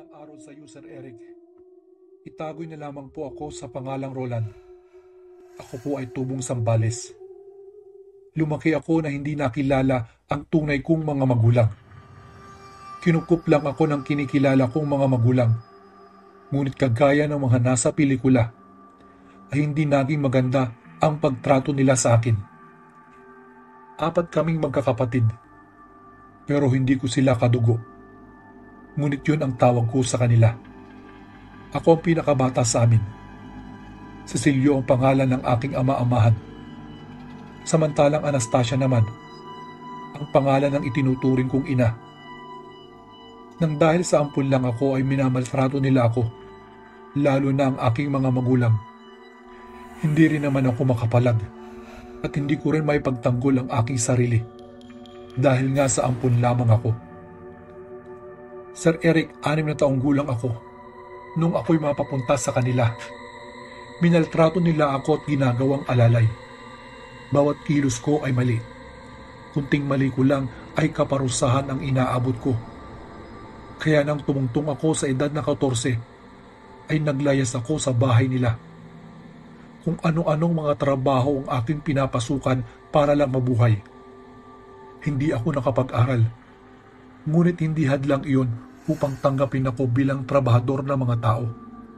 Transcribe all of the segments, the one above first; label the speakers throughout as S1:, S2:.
S1: Magandang araw sa iyo, Sir Eric. Itagoy na lamang po ako sa pangalang Roland. Ako po ay tubong Sambales. Lumaki ako na hindi nakilala ang tunay kong mga magulang. Kinukup lang ako ng kinikilala kong mga magulang. Ngunit kagaya ng mga nasa pelikula, ay hindi naging maganda ang pagtrato nila sa akin. Apat kaming magkakapatid, pero hindi ko sila kadugo. Ngunit yun ang tawag ko sa kanila. Ako ang pinakabata sa amin. Cecilio ang pangalan ng aking ama-amahan. Samantalang Anastasia naman, ang pangalan ng itinuturing kong ina. Nang dahil sa ampun lang ako ay minamaltrato nila ako, lalo na ang aking mga magulang. Hindi rin naman ako makapalag at hindi ko rin may pagtanggol ang aking sarili dahil nga sa ampun lamang ako. Sir Eric, 6 na taong gulang ako nung ako'y mapapunta sa kanila. Minaltrato nila ako at ginagawang alalay. Bawat kilos ko ay mali. Kunting mali ko lang ay kaparusahan ang inaabot ko. Kaya nang tumungtong ako sa edad na 14, ay naglayas ako sa bahay nila. Kung ano-anong mga trabaho ang aking pinapasukan para lang mabuhay. Hindi ako nakapag-aral. Ngunit hindi hadlang iyon upang tanggapin ako bilang trabahador ng mga tao.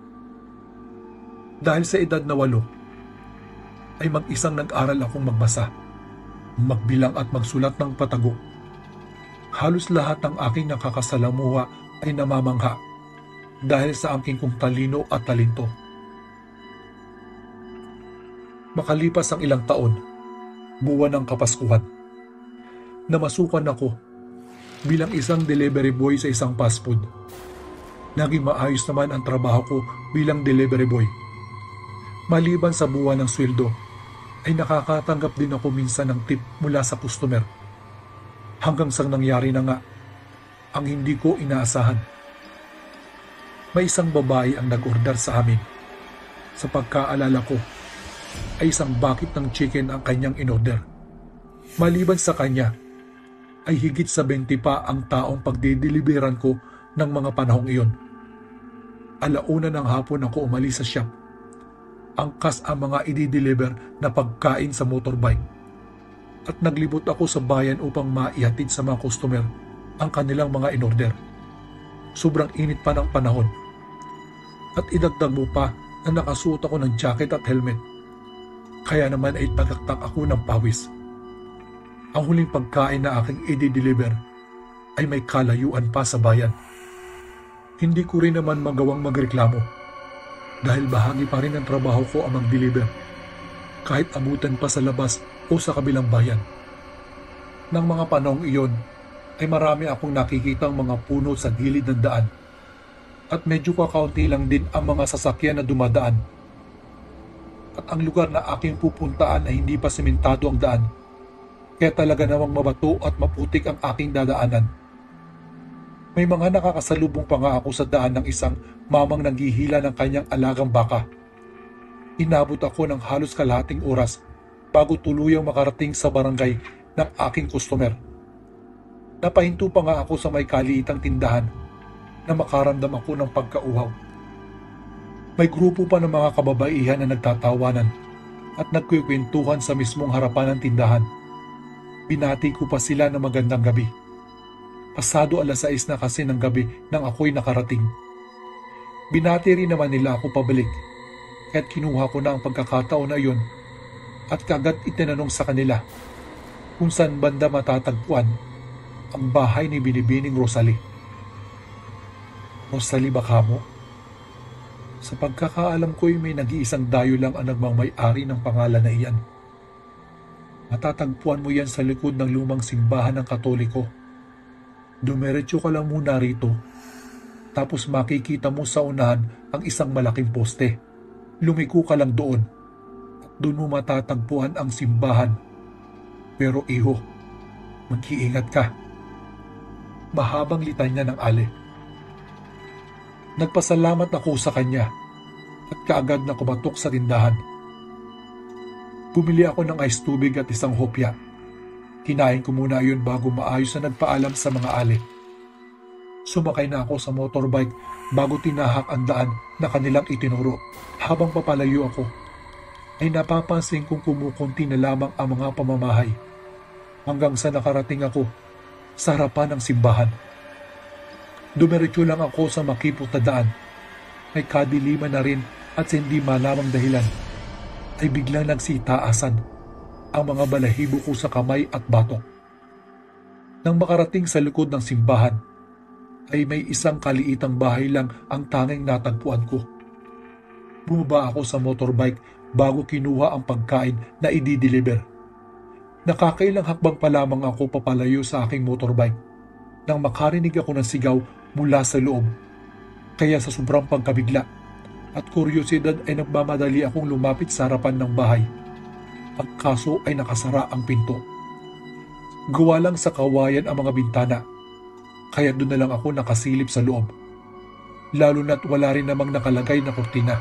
S1: Dahil sa edad na 8, ay mag-isang nag-aral akong magbasa, magbilang at magsulat ng patago. Halos lahat ng aking nakakasalamuha ay namamangha dahil sa aking kong talino at talento. Makalipas ang ilang taon, buwan ng Kapaskuhan, namasukan ako bilang isang delivery boy sa isang fast food. Naging maayos naman ang trabaho ko bilang delivery boy. Maliban sa buwan ng sweldo, ay nakakatanggap din ako minsan ng tip mula sa customer. Hanggang sa nangyari na nga, ang hindi ko inaasahan. May isang babae ang nag-order sa amin. Sa pagkaalala ko, ay isang bucket ng chicken ang kanyang in-order. Maliban sa kanya, ay higit sa 20 pa ang taong pagdideliveran ko ng mga panahong iyon. 1:00 ng hapon ako umalis sa shop. Angkas ang mga i-deliver na pagkain sa motorbike. At naglibot ako sa bayan upang maihatid sa mga customer ang kanilang mga in-order. Sobrang init pa ng panahon. At idagdag mo pa na nakasuot ako ng jacket at helmet. Kaya naman ay tagaktak ako ng pawis. Ang huling pagkain na aking i-deliver ay may kalayuan pa sa bayan. Hindi ko rin naman magawang magreklamo dahil bahagi pa rin ng trabaho ko ang mag-deliver kahit abutan pa sa labas o sa kabilang bayan. Nang mga panahong iyon ay marami akong nakikitang mga puno sa gilid ng daan at medyo kakaunti lang din ang mga sasakyan na dumadaan. At ang lugar na aking pupuntaan ay hindi pa sementado ang daan. Kaya talaga namang mabato at maputik ang aking dadaanan. May mga nakakasalubong pa nga ako sa daan ng isang mamang nanghihila ng kanyang alagang baka. Inabot ako ng halos kalahating oras bago tuluyang makarating sa barangay ng aking customer. Napahinto pa nga ako sa may kaliitang tindahan na makaramdam ako ng pagkauhaw. May grupo pa ng mga kababaihan na nagtatawanan at nagkukwentuhan sa mismong harapan ng tindahan. Binati ko pa sila ng magandang gabi. Pasado 6:00 na kasi ng gabi nang ako'y nakarating. Binati rin naman nila ako pabalik, kaya't kinuha ko na ang pagkakataon na iyon at kaagad itinanong sa kanila kung saan banda matatagpuan ang bahay ni Binibining Rosalie. Rosalie ba kamo? Sa pagkakaalam ko'y may nag-iisang dayo lang ang nagmamay-ari ng pangalan na iyan. Matatagpuan mo yan sa likod ng lumang simbahan ng Katoliko. Dumiretso ka lang muna rito, tapos makikita mo sa unahan ang isang malaking poste. Lumiko ka lang doon, at doon mo matatagpuan ang simbahan. Pero iho, mag-iingat ka. Mahabang litanya ng ale. Nagpasalamat ako sa kanya, at kaagad na kumatok sa tindahan. Bumili ako ng ice tubig at isang hopya. Kinain ko muna yun bago maayos na nagpaalam sa mga ale. Sumakay na ako sa motorbike bago tinahak ang daan na kanilang itinuro. Habang papalayo ako, ay napapansin kong kumukunti na lamang ang mga pamamahay hanggang sa nakarating ako sa harapan ng simbahan. Dumiretso lang ako sa makipot na daan. May kadiliman na rin at sa hindi malamang dahilan ay biglang nagsitaasan ang mga balahibo ko sa kamay at batok. Nang makarating sa likod ng simbahan, ay may isang kaliitang bahay lang ang tanging natagpuan ko. Bumaba ako sa motorbike bago kinuha ang pagkain na i-deliver. Nakakailang hakbang pa lamang ako papalayo sa aking motorbike nang makarinig ako ng sigaw mula sa loob. Kaya sa sobrang pagkabigla at kuryosidad ay nagmamadali akong lumapit sa harapan ng bahay. Ang kaso ay nakasara ang pinto. Gawa lang sa kawayan ang mga bintana, kaya doon na lang ako nakasilip sa loob. Lalo na't wala rin namang nakalagay na kortina.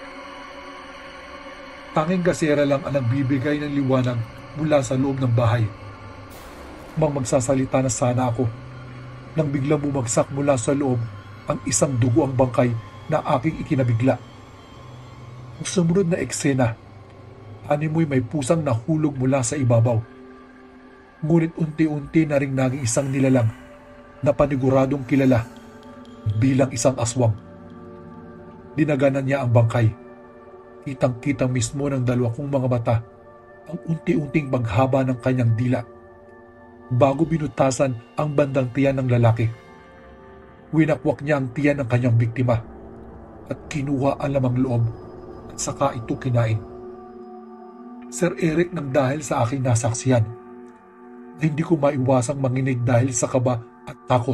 S1: Tanging gasera lang ang nagbibigay ng liwanag mula sa loob ng bahay. Magsasalita na sana ako nang biglang bumagsak mula sa loob ang isang dugoang bangkay na aking ikinabigla. Ang sumunod na eksena, animoy may pusang nahulog mula sa ibabaw. Ngunit unti-unti na ring naging isang nilalang na paniguradong kilala bilang isang aswang. Dinaganan niya ang bangkay. Kitang-kita mismo ng dalawa kong mga mata ang unti-unting paghaba ng kanyang dila bago binutasan ang bandang tiyan ng lalaki. Winakwak niya ang tiyan ng kanyang biktima at kinuha ang lamang loob at saka ito kinain. Sir Eric, nang dahil sa aking nasaksihan, hindi ko maiwasang manginig dahil sa kaba at takot.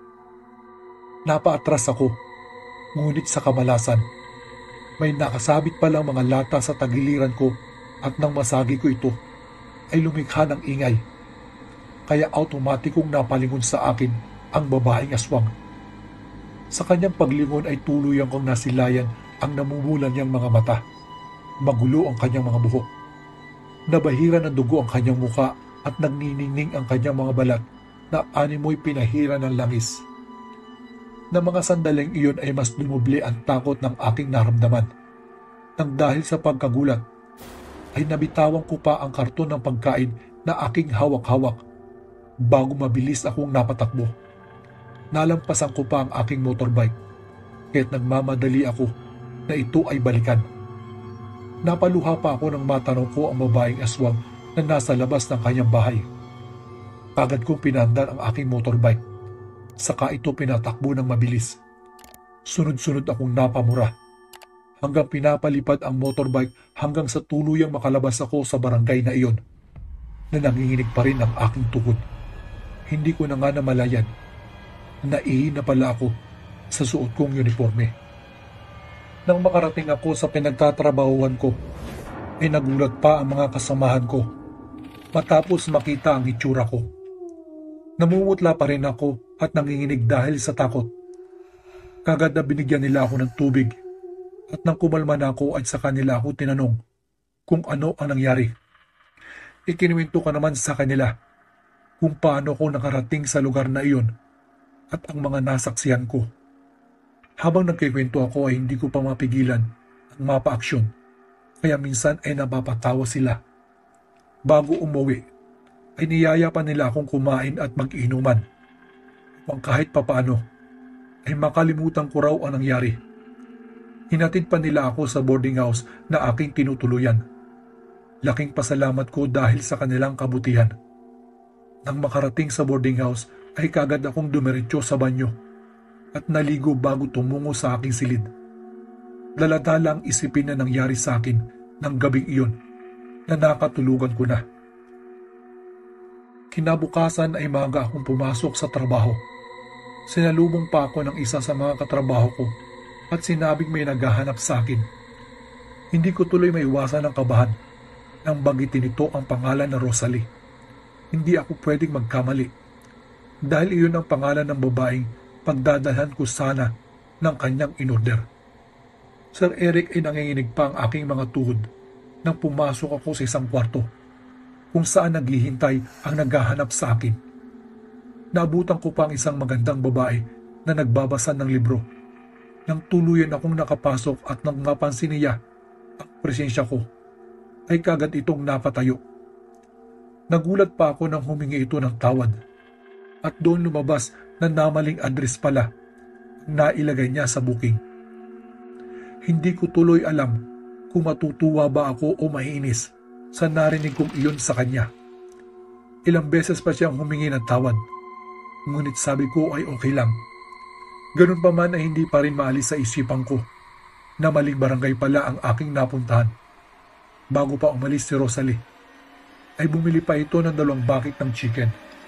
S1: Napaatras ako, ngunit sa kamalasan, may nakasabit palang mga lata sa tagiliran ko at nang masagi ko ito, ay lumikha ng ingay. Kaya automatikong napalingon sa akin ang babaeng aswang. Sa kanyang paglingon ay tuluyang kong nasilayan ang namumulan niyang mga mata. Magulo ang kanyang mga buhok. Nabahira ng dugo ang kanyang muka at nagniningning ang kanyang mga balat na animoy pinahira ng langis. Na mga sandaling iyon ay mas dumubli ang takot ng aking naramdaman. Nang dahil sa pagkagulat, ay nabitawan ko pa ang karton ng pagkain na aking hawak-hawak bago mabilis akong napatakbo. Nalampasan ko pa ang aking motorbike kaya't nagmamadali ako na ito ay balikan. Napaluha pa ako nang matanong ko ang babaeng aswang na nasa labas ng kanyang bahay. Kagad kong pinandar ang aking motorbike. Saka ito pinatakbo ng mabilis. Sunod-sunod akong napamura hanggang pinapalipad ang motorbike hanggang sa tuluyang makalabas ako sa barangay na iyon na nanginginig pa rin ang aking tuhod. Hindi ko na nga namalayan. Naihi na pala ako sa suot kong uniforme. Nang makarating ako sa pinagtatrabahuan ko, ay nagulat pa ang mga kasamahan ko matapos makita ang itsura ko. Namumutla pa rin ako at nanginginig dahil sa takot. Kagad na binigyan nila ako ng tubig at nang kumalma na ako ay sa kanila ako tinanong kung ano ang nangyari. Ikinuwento ko naman sa kanila kung paano ko nakarating sa lugar na iyon at ang mga nasaksihan ko. Habang nagkikwento ako ay hindi ko pa mapigilan ang mapaaksyon, kaya minsan ay napapatawa sila. Bago umuwi, ay niyaya pa nila akong kumain at mag-inuman upang kahit papaano ay makalimutan ko raw ang nangyari. Hinatid pa nila ako sa boarding house na aking tinutuluyan. Laking pasalamat ko dahil sa kanilang kabutihan. Nang makarating sa boarding house ay kagad akong dumiretso sa banyo at naligo bago tumungo sa aking silid. Daladala ang isipin na nangyari sa akin ng gabing iyon na nakatulugan ko na. Kinabukasan ay maaga akong pumasok sa trabaho. Sinalubong pa ako ng isa sa mga katrabaho ko at sinabing may naghahanap sa akin. Hindi ko tuloy maiwasan ang kabahan nang banggitin nito ang pangalan na Rosalie. Hindi ako pwedeng magkamali dahil iyon ang pangalan ng babaeng pagdadalhan ko sana ng kanyang inorder. Sir Eric, ay nanginginig pa ang aking mga tuhod nang pumasok ako sa isang kwarto kung saan naghihintay ang naghahanap sa akin. Naabutan ko pa ang isang magandang babae na nagbabasa ng libro. Nang tuluyan akong nakapasok at nang mapansin niya ang presensya ko, ay kagad itong napatayo. Nagulat pa ako nang humingi ito ng tawad. At doon lumabas na namaling address pala ang nailagay niya sa booking. Hindi ko tuloy alam kung matutuwa ba ako o maiinis sa narinig kong iyon sa kanya. Ilang beses pa siyang humingi ng tawad, ngunit sabi ko ay okay lang. Ganun pa man ay hindi pa rin maalis sa isipan ko na maling barangay pala ang aking napuntahan. Bago pa umalis si Rosalie, ay bumili pa ito ng 2 bucket ng chicken.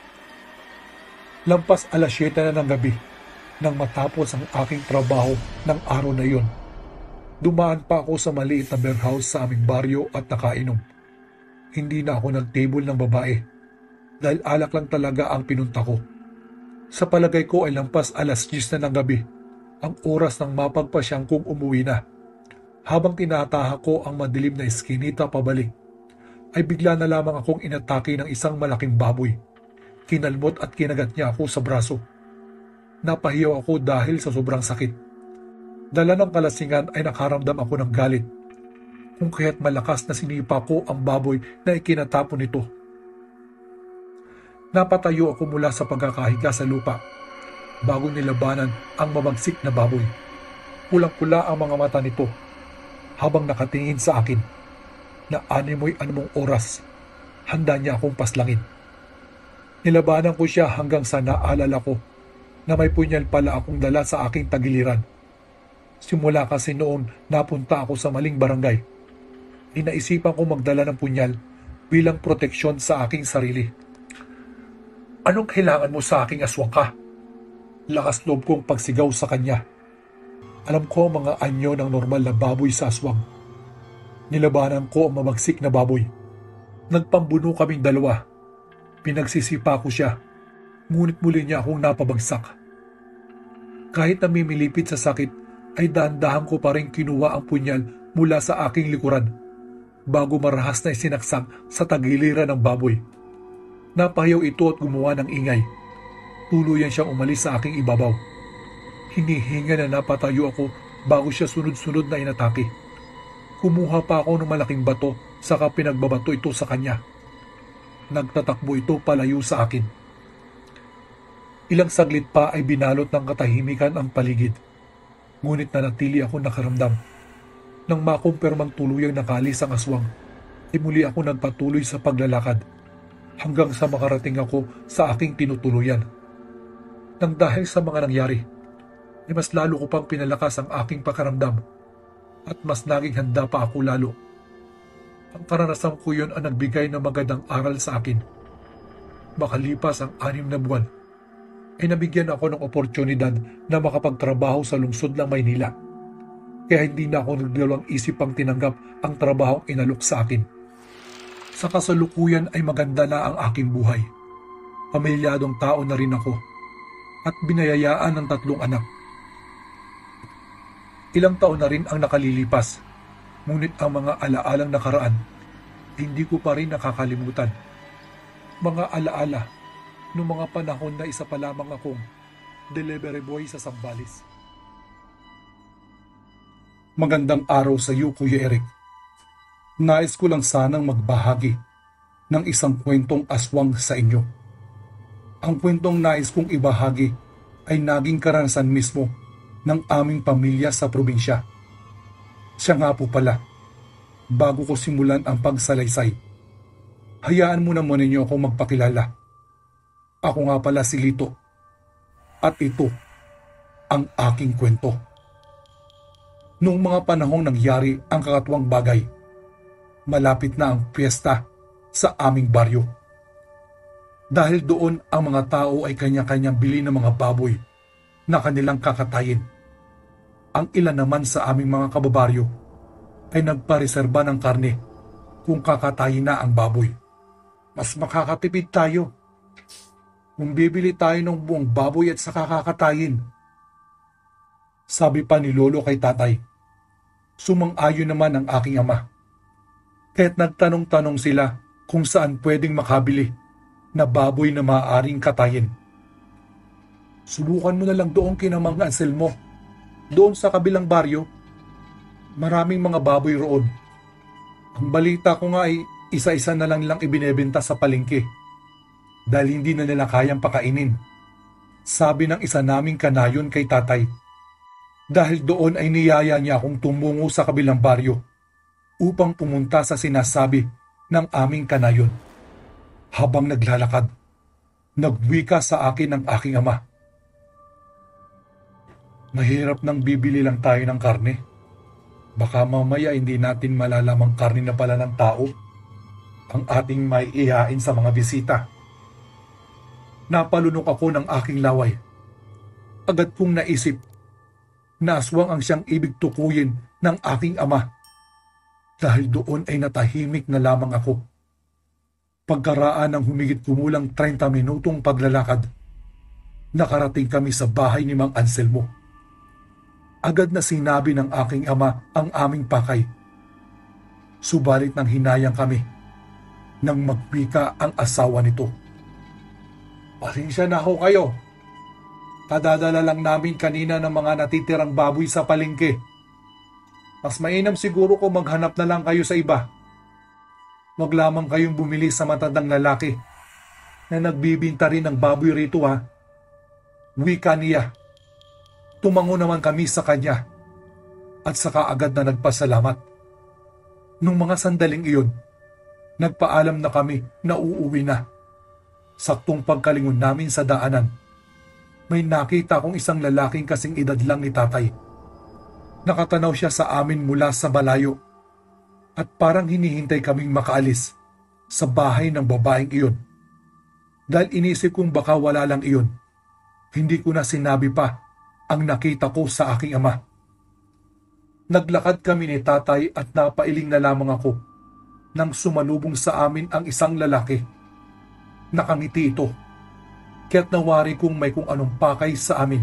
S1: Lampas 7:00 na ng gabi nang matapos ang aking trabaho ng araw na iyon. Dumaan pa ako sa maliit na beer house sa aming baryo at nakainom. Hindi na ako nag-table ng babae dahil alak lang talaga ang pinunta ko. Sa palagay ko ay lampas 10:00 na ng gabi ang oras ng mapagpasyang kong umuwi na. Habang tinataha ko ang madilim na eskinita pabalik, ay bigla na lamang akong inatake ng isang malaking baboy. Kinalmot at kinagat niya ako sa braso. Napahiyaw ako dahil sa sobrang sakit. Dala ng kalasingan ay nakaramdam ako ng galit, kung kaya't malakas na sinipa ko ang baboy na ikinatapon nito. Napatayo ako mula sa pagkakahiga sa lupa bago nilabanan ang mabagsik na baboy. Pulang-pula ang mga mata nito habang nakatingin sa akin na anumong oras handa niya akong paslangin. Nilabanan ko siya hanggang sa naalala ko na may punyal pala akong dala sa aking tagiliran. Simula kasi noon napunta ako sa maling barangay, inaisipan ko magdala ng punyal bilang proteksyon sa aking sarili. Anong kailangan mo sa aking aswang ka? Lakas loob kong pagsigaw sa kanya. Alam ko ang mga anyo ng normal na baboy sa aswang. Nilabanan ko ang mabagsik na baboy. Nagpambuno kaming 2. Pinagsisipa ko siya, ngunit muli niya akong napabagsak. Kahit namimilipit sa sakit, ay dahan-dahan ko pa rin kinuha ang punyal mula sa aking likuran bago marahas na isinaksak sa tagiliran ng baboy. Napahiyaw ito at gumawa ng ingay. Tuluyan siyang umalis sa aking ibabaw. Hinihinga na napatayo ako bago siya sunod-sunod na inatake. Kumuha pa ako ng malaking bato saka pinagbabato ito sa kanya. Nagtatakbo ito palayo sa akin. Ilang saglit pa ay binalot ng katahimikan ang paligid. Ngunit nanatili ako nakaramdam. Nang makumpirmang tuluyang nakalis ang aswang, ay muli ako nagpatuloy sa paglalakad hanggang sa makarating ako sa aking tinutuluyan. Nang dahil sa mga nangyari, ay mas lalo ko pang pinalakas ang aking pakaramdam at mas naging handa pa ako lalo. Ang karanasan ko yun ang nagbigay ng magandang aral sa akin. Makalipas ang 6 na buwan, ay nabigyan ako ng oportunidad na makapagtrabaho sa lungsod ng Maynila. Kaya hindi na ako nagdalawang isip pang tinanggap ang trabahong inalok sa akin. Sa kasalukuyan ay maganda na ang aking buhay. Pamilyadong tao na rin ako at binayayaan ng 3 anak. Ilang taon na rin ang nakalilipas, ngunit ang mga alaalang nakaraan, hindi ko pa rin nakakalimutan. Mga alaala noong mga panahon na isa pa lamang akong delivery boy sa Zambales. Magandang araw sa iyo, Kuya Eric. Nais ko lang sanang magbahagi ng isang kwentong aswang sa inyo. Ang kwentong nais kong ibahagi ay naging karanasan mismo ng aming pamilya sa probinsya. Siya nga po pala, bago ko simulan ang pagsalaysay, hayaan muna ninyo akong magpakilala. Ako nga pala si Lito, at ito ang aking kwento. Noong mga panahong nangyari ang kakatuwang bagay, malapit na ang piyesta sa aming baryo. Dahil doon ang mga tao ay kanya-kanyang bili ng mga baboy na kanilang kakatayin. Ang ilan naman sa aming mga kababaryo ay nagpareserba ng karne kung kakatayin na ang baboy. Mas makakatipid tayo kung bibili tayo ng buong baboy at saka kakatayin. Sabi pa ni Lolo kay Tatay. Sumang-ayon naman ang aking ama. Kaya't nagtanong-tanong sila kung saan pwedeng makabili na baboy na maaaring katayin. Subukan mo na lang doon kina Mang Anselmo. Doon sa kabilang baryo, maraming mga baboy roon. Ang balita ko nga ay isa-isa na lang nilang ibinebenta sa palengke dahil hindi na nila kayang pakainin. Sabi ng isa naming kanayon kay tatay. Dahil doon ay niyaya niya akong tumungo sa kabilang baryo upang pumunta sa sinasabi ng aming kanayon. Habang naglalakad, nagwika sa akin ng aking ama. Mahirap nang bibili lang tayo ng karne. Baka mamaya hindi natin malalamang karne na pala ng tao ang ating may ihain sa mga bisita. Napalunok ako ng aking laway. Agad kong naisip na aswang ang siyang ibig tukuyin ng aking ama. Dahil doon ay natahimik na lamang ako. Pagkaraan ng humigit kumulang 30 minutong paglalakad, nakarating kami sa bahay ni Mang Anselmo. Agad na sinabi ng aking ama ang aming pakay. Subalit nang hinayang kami nang magwika ang asawa nito. Pasensya na ho kayo. Kadadala lang namin kanina ng mga natitirang baboy sa palengke. Mas mainam siguro kung maghanap na lang kayo sa iba. Wag lamang kayong bumili sa matandang lalaki na nagbibinta rin ng baboy rito ha. Wika niya. Tumango naman kami sa kanya at saka agad na nagpasalamat. Nung mga sandaling iyon, nagpaalam na kami na uuwi na. Saktong pagkalingon namin sa daanan, may nakita akong isang lalaking kasing edad lang ni tatay. Nakatanaw siya sa amin mula sa malayo at parang hinihintay kaming makaalis sa bahay ng babaeng iyon. Dahil inisip kong baka wala lang iyon, hindi ko na sinabi pa ang nakita ko sa aking ama. Naglakad kami ni tatay at napailing na lamang ako nang sumalubong sa amin ang isang lalaki. Nakangiti ito, kaya't nawari kong may kung anong pakay sa amin.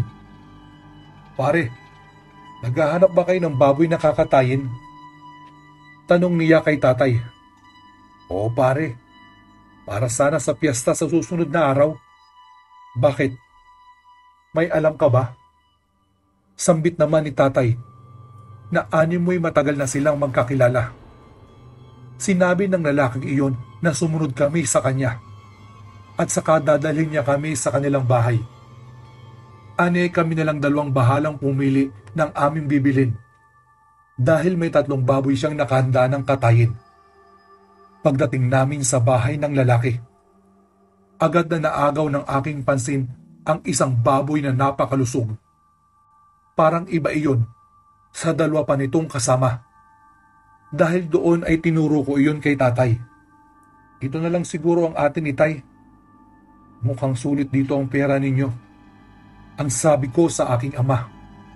S1: Pare, naghahanap ba kayo ng baboy na kakatayin? Tanong niya kay tatay. Oo pare, para sana sa piyesta sa susunod na araw. Bakit? May alam ka ba? Sambit naman ni tatay na animoy matagal na silang magkakilala. Sinabi ng lalaking iyon na sumunod kami sa kanya at saka dadalhin niya kami sa kanilang bahay. Ane kami nalang dalawang bahalang pumili ng aming bibilin dahil may 3 baboy siyang nakahanda ng katayin. Pagdating namin sa bahay ng lalaki, agad na naagaw ng aking pansin ang isang baboy na napakalusog. Parang iba iyon sa 2 pa nitong kasama. Dahil doon ay tinuro ko iyon kay tatay. Ito na lang siguro ang atin ni tay. Mukhang sulit dito ang pera ninyo, ang sabi ko sa aking ama.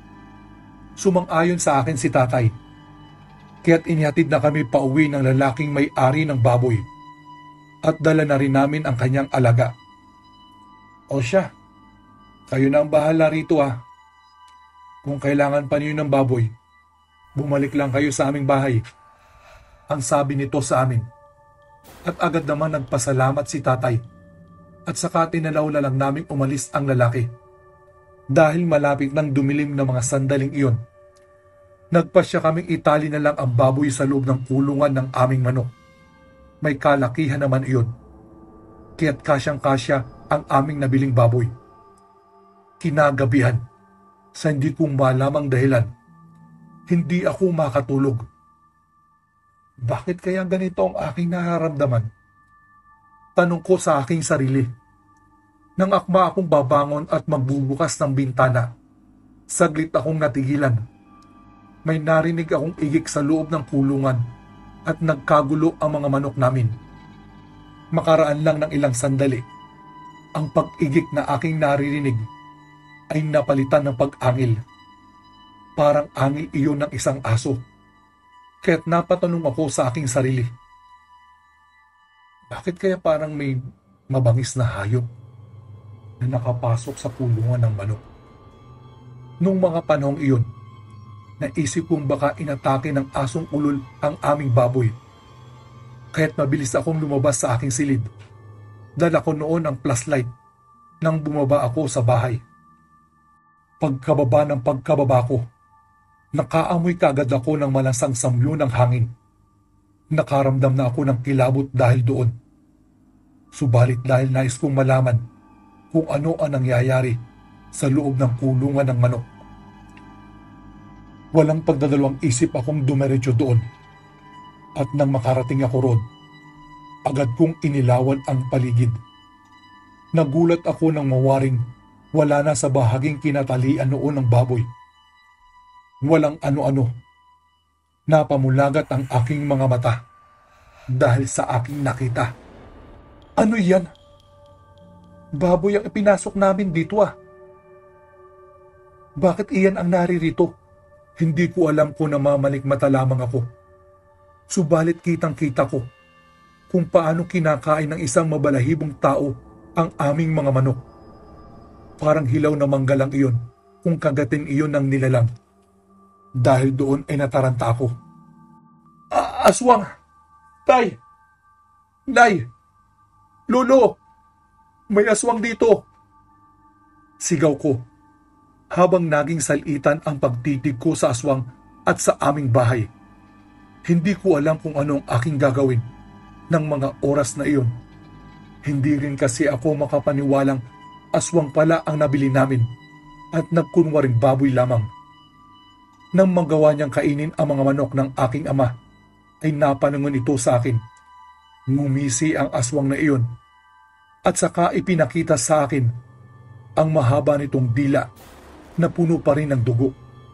S1: Sumang-ayon sa akin si tatay, kaya't inihatid na kami pauwi ng lalaking may-ari ng baboy at dala na rin namin ang kanyang alaga. O siya, kayo na ang bahala rito ah. Kung kailangan pa niyo ng baboy, bumalik lang kayo sa aming bahay, ang sabi nito sa amin. At agad naman nagpasalamat si tatay at saka tinalaw na lang naming umalis ang lalaki. Dahil malapit nang dumilim na mga sandaling iyon, nagpasya kaming itali na lang ang baboy sa loob ng kulungan ng aming manok. May kalakihan naman iyon, kaya't kasyang-kasya ang aming nabiling baboy. Kinagabihan, sa hindi kong malamang dahilan, hindi ako makatulog. Bakit kaya ganito ang aking nararamdaman? Tanong ko sa aking sarili. Nang akma akong babangon at magbubukas ng bintana, saglit akong natigilan. May narinig akong igik sa loob ng kulungan at nagkagulo ang mga manok namin. Makaraan lang ng ilang sandali, ang pag-igik na aking naririnig ay napalitan ng pag-angil. Parang angil iyon ng isang aso. Kaya't napatanong ako sa aking sarili. Bakit kaya parang may mabangis na hayop na nakapasok sa kulungan ng manok? Nung mga panahong iyon, naisip kong baka inatake ng asong ulol ang aming baboy. Kaya't mabilis akong lumabas sa aking silid. Dala ko noon ang flashlight nang bumaba ako sa bahay. Pagkababa ng pagkababa ko, nakaamoy kaagad ako ng malansang samyo ng hangin. Nakaramdam na ako ng kilabot dahil doon. Subalit dahil nais kong malaman kung ano ang nangyayari sa loob ng kulungan ng manok. Walang pagdadalawang isip akong dumiretso doon. At nang makarating ako roon, agad kong inilawan ang paligid. Nagulat ako nang mawaring wala na sa bahaging kinatalian noon ng baboy. Walang ano-ano. Napamulagat ang aking mga mata dahil sa aking nakita. Ano yan? Baboy ang ipinasok namin dito ah. Bakit iyan ang naririto? Hindi ko alam kung namamalikmata lamang ako. Subalit kitang-kita ko kung paano kinakain ng isang mabalahibong tao ang aming mga manok. Parang hilaw na manggalang iyon kung kagatin iyon ng nilalang. Dahil doon ay nataranta ako. Aswang! Tay! Nay! Lolo! May aswang dito! Sigaw ko habang naging salitan ang pagtitig ko sa aswang at sa aming bahay. Hindi ko alam kung ano ang aking gagawin ng mga oras na iyon. Hindi rin kasi ako makapaniwalang aswang pala ang nabili namin at nagkunwaring baboy lamang. Nang magawa niyang kainin ang mga manok ng aking ama, ay napanungan ito sa akin. Ngumisi ang aswang na iyon at saka ipinakita sa akin ang mahaba nitong dila na puno pa rin ng dugo.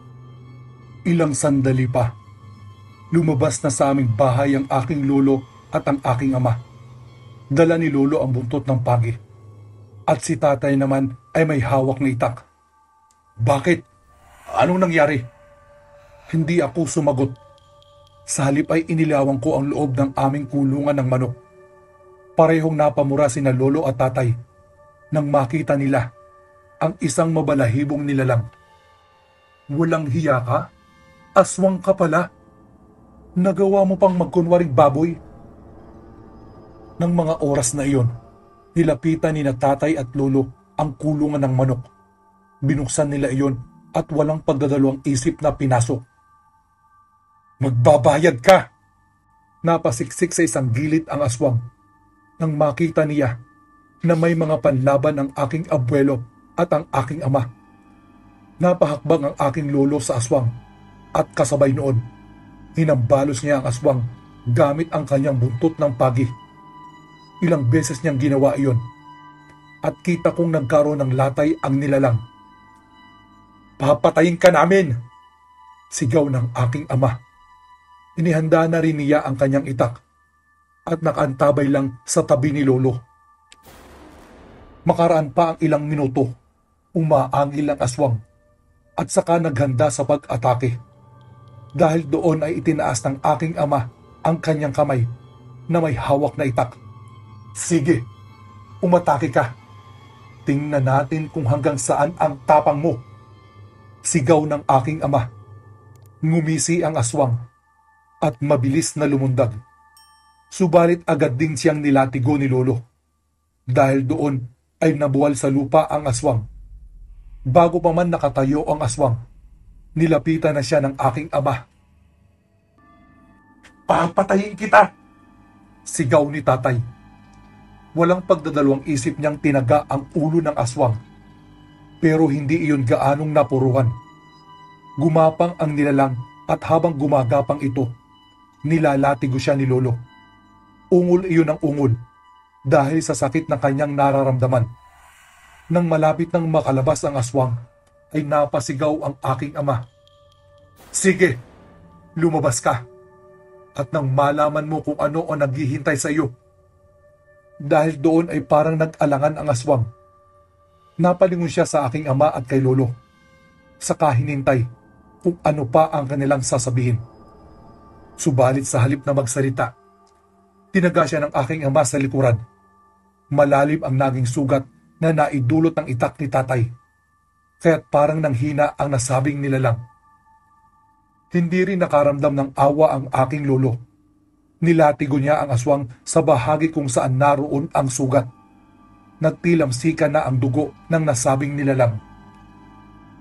S1: Ilang sandali pa, lumabas na sa aming bahay ang aking lolo at ang aking ama. Dala ni lolo ang buntot ng pagi at si tatay naman ay may hawak na itak. Bakit? Anong nangyari? Hindi ako sumagot. Sa halip ay inilawan ko ang loob ng aming kulungan ng manok. Parehong napamura sina lolo at tatay nang makita nila ang isang mabalahibong nilalang. Walang hiya ka? Aswang ka pala? Nagawa mo pang magkunwaring baboy? Nang mga oras na iyon, nilapitan ni na tatay at lolo ang kulungan ng manok. Binuksan nila iyon at walang pagdadalawang isip na pinasok. Magbabayad ka! Napasiksik sa isang gilid ang aswang nang makita niya na may mga panlaban ang aking abuelo at ang aking ama. Napahakbang ang aking lolo sa aswang at kasabay noon, hinambalos niya ang aswang gamit ang kanyang buntot ng pagi. Ilang beses niyang ginawa iyon at kita kong nagkaroon ng latay ang nilalang. Papatayin ka namin! Sigaw ng aking ama. Inihanda na rin niya ang kanyang itak at nakaantabay lang sa tabi ni lolo. Makaraan pa ang ilang minuto, umaangil ang aswang at saka naghanda sa pag-atake. Dahil doon ay itinaas ng aking ama ang kanyang kamay na may hawak na itak. Sige, umatake ka. Tingnan natin kung hanggang saan ang tapang mo. Sigaw ng aking ama. Ngumisi ang aswang at mabilis na lumundag. Subalit agad din siyang nilatigo ni lolo. Dahil doon ay nabuwal sa lupa ang aswang. Bago pa man nakatayo ang aswang, nilapitan na siya ng aking ama. Papatayin kita! Sigaw ni tatay. Walang pagdadalawang isip niyang tinaga ang ulo ng aswang. Pero hindi iyon gaanong napuruhan. Gumapang ang nilalang at habang gumagapang ito, nilalatigo siya ni lolo. Ungol iyon ang ungol dahil sa sakit na kanyang nararamdaman. Nang malapit nang makalabas ang aswang, ay napasigaw ang aking ama. Sige, lumabas ka. At nang malaman mo kung ano ang naghihintay sa iyo. Dahil doon ay parang nag-alangan ang aswang. Napalingon siya sa aking ama at kay lolo. Saka hinintay kung ano pa ang kanilang sasabihin. Subalit sa halip na magsalita, tinaga siya ng aking ama sa likuran. Malalim ang naging sugat na naidulot ng itak ni tatay. Kaya't parang nanghina ang nasabing nilalang. Hindi rin nakaramdam ng awa ang aking lolo. Nilatigo niya ang aswang sa bahagi kung saan naroon ang sugat. Nagtilamsikan na ang dugo ng nasabing nilalang.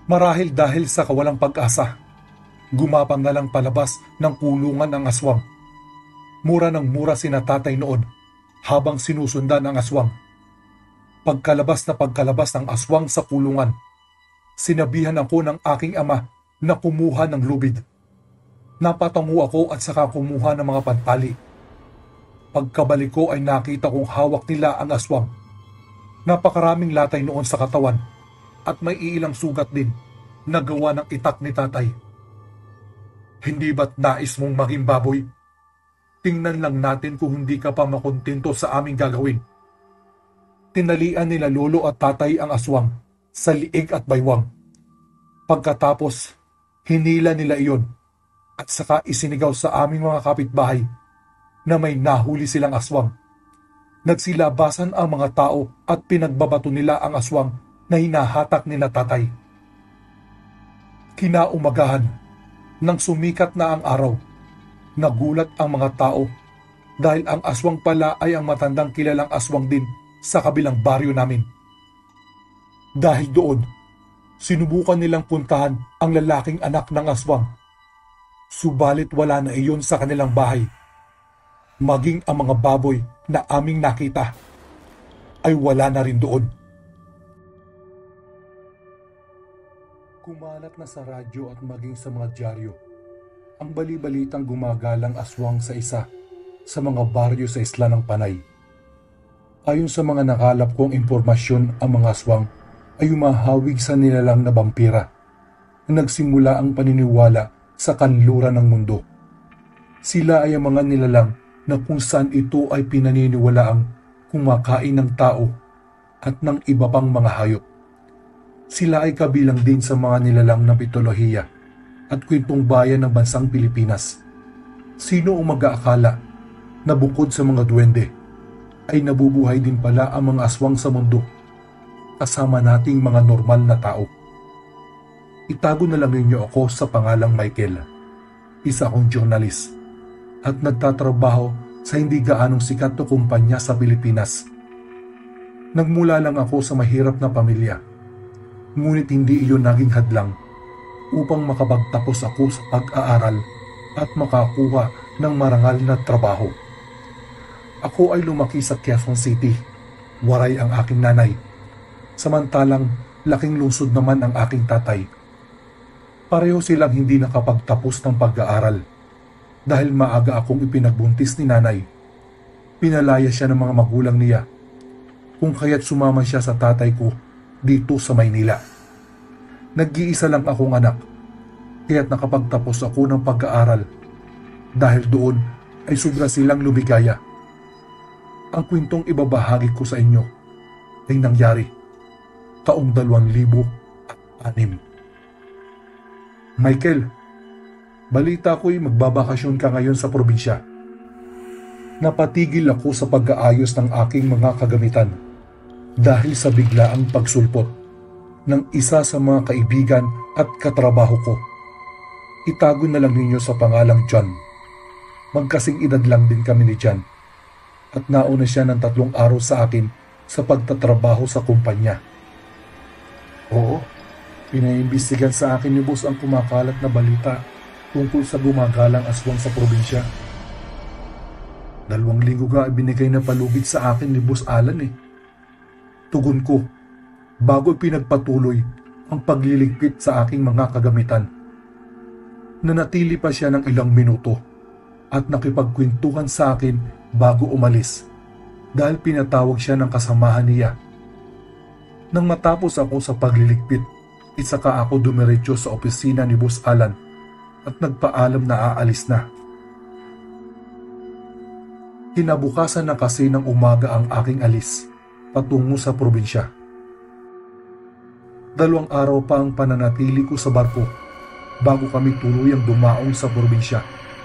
S1: Marahil dahil sa kawalang pag-asa, gumapang na lang palabas ng kulungan ang aswang. Mura ng mura sina tatay noon habang sinusundan ang aswang. Pagkalabas na pagkalabas ng aswang sa kulungan, sinabihan ako ng aking ama na kumuha ng lubid. Napatango ako at saka kumuha ng mga pantali. Pagkabalik ko ay nakita kong hawak nila ang aswang. Napakaraming latay noon sa katawan at may iilang sugat din na gawa ng itak ni tatay. Hindi ba't nais mong maging baboy? Tingnan lang natin kung hindi ka pa makontento sa aming gagawin. Tinalian nila lolo at tatay ang aswang sa liig at baywang. Pagkatapos, hinila nila iyon at saka isinigaw sa aming mga kapitbahay na may nahuli silang aswang. Nagsilabasan ang mga tao at pinagbabato nila ang aswang na hinahatak ni na tatay. Kinaumagahan, nang sumikat na ang araw, nagulat ang mga tao dahil ang aswang pala ay ang matandang kilalang aswang din sa kabilang baryo namin. Dahil doon, sinubukan nilang puntahan ang lalaking anak ng aswang. Subalit wala na iyon sa kanilang bahay. Maging ang mga baboy na aming nakita ay wala na rin doon. Kumalat na sa radyo at maging sa mga dyaryo ang bali-balitang gumagalang aswang sa isa sa mga baryo sa isla ng Panay. Ayon sa mga nakalap kong impormasyon, ang mga aswang ay umahawig sa nilalang na bampira na nagsimula ang paniniwala sa kanluran ng mundo. Sila ay ang mga nilalang na kung saan ito ay pinaniniwalaang kumakain ng tao at ng iba pang mga hayop. Sila ay kabilang din sa mga nilalang na mitolohiya at kwentong bayan ng bansang Pilipinas. Sino ang mag-aakala na bukod sa mga duwende, ay nabubuhay din pala ang mga aswang sa mundo kasama nating mga normal na tao. Itago na lang ninyo ako sa pangalang Michael. Isa akong journalist at nagtatrabaho sa hindi gaanong sikat na kumpanya sa Pilipinas. Nagmula lang ako sa mahirap na pamilya, ngunit hindi iyon naging hadlang upang makapagtapos ako sa pag-aaral at makakuha ng marangal na trabaho. Ako ay lumaki sa Quezon City, Waray ang aking nanay, samantalang laking lungsod naman ang aking tatay. Pareho silang hindi nakapagtapos ng pag-aaral dahil maaga akong ipinagbuntis ni nanay. Pinalaya siya ng mga magulang niya, kung kaya't sumama siya sa tatay ko dito sa Maynila. Nag-iisa lang akong anak, kaya't nakapagtapos ako ng pag-aaral dahil doon ay sobra silang lumigaya. Ang kwentong ibabahagi ko sa inyo ay nangyari taong 2006. Michael, balita ko'y magbabakasyon ka ngayon sa probinsya. Napatigil ako sa pag-aayos ng aking mga kagamitan dahil sa biglaang pagsulpot ng isa sa mga kaibigan at katrabaho ko. Itago na lang ninyo sa pangalang John. Magkasing edad lang din kami ni John at nauna siya ng 3 araw sa akin sa pagtatrabaho sa kumpanya. Oo, pinaimbestigan sa akin ni boss ang kumakalat na balita tungkol sa gumagalang aswang sa probinsya. 2 linggo ga binigay na palugit sa akin ni Boss Alan eh. Tugon ko, bago pinagpatuloy ang pagliligpit sa aking mga kagamitan. Nanatili pa siya ng ilang minuto at nakipagkwentuhan sa akin bago umalis dahil pinatawag siya ng kasamahan niya. Nang matapos ako sa pagliligpit, isaka ako dumiretso sa opisina ni Boss Alan at nagpaalam na aalis na. Kinabukasan na kasi ng umaga ang aking alis patungo sa probinsya. 2 araw pa ang pananatili ko sa barko bago kami tuluyang dumaong sa probinsya.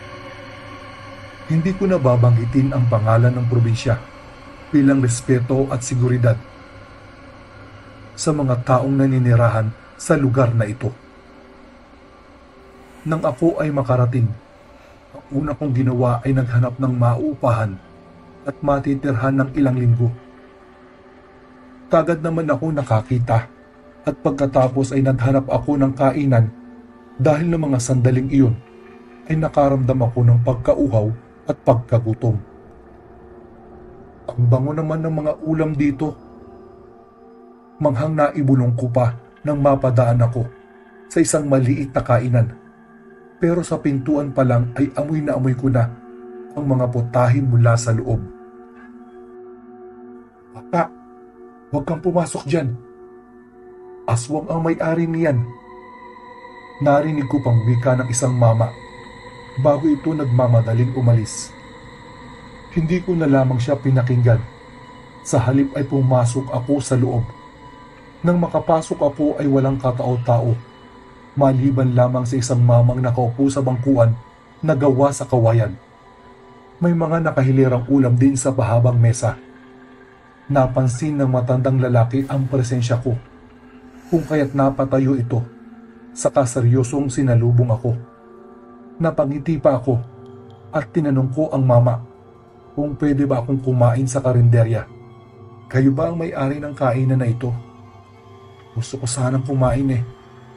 S1: Hindi ko na babanggitin ang pangalan ng probinsya bilang respeto at seguridad sa mga taong naninirahan sa lugar na ito. Nang ako ay makarating, ang una kong ginawa ay naghanap ng mauupahan at matitirhan ng ilang linggo. Kagad naman ako nakakita At pagkatapos ay naghanap ako ng kainan dahil ng mga sandaling iyon ay nakaramdam ako ng pagkauhaw at pagkagutom. Ang bango naman ng mga ulam dito. Manghang naibulong ko pa nang mapadaan ako sa isang maliit na kainan. Pero sa pintuan pa lang ay amoy na amoy ko na ang mga putahe mula sa loob. Bata, huwag kang pumasok dyan. Aswang ang may-ari niyan. Narinig ko pang wika ng isang mama bago ito nagmamadaling umalis. Hindi ko na lamang siya pinakinggan. Sa halip ay pumasok ako sa loob. Nang makapasok ako ay walang katao-tao, maliban lamang sa isang mamang nakaupo sa bangkuan na gawa sa kawayan. May mga nakahilirang ulam din sa pahabang mesa. Napansin ng matandang lalaki ang presensya ko, kung kaya't napatayo ito. Saka seryosong sinalubong ako. Napangiti pa ako at tinanong ko ang mama kung pwede ba akong kumain sa karinderya. Kayo ba ang may-ari ng kainan na ito? Gusto ko sanang kumain eh.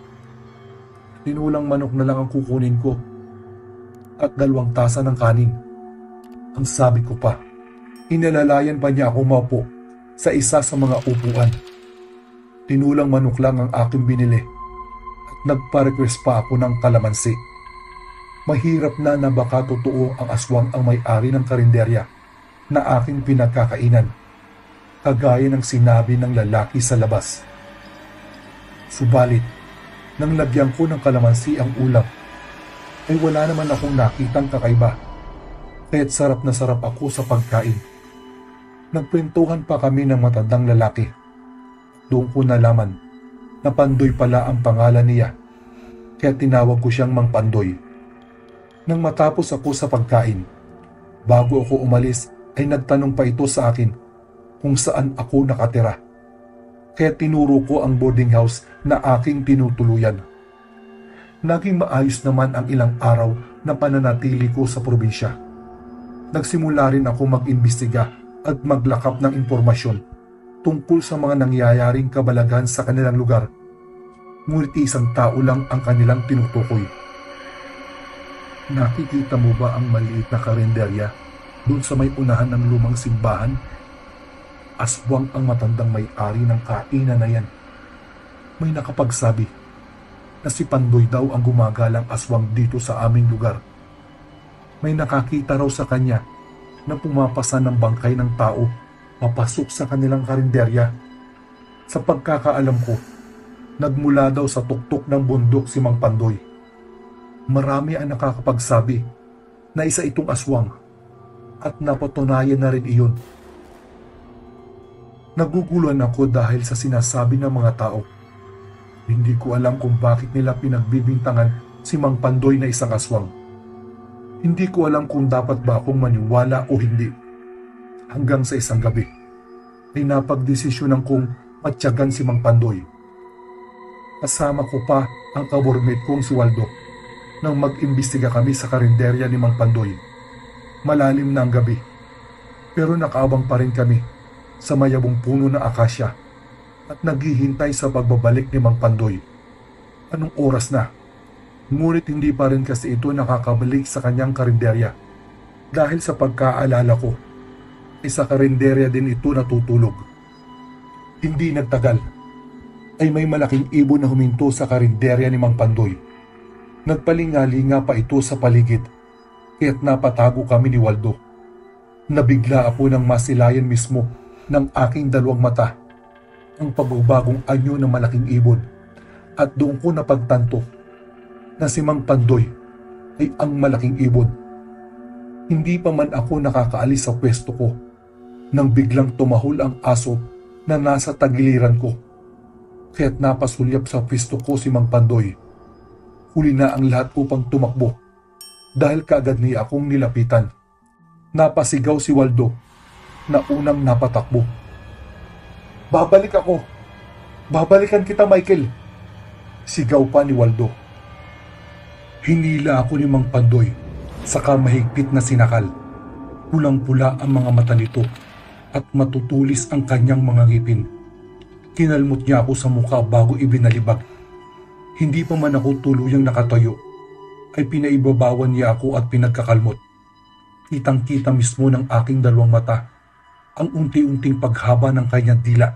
S1: Tinulang manok na lang ang kukunin ko at 2 tasa ng kanin. Ang sabi ko pa, inalalayan pa niya ako maupo sa isa sa mga upuan. Tinulang manok lang ang aking binili at nagpa-request pa ako ng kalamansi. Mahirap na baka totoo ang aswang ang may-ari ng karinderya na aking pinagkakainan, kagaya ng sinabi ng lalaki sa labas. Subalit, nang lagyan ko ng kalamansi ang ulam, ay wala naman akong nakitang kakaiba, kaya't sarap na sarap ako sa pagkain. Nagkwentuhan pa kami ng matandang lalaki. Doon ko nalaman na Pandoy pala ang pangalan niya, kaya tinawag ko siyang Mang Pandoy. Nang matapos ako sa pagkain, bago ako umalis ay nagtanong pa ito sa akin kung saan ako nakatira. Kaya tinuro ko ang boarding house na aking tinutuluyan. Naging maayos naman ang ilang araw na pananatili ko sa probinsya. Nagsimula rin ako mag-imbestiga at maglakap ng impormasyon tungkol sa mga nangyayaring kabalaghan sa kanilang lugar. Ngunit isang tao lang ang kanilang tinutukoy. Nakikita mo ba ang maliit na karinderya doon sa may unahan ng lumang simbahan? Aswang ang matandang may-ari ng kainan na yan. May nakapagsabi na si Pandoy daw ang gumagalang aswang dito sa aming lugar. May nakakita raw sa kanya na pumapasa ng bangkay ng tao papasok sa kanilang karinderya. Sa pagkakaalam ko, nagmula daw sa tuktok ng bundok si Mang Pandoy. Marami ang nakakapagsabi na isa itong aswang at napatunayan na rin iyon. Naguguluhan ako dahil sa sinasabi ng mga tao. Hindi ko alam kung bakit nila pinagbibintangan si Mang Pandoy na isang aswang. Hindi ko alam kung dapat ba akong maniwala o hindi. Hanggang sa isang gabi, ay napagdesisyonan kong matyagan si Mang Pandoy. Kasama ko pa ang kabormate kong si Waldo nang mag-imbestiga kami sa karinderya ni Mang Pandoy. Malalim na ang gabi, pero nakaabang pa rin kami sa mayabong puno ng akasya at naghihintay sa pagbabalik ni Mang Pandoy. Anong oras na? Ngunit hindi pa rin kasi ito nakakabalik sa kanyang karinderya dahil sa pagkaalala ko, sa karinderya din ito natutulog. Hindi nagtagal ay may malaking ibon na huminto sa karinderya ni Mang Pandoy. Nagpalingalinga pa ito sa paligid, kaya't napatago kami ni Waldo. Nabigla ako nang masilayan mismo ng aking 2 mata ang pagbabagong anyo ng malaking ibon, at doon ko napagtanto na si Mang Pandoy ay ang malaking ibon. Hindi pa man ako nakakaalis sa pwesto ko nang biglang tumahol ang aso na nasa tagiliran ko, kaya't napasulyap sa pwesto ko si Mang Pandoy. Huli na ang lahat upang tumakbo dahil kaagad niya akong nilapitan. Napasigaw si Waldo na unang napatakbo. Babalik ako! Babalikan kita, Michael! Sigaw pa ni Waldo. Hinila ako ni Mang Pandoy, saka mahigpit na sinakal. Pulang-pula ang mga mata nito at matutulis ang kanyang mga ngipin. Kinalmot niya ako sa mukha bago ibinalibag. Hindi pa man ako tuluyang nakatayo, ay pinaibabawan niya ako at pinagkakalmot. Kitang-kita mismo ng aking dalawang mata ang unti-unting paghaba ng kanyang dila.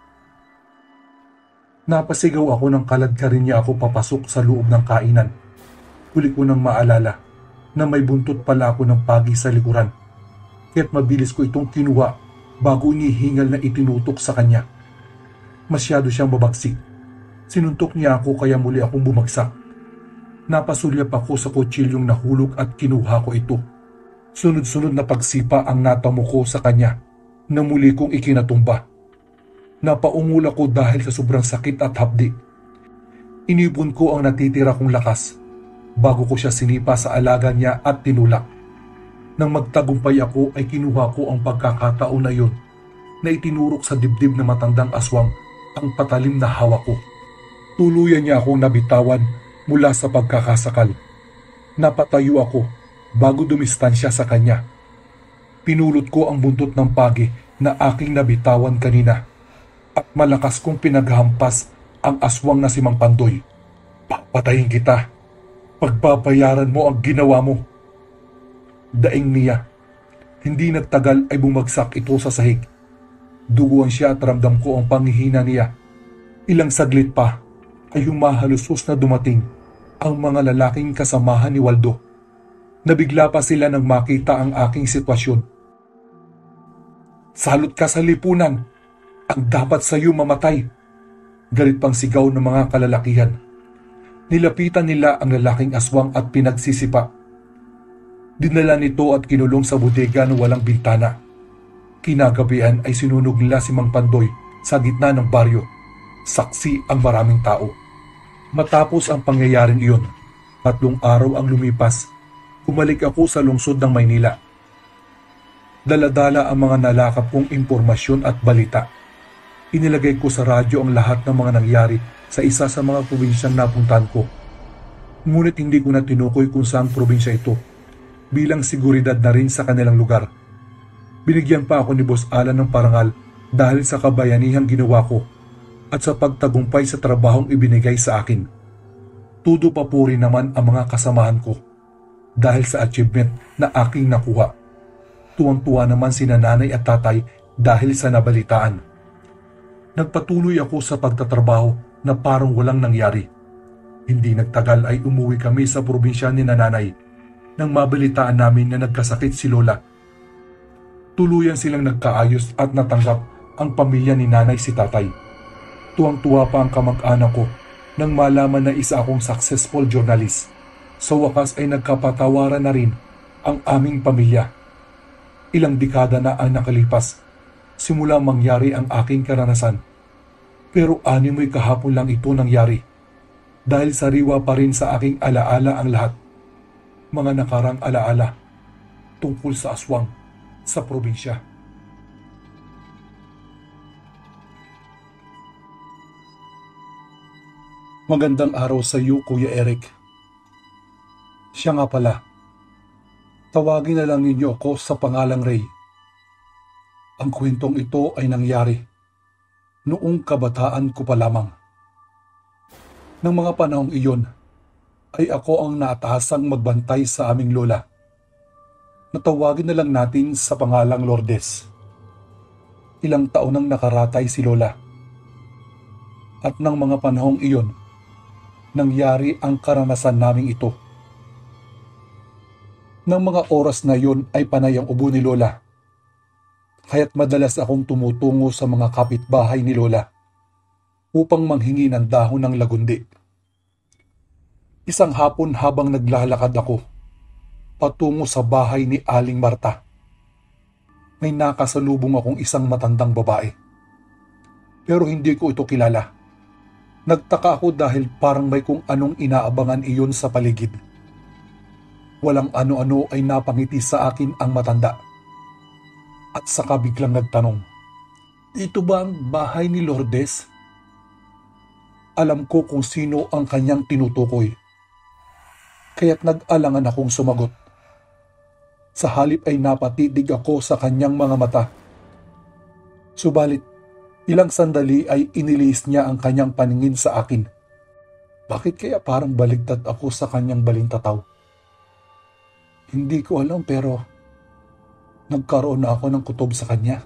S1: Napasigaw ako ng kaladkarin niya ako papasok sa loob ng kainan. Huli ko nang maalala na may buntot pala ako ng pagi sa likuran. Kaya't mabilis ko itong kinuha bago inihingal na itinutok sa kanya. Masyado siyang babagsik. Sinuntok niya ako kaya muli akong bumagsak. Napasulyap ako sa kutsilyong nahulog at kinuha ko ito. Sunod-sunod na pagsipa ang natamo ko sa kanya na muli kong ikinatumba. Napaungul ako dahil sa sobrang sakit at hapdi. Inipon ko ang natitira kong lakas bago ko siya sinipa sa alaga niya at tinulak. Nang magtagumpay ako ay kinuha ko ang pagkakataon na yun na itinurok sa dibdib na matandang aswang ang patalim na hawak ko. Tuluyan niya akong nabitawan mula sa pagkakasakal. Napatayo ako bago dumistansya sa kanya. Pinulot ko ang buntot ng pagi na aking nabitawan kanina at malakas kong pinaghampas ang aswang na si Mang Pandoy. Papatayin kita. Pagbabayaran mo ang ginawa mo. Daing niya. Hindi nagtagal ay bumagsak ito sa sahig. Duguan siya at ramdam ko ang panghihina niya. Ilang saglit pa ay humahalusos na dumating ang mga lalaking kasamahan ni Waldo. Nabigla pa sila nang makita ang aking sitwasyon. Salot ka sa lipunan! Ang dapat sa iyo mamatay! Galit pang sigaw ng mga kalalakihan. Nilapitan nila ang lalaking aswang at pinagsisipa. Dinala nito at kinulong sa bodega na walang bintana. Kinagabihan ay sinunog nila si Mang Pandoy sa gitna ng baryo. Saksi ang maraming tao. Matapos ang pangyayaring iyon, 3 araw ang lumipas, bumalik ako sa lungsod ng Maynila. Dala-dala ang mga nalakap kong impormasyon at balita. Inilagay ko sa radyo ang lahat ng mga nangyari sa isa sa mga probinsyang napuntahan ko. Ngunit hindi ko na tinukoy kung saang probinsya ito, bilang seguridad na rin sa kanilang lugar. Binigyan pa ako ni Boss Alan ng parangal dahil sa kabayanihang ginawa ko at sa pagtagumpay sa trabahong ibinigay sa akin. Tudo papuri naman ang mga kasamahan ko dahil sa achievement na aking nakuha. Tuwang-tuwa naman sina nanay at tatay dahil sa nabalitaan. Nagpatuloy ako sa pagtatrabaho na parang walang nangyari. Hindi nagtagal ay umuwi kami sa probinsya ni nanay nang mabalitaan namin na nagkasakit si Lola. Tuluyan silang nagkaayos at natanggap ang pamilya ni nanay si tatay. Tuwang-tuwa pa ang kamag-anak ko nang malaman na isa akong successful journalist. Sa wakas ay nagkapatawaran na rin ang aming pamilya. Ilang dekada na ang nakalipas simula mangyari ang aking karanasan. Pero 6 kahapon lang ito nangyari dahil sariwa pa rin sa aking alaala ang lahat. Mga nakarang alaala tungkol sa aswang sa probinsya. Magandang araw sa iyo, Kuya Eric. Siya nga pala. Tawagin na lang ninyo ako sa pangalang Ray. Ang kwentong ito ay nangyari noong kabataan ko pa lamang. Nang mga panahong iyon, ay ako ang naatasang magbantay sa aming lola. Natawagin na lang natin sa pangalang Lourdes. Ilang taon nang nakaratay si Lola. At nang mga panahong iyon, nangyari ang karanasan naming ito. Nang mga oras na iyon ay panay ang ubo ni Lola. Kaya't madalas akong tumutungo sa mga kapitbahay ni Lola upang manghingi ng dahon ng lagundi. Isang hapon habang naglalakad ako patungo sa bahay ni Aling Marta, may nakasalubong akong isang matandang babae. Pero hindi ko ito kilala. Nagtaka ako dahil parang may kung anong inaabangan iyon sa paligid. Walang ano-ano ay napangiti sa akin ang matanda. At saka biglang nagtanong, "Ito ba ang bahay ni Lourdes?" Alam ko kung sino ang kanyang tinutukoy. Kaya't nag-alangan akong sumagot. Sa halip ay napatitig ako sa kanyang mga mata. Subalit, Ilang sandali ay inilis niya ang kanyang paningin sa akin. Bakit kaya parang baligtad ako sa kanyang balintataw? Hindi ko alam pero nagkaroon na ako ng kutob sa kanya.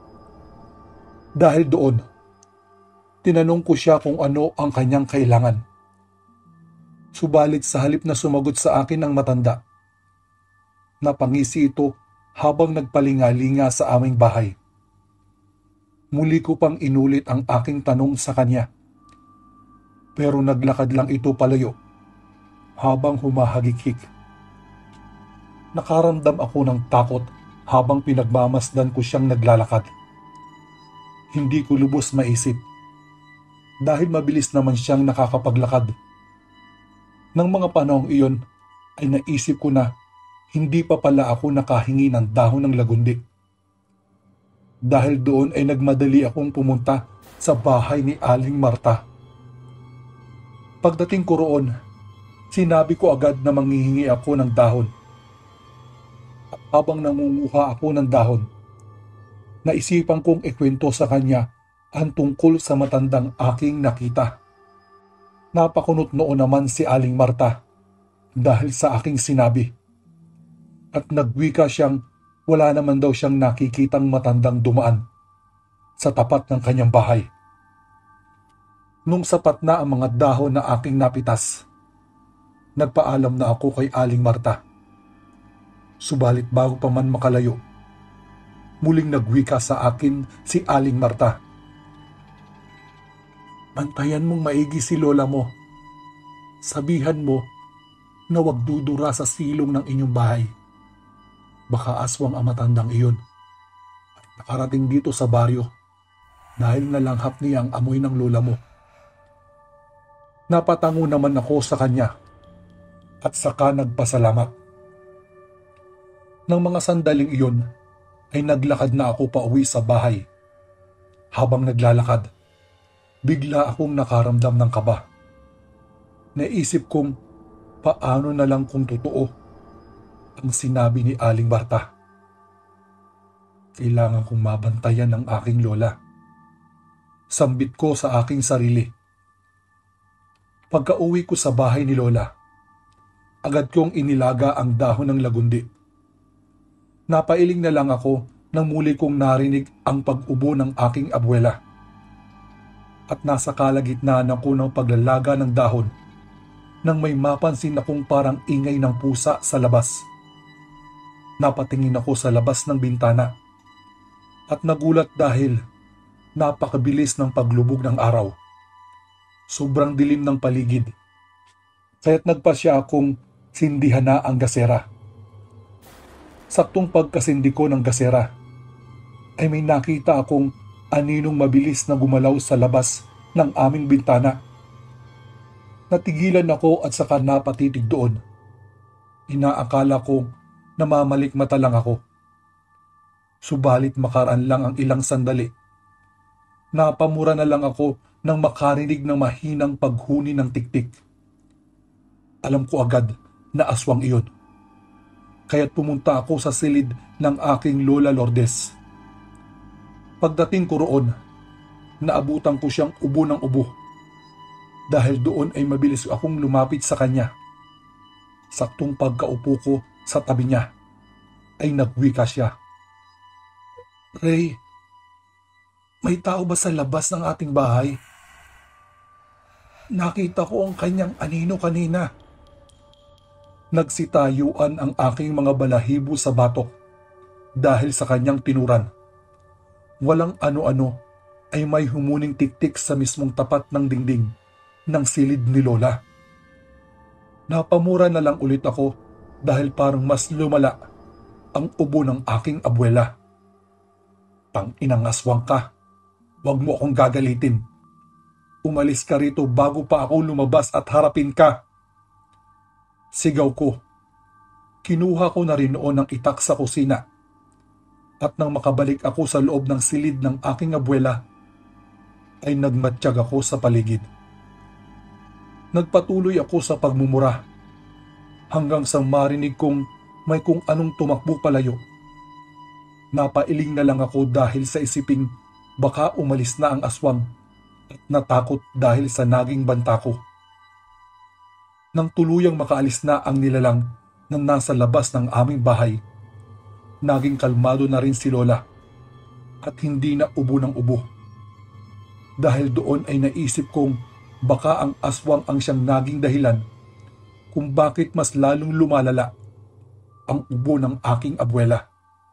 S1: Dahil doon, tinanong ko siya kung ano ang kanyang kailangan. Subalit sa halip na sumagot sa akin ng matanda, napangisi ito habang nagpalingalinga sa aming bahay. Muli ko pang inulit ang aking tanong sa kanya. Pero naglakad lang ito palayo habang humahagikik. Nakaramdam ako ng takot habang pinagmamasdan ko siyang naglalakad. Hindi ko lubos maisip dahil mabilis naman siyang nakakapaglakad. Nang mga panahong iyon ay naisip ko na hindi pa pala ako nakahingi ng dahon ng lagundi. Dahil doon ay nagmadali akong pumunta sa bahay ni Aling Marta. Pagdating ko roon, sinabi ko agad na manghihingi ako ng dahon. At habang nangunguha ako ng dahon, naisipan kong ikwento sa kanya ang tungkol sa matandang aking nakita. Napakunot noon naman si Aling Marta dahil sa aking sinabi. At nagwika siyang wala naman daw siyang nakikitang matandang dumaan sa tapat ng kanyang bahay. Nung sapat na ang mga dahon na aking napitas, nagpaalam na ako kay Aling Marta. Subalit bago pa man makalayo, muling nagwika sa akin si Aling Marta. Bantayan mong maigi si lola mo. Sabihan mo na wag dudura sa silong ng inyong bahay. Baka aswang ang matandang iyon at nakarating dito sa baryo dahil nalanghap niya ang amoy ng lola mo. Napatango naman ako sa kanya at saka nagpasalamat. Nang mga sandaling iyon ay naglakad na ako pauwi sa bahay. Habang naglalakad, bigla akong nakaramdam ng kaba. Naisip kong paano na lang kung totoo ang sinabi ni Aling Marta. Kailangan kong mabantayan ang aking lola. Sambit ko sa aking sarili. Pagka-uwi ko sa bahay ni lola, agad kong inilaga ang dahon ng lagundi. Napailing na lang ako nang muli kong narinig ang pag-ubo ng aking abuela. At nasa kalagitnaan ako ng paglalaga ng dahon nang may mapansin akong parang ingay ng pusa sa labas. Napatingin ako sa labas ng bintana at nagulat dahil napakabilis ng paglubog ng araw. Sobrang dilim ng paligid. Kaya't nagpasya akong sindihan na ang gasera. Saktong pagkasindi ko ng gasera ay may nakita akong aninong mabilis na gumalaw sa labas ng aming bintana. Natigilan ako at saka napatitig doon. Inaakala ko namamalikmata lang ako. Subalit makaraan lang ang ilang sandali. Napamura na lang ako nang makarinig ng mahinang paghuni ng tiktik. Alam ko agad na aswang iyon. Kaya't pumunta ako sa silid ng aking Lola Lourdes. Pagdating ko roon, naabutan ko siyang ubo ng ubo. Dahil doon ay mabilis akong lumapit sa kanya. Saktong pagkaupo ko sa tabi niya, ay nagwika siya. Ray, may tao ba sa labas ng ating bahay? Nakita ko ang kanyang anino kanina. Nagsitayuan ang aking mga balahibo sa batok dahil sa kanyang tinuran. Walang ano-ano ay may humuning tiktik sa mismong tapat ng dingding ng silid ni Lola. Napamura na lang ulit ako dahil parang mas lumala ang ubo ng aking abuela. Tang-inang aswang ka, wag mo akong gagalitin. Umalis ka rito bago pa ako lumabas at harapin ka. Sigaw ko. Kinuha ko na rin noon ang itak sa kusina. At nang makabalik ako sa loob ng silid ng aking abuela, ay nagmatsyag ako sa paligid. Nagpatuloy ako sa pagmumura hanggang sa marinig kong may kung anong tumakbo palayo. Napailing na lang ako dahil sa isiping Baka umalis na ang aswang at natakot dahil sa naging banta ko. Nang tuluyang makaalis na ang nilalang na nasa labas ng aming bahay, naging kalmado na rin si Lola at hindi na ubo ng ubo. Dahil doon ay naisip kong baka ang aswang ang siyang naging dahilan kung bakit mas lalong lumalala ang ubo ng aking abuela.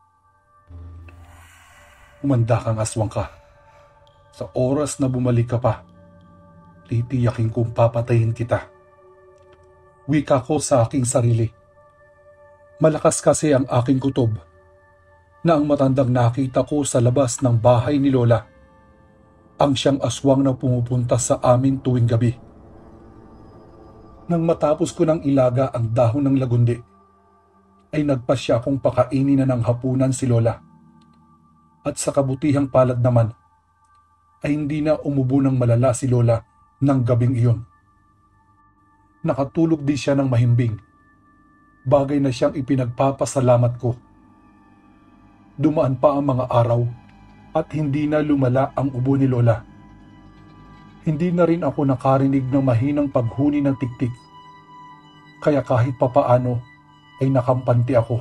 S1: Umanda kang aswang ka. Sa oras na bumalik ka pa, titiyakin kong papatayin kita. Wika ko sa aking sarili. Malakas kasi ang aking kutob na ang matandang nakita ko sa labas ng bahay ni Lola ang siyang aswang na pumupunta sa amin tuwing gabi. Nang matapos ko ng ilaga ang dahon ng lagundi, ay nagpasya kong pakainin na ng hapunan si Lola. At sa kabutihang palad naman, ay hindi na umubo ng malala si Lola ng gabing iyon. Nakatulog di siya ng mahimbing, bagay na siyang ipinagpapasalamat ko. Dumaan pa ang mga araw at hindi na lumala ang ubo ni Lola. Hindi na rin ako nakarinig ng mahinang paghuni ng tiktik, kaya kahit papaano ay nakampanti ako.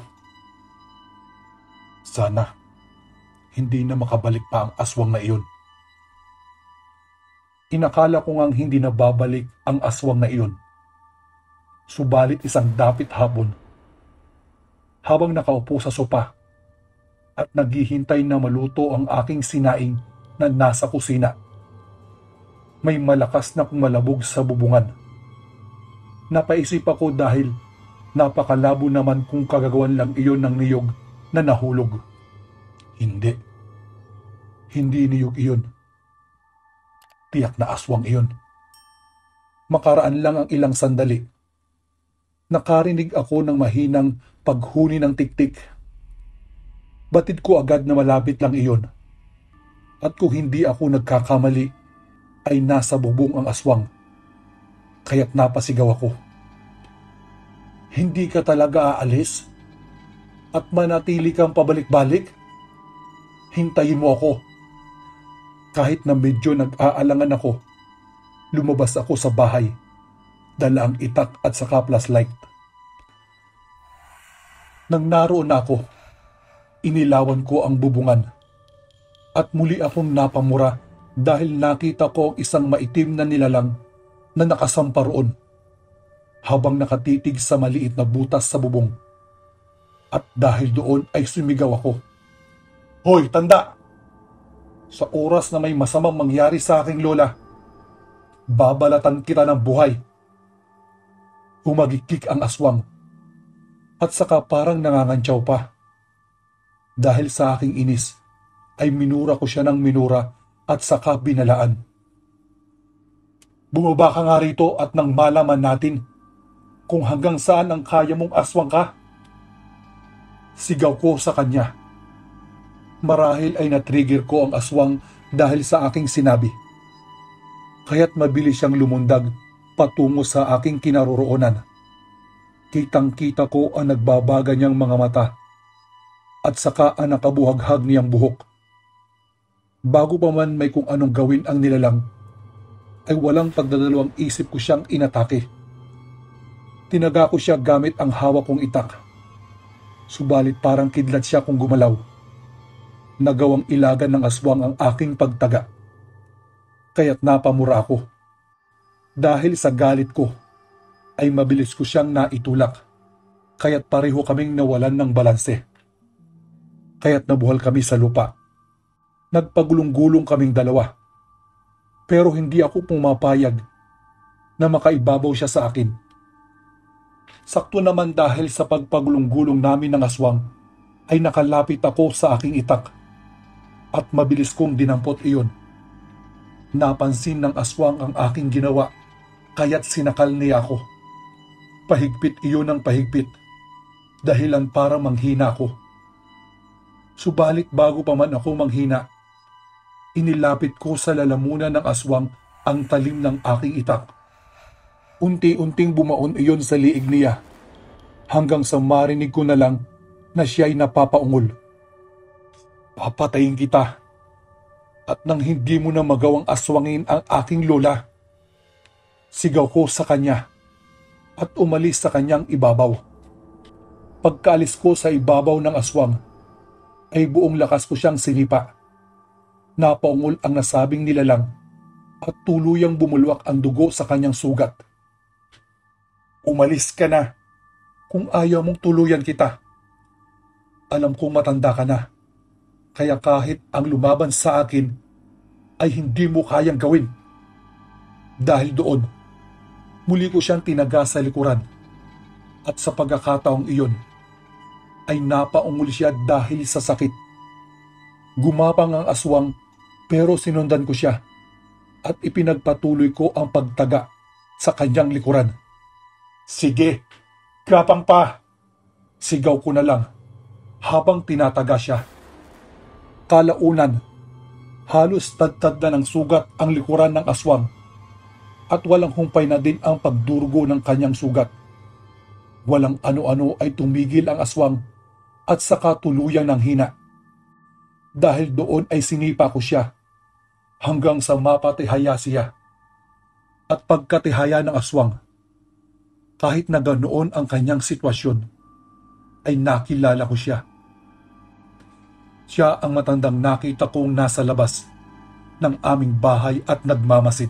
S1: Sana hindi na makabalik pa ang aswang na iyon. Inakala ko ngang hindi na babalik ang aswang na iyon. Subalit isang dapit hapon, habang nakaupo sa sopa at naghihintay na maluto ang aking sinaing na nasa kusina, may malakas na kumalabog sa bubungan. Napaisip ako dahil napakalabo naman kung kagagawan lang iyon ng niyog na nahulog. Hindi niyog iyon. Tiyak na aswang iyon. Makaraan lang ang ilang sandali, nakarinig ako ng mahinang paghuni ng tiktik. Batid ko agad na malapit lang iyon. At kung hindi ako nagkakamali, ay nasa bubong ang aswang. Kaya't napasigaw ako. Hindi ka talaga aalis? At manatili kang pabalik-balik? Hintayin mo ako. Kahit na medyo nag-aalangan ako, lumabas ako sa bahay, dala ang itak at saka flashlight. Nang naroon na ako, inilawan ko ang bubungan at muli akong napamura dahil nakita ko ang isang maitim na nilalang na nakasampa roon habang nakatitig sa maliit na butas sa bubong. At dahil doon ay sumigaw ako, "Hoy, tanda! Sa oras na may masamang mangyari sa aking lola, babalatan kita ng buhay." Humagikik ang aswang at saka parang nangangantyaw pa. Dahil sa aking inis, ay minura ko siya ng minura at saka binalaan. Bumaba ka nga rito at nang malaman natin kung hanggang saan ang kaya mong aswang ka. Sigaw ko sa kanya. Marahil ay natrigger ko ang aswang dahil sa aking sinabi. Kaya't mabilis siyang lumundag patungo sa aking kinaroroonan. Kitang-kita ko ang nagbabaga niyang mga mata at saka ang nakabuhaghag niyang buhok. Bago pa man may kung anong gawin ang nilalang, ay walang pagdadalawang isip ko siyang inatake. Tinaga ko siya gamit ang hawak kong itak. Subalit parang kidlat siya kung gumalaw. Nagawang ilagan ng aswang ang aking pagtaga. Kaya't napamura ako. Dahil sa galit ko, ay mabilis ko siyang naitulak. Kaya't pareho kaming nawalan ng balanse. Kaya't nabuhal kami sa lupa. Nagpagulong-gulong kaming dalawa. Pero hindi ako pumapayag na makaibabaw siya sa akin. Sakto naman dahil sa pagpagulong-gulong namin ng aswang, ay nakalapit ako sa aking itak. At mabilis kong dinampot iyon. Napansin ng aswang ang aking ginawa, kaya't sinakal niya ako. Pahigpit iyon ng pahigpit, dahilan para manghina ako. Subalit bago pa man ako manghina, inilapit ko sa lalamunan ng aswang ang talim ng aking itak. Unti-unting bumaon iyon sa liig niya, hanggang sa marinig ko na lang na siya'y napapaungol. Papatayin kita. At nang hindi mo na magawang aswangin ang aking lola, sigaw ko sa kanya at umalis sa kanyang ibabaw. Pagkaalis ko sa ibabaw ng aswang, ay buong lakas ko siyang sinipa. Napaungol ang nasabing nilalang at tuluyang bumulwak ang dugo sa kanyang sugat. Umalis ka na kung ayaw mong tuluyan kita. Alam kong matanda ka na, kaya kahit ang lumaban sa akin ay hindi mo kayang gawin. Dahil doon, muli ko siyang tinaga sa likuran at sa pagkakataong iyon ay napaungol siya dahil sa sakit. Gumapang ang aswang pero sinundan ko siya at ipinagpatuloy ko ang pagtaga sa kanyang likuran. Sige, gapang pa! Sigaw ko na lang habang tinataga siya. Kalaunan, halos tad-tad na ng sugat ang likuran ng aswang at walang humpay na din ang pagdurugo ng kanyang sugat. Walang ano-ano ay tumigil ang aswang at saka tuluyang ng hina. Dahil doon ay sinipa ko siya hanggang sa mapatihaya siya. At pagkatihaya ng aswang, kahit na ganoon ang kanyang sitwasyon, ay nakilala ko siya. Siya ang matandang nakita kong nasa labas ng aming bahay at nagmamasid.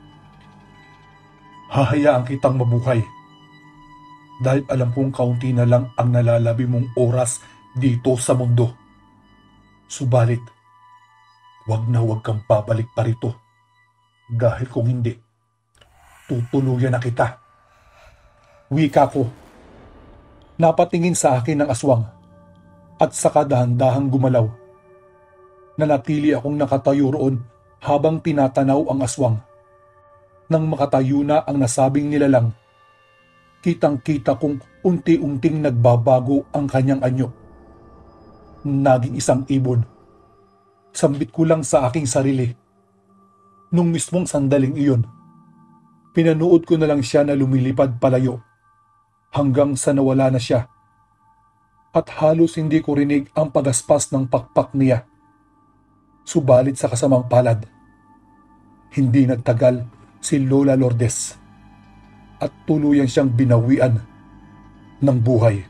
S1: Hahayaan kitang mabuhay dahil alam kong kaunti na lang ang nalalabi mong oras dito sa mundo. Subalit, wag na wag kang babalik pa rito dahil kung hindi, tutuluyan na kita. Wika ko. Napatingin sa akin ng aswang at saka dahan-dahang gumalaw. Nanatili akong nakatayo roon habang tinatanaw ang aswang. Nang makatayo na ang nasabing nilalang, kitang-kita kong unti-unting nagbabago ang kanyang anyo. Naging isang ibon. Sambit ko lang sa aking sarili. Nung mismong sandaling iyon, pinanood ko na lang siya na lumilipad palayo hanggang sa nawala na siya. At halos hindi ko rinig ang pagaspas ng pakpak niya. Subalit sa kasamang palad, hindi nagtagal si Lola Lourdes at tuluyan siyang binawian ng buhay.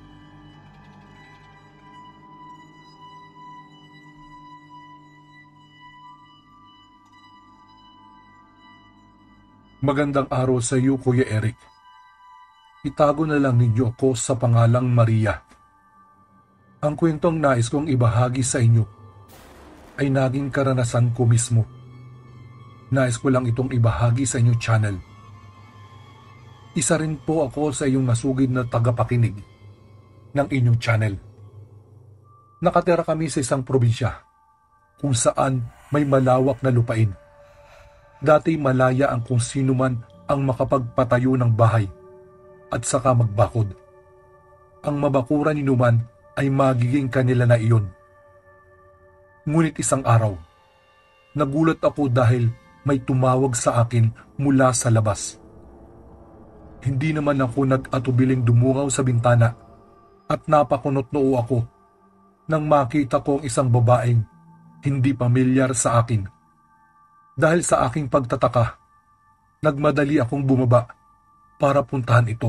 S1: Magandang araw sa iyo, Kuya Eric. Itago na lang ninyo ako sa pangalang Maria. Ang kwentong nais kong ibahagi sa inyo ay naging karanasan ko mismo. Nais ko lang itong ibahagi sa inyong channel. Isa rin po ako sa iyong masugid na tagapakinig ng inyong channel. Nakatira kami sa isang probinsya kung saan may malawak na lupain. Dati malaya ang kung sino man ang makapagpatayo ng bahay at saka magbakod. Ang mabakuran ni Numan ay magiging kanila na iyon. Ngunit isang araw, nagulat ako dahil may tumawag sa akin mula sa labas. Hindi naman ako nag-atubiling dumungaw sa bintana at napakunot noo ako nang makita ko ang isang babaeng hindi pamilyar sa akin. Dahil sa aking pagtataka, nagmadali akong bumaba para puntahan ito.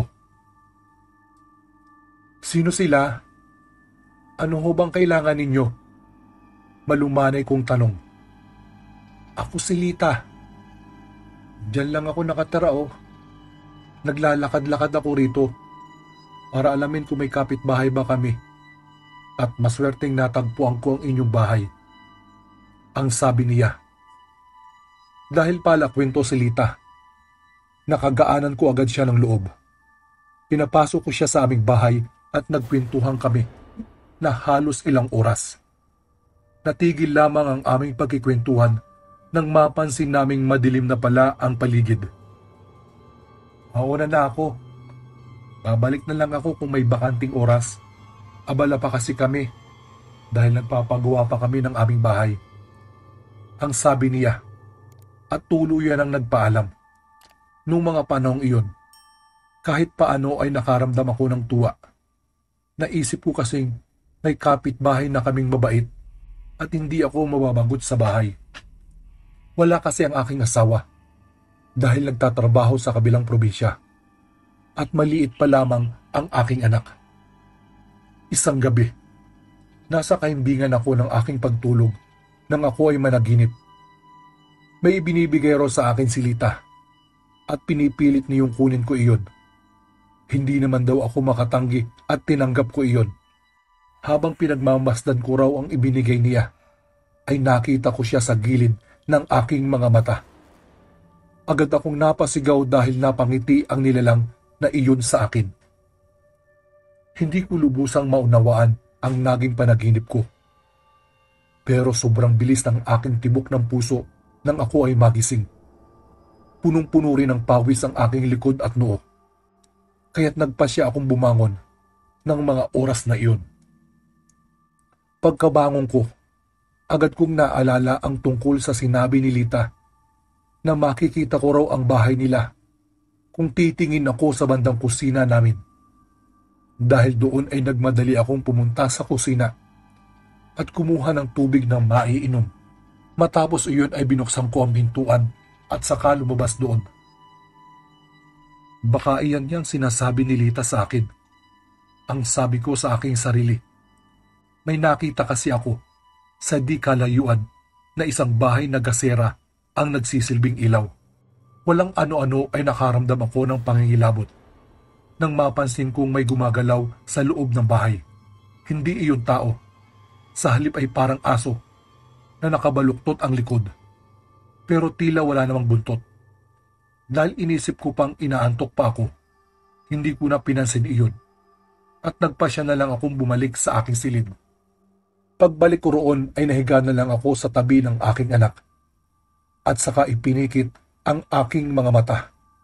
S1: Sino sila? Ano ho bang kailangan ninyo? Malumanay kong tanong. Ako si Lita. Diyan lang ako nakatira oh. Naglalakad-lakad ako rito para alamin kung may kapitbahay ba kami at maswerteng natagpuan ko ang inyong bahay. Ang sabi niya. Dahil pala kwento si Lita, nakagaanan ko agad siya ng loob. Pinapasok ko siya sa aming bahay at nagkwentuhan kami na halos ilang oras. Natigil lamang ang aming pagkikwentuhan nang mapansin naming madilim na pala ang paligid. Mauna na ako. Babalik na lang ako kung may bakanting oras. Abala pa kasi kami dahil nagpapagawa pa kami ng aming bahay. Ang sabi niya at tuluyan ang nagpaalam. Nung mga panahong iyon, kahit paano ay nakaramdam ako ng tuwa. Naisip ko kasing may kapitbahay na kaming mabait at hindi ako mababagot sa bahay. Wala kasi ang aking asawa dahil nagtatrabaho sa kabilang probinsya at maliit pa lamang ang aking anak. Isang gabi, nasa kaimbingan ako ng aking pagtulog nang ako ay managinip. May ibinibigay raw sa akin si Lita at pinipilit niyong kunin ko iyon. Hindi naman daw ako makatanggi at tinanggap ko iyon. Habang pinagmamasdan ko raw ang ibinigay niya, ay nakita ko siya sa gilid ng aking mga mata. Agad akong napasigaw dahil napangiti ang nilalang na iyon sa akin. Hindi ko lubusang maunawaan ang naging panaginip ko. Pero sobrang bilis ng aking tibok ng puso nang ako ay magising. Punong-puno rin ng pawis ang aking likod at noo. Kaya't nagpasya akong bumangon ng mga oras na iyon. Pagkabangon ko, agad kong naalala ang tungkol sa sinabi ni Lita na makikita ko raw ang bahay nila kung titingin ako sa bandang kusina namin. Dahil doon ay nagmadali akong pumunta sa kusina at kumuha ng tubig na maiinom. Matapos iyon ay binuksan ko ang pintuan at saka lumabas doon. Baka iyan yang sinasabi ni Lita sa akin. Ang sabi ko sa aking sarili. May nakita kasi ako sa di kalayuan na isang bahay na gasera ang nagsisilbing ilaw. Walang ano-ano ay nakaramdam ako ng pangingilabot nang mapansin kong may gumagalaw sa loob ng bahay. Hindi iyon tao. Sa halip ay parang aso na nakabaluktot ang likod. Pero tila wala namang buntot. Dahil inisip ko pang inaantok pa ako, hindi ko na pinansin iyon at nagpasya na lang akong bumalik sa aking silid. Pagbalik ko roon ay nahiga na lang ako sa tabi ng aking anak at saka ipinikit ang aking mga mata.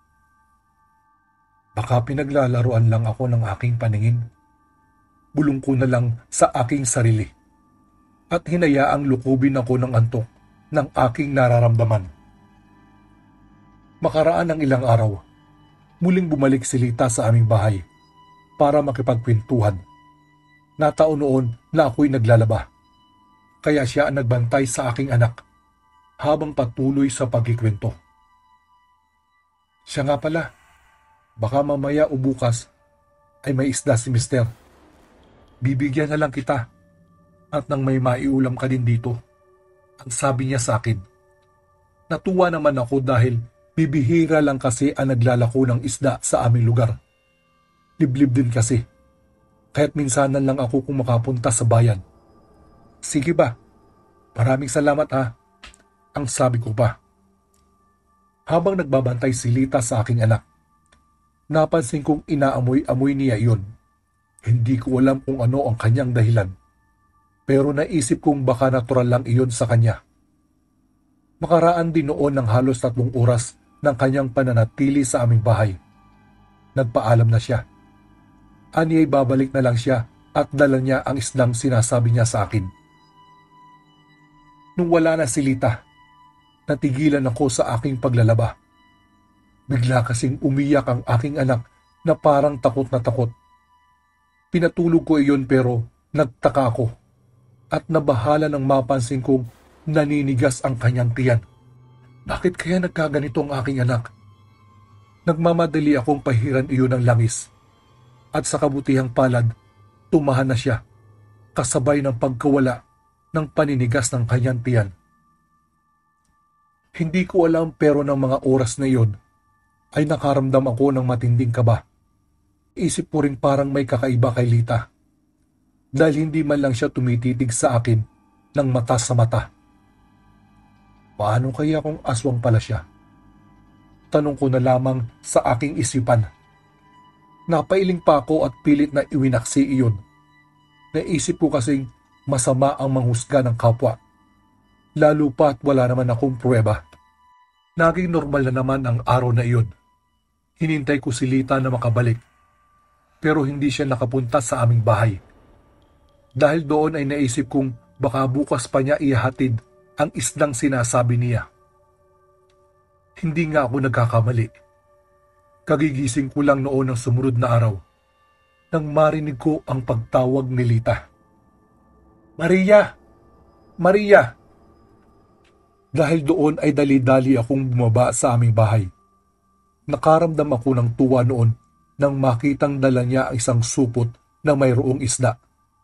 S1: Baka pinaglalaruan lang ako ng aking paningin. Bulong ko na lang sa aking sarili at hinayaang lukubin ako ng antok ng aking nararamdaman. Makaraan ng ilang araw, muling bumalik si Lita sa aming bahay para makipagkwentuhan. Nataon noon na ako'y naglalaba, kaya siya ang nagbantay sa aking anak habang patuloy sa pagkikwento. Siya nga pala, baka mamaya o bukas ay may isda si Mister. Bibigyan na lang kita at nang may maiulam ka din dito, ang sabi niya sa akin. Natuwa naman ako dahil bibihira lang kasi ang naglalako ng isda sa aming lugar. Liblib din kasi, kaya't minsanan lang ako kung makapunta sa bayan. Sige ba, maraming salamat ha, ang sabi ko pa. Habang nagbabantay si Lita sa aking anak, napansin kong inaamoy-amoy niya iyon. Hindi ko alam kung ano ang kanyang dahilan, pero naisip kong baka natural lang iyon sa kanya. Makaraan din noon ng halos 3 oras ng kanyang pananatili sa aming bahay. Nagpaalam na siya. Aniya'y babalik na lang siya at dala niya ang isdang sinasabi niya sa akin. Nung wala na si Lita, natigilan ako sa aking paglalaba. Bigla kasing umiyak ang aking anak na parang takot na takot. Pinatulog ko iyon pero nagtaka ako at nabahala nang mapansin kong naninigas ang kanyang tiyan. Bakit kaya nagkaganito ang aking anak? Nagmamadali akong pahiran iyon ng langis at sa kabutihang palad, tumahan na siya kasabay ng pagkawala ng paninigas ng kanyang tiyan. Hindi ko alam pero ng mga oras na iyon ay nakaramdam ako ng matinding kaba. Isip ko rin parang may kakaiba kay Lita dahil hindi man lang siya tumititig sa akin ng mata sa mata. Paano kaya kung aswang pala siya? Tanong ko na lamang sa aking isipan. Napailing pa ako at pilit na iwinaksi iyon. Naisip ko kasing masama ang manghusga ng kapwa. Lalo pa at wala naman akong pruweba. Naging normal na naman ang araw na iyon. Hinintay ko si Lita na makabalik. Pero hindi siya nakapunta sa aming bahay. Dahil doon ay naisip kong baka bukas pa niya ihahatid ang isdang sinasabi niya. Hindi nga ako nagkakamali. Kagigising ko lang noon ng sumunod na araw nang marinig ko ang pagtawag ni Lita. Maria! Maria! Dahil doon ay dali-dali akong bumaba sa aming bahay. Nakaramdam ako ng tuwa noon nang makitang dala niya ang isang supot na mayroong isda.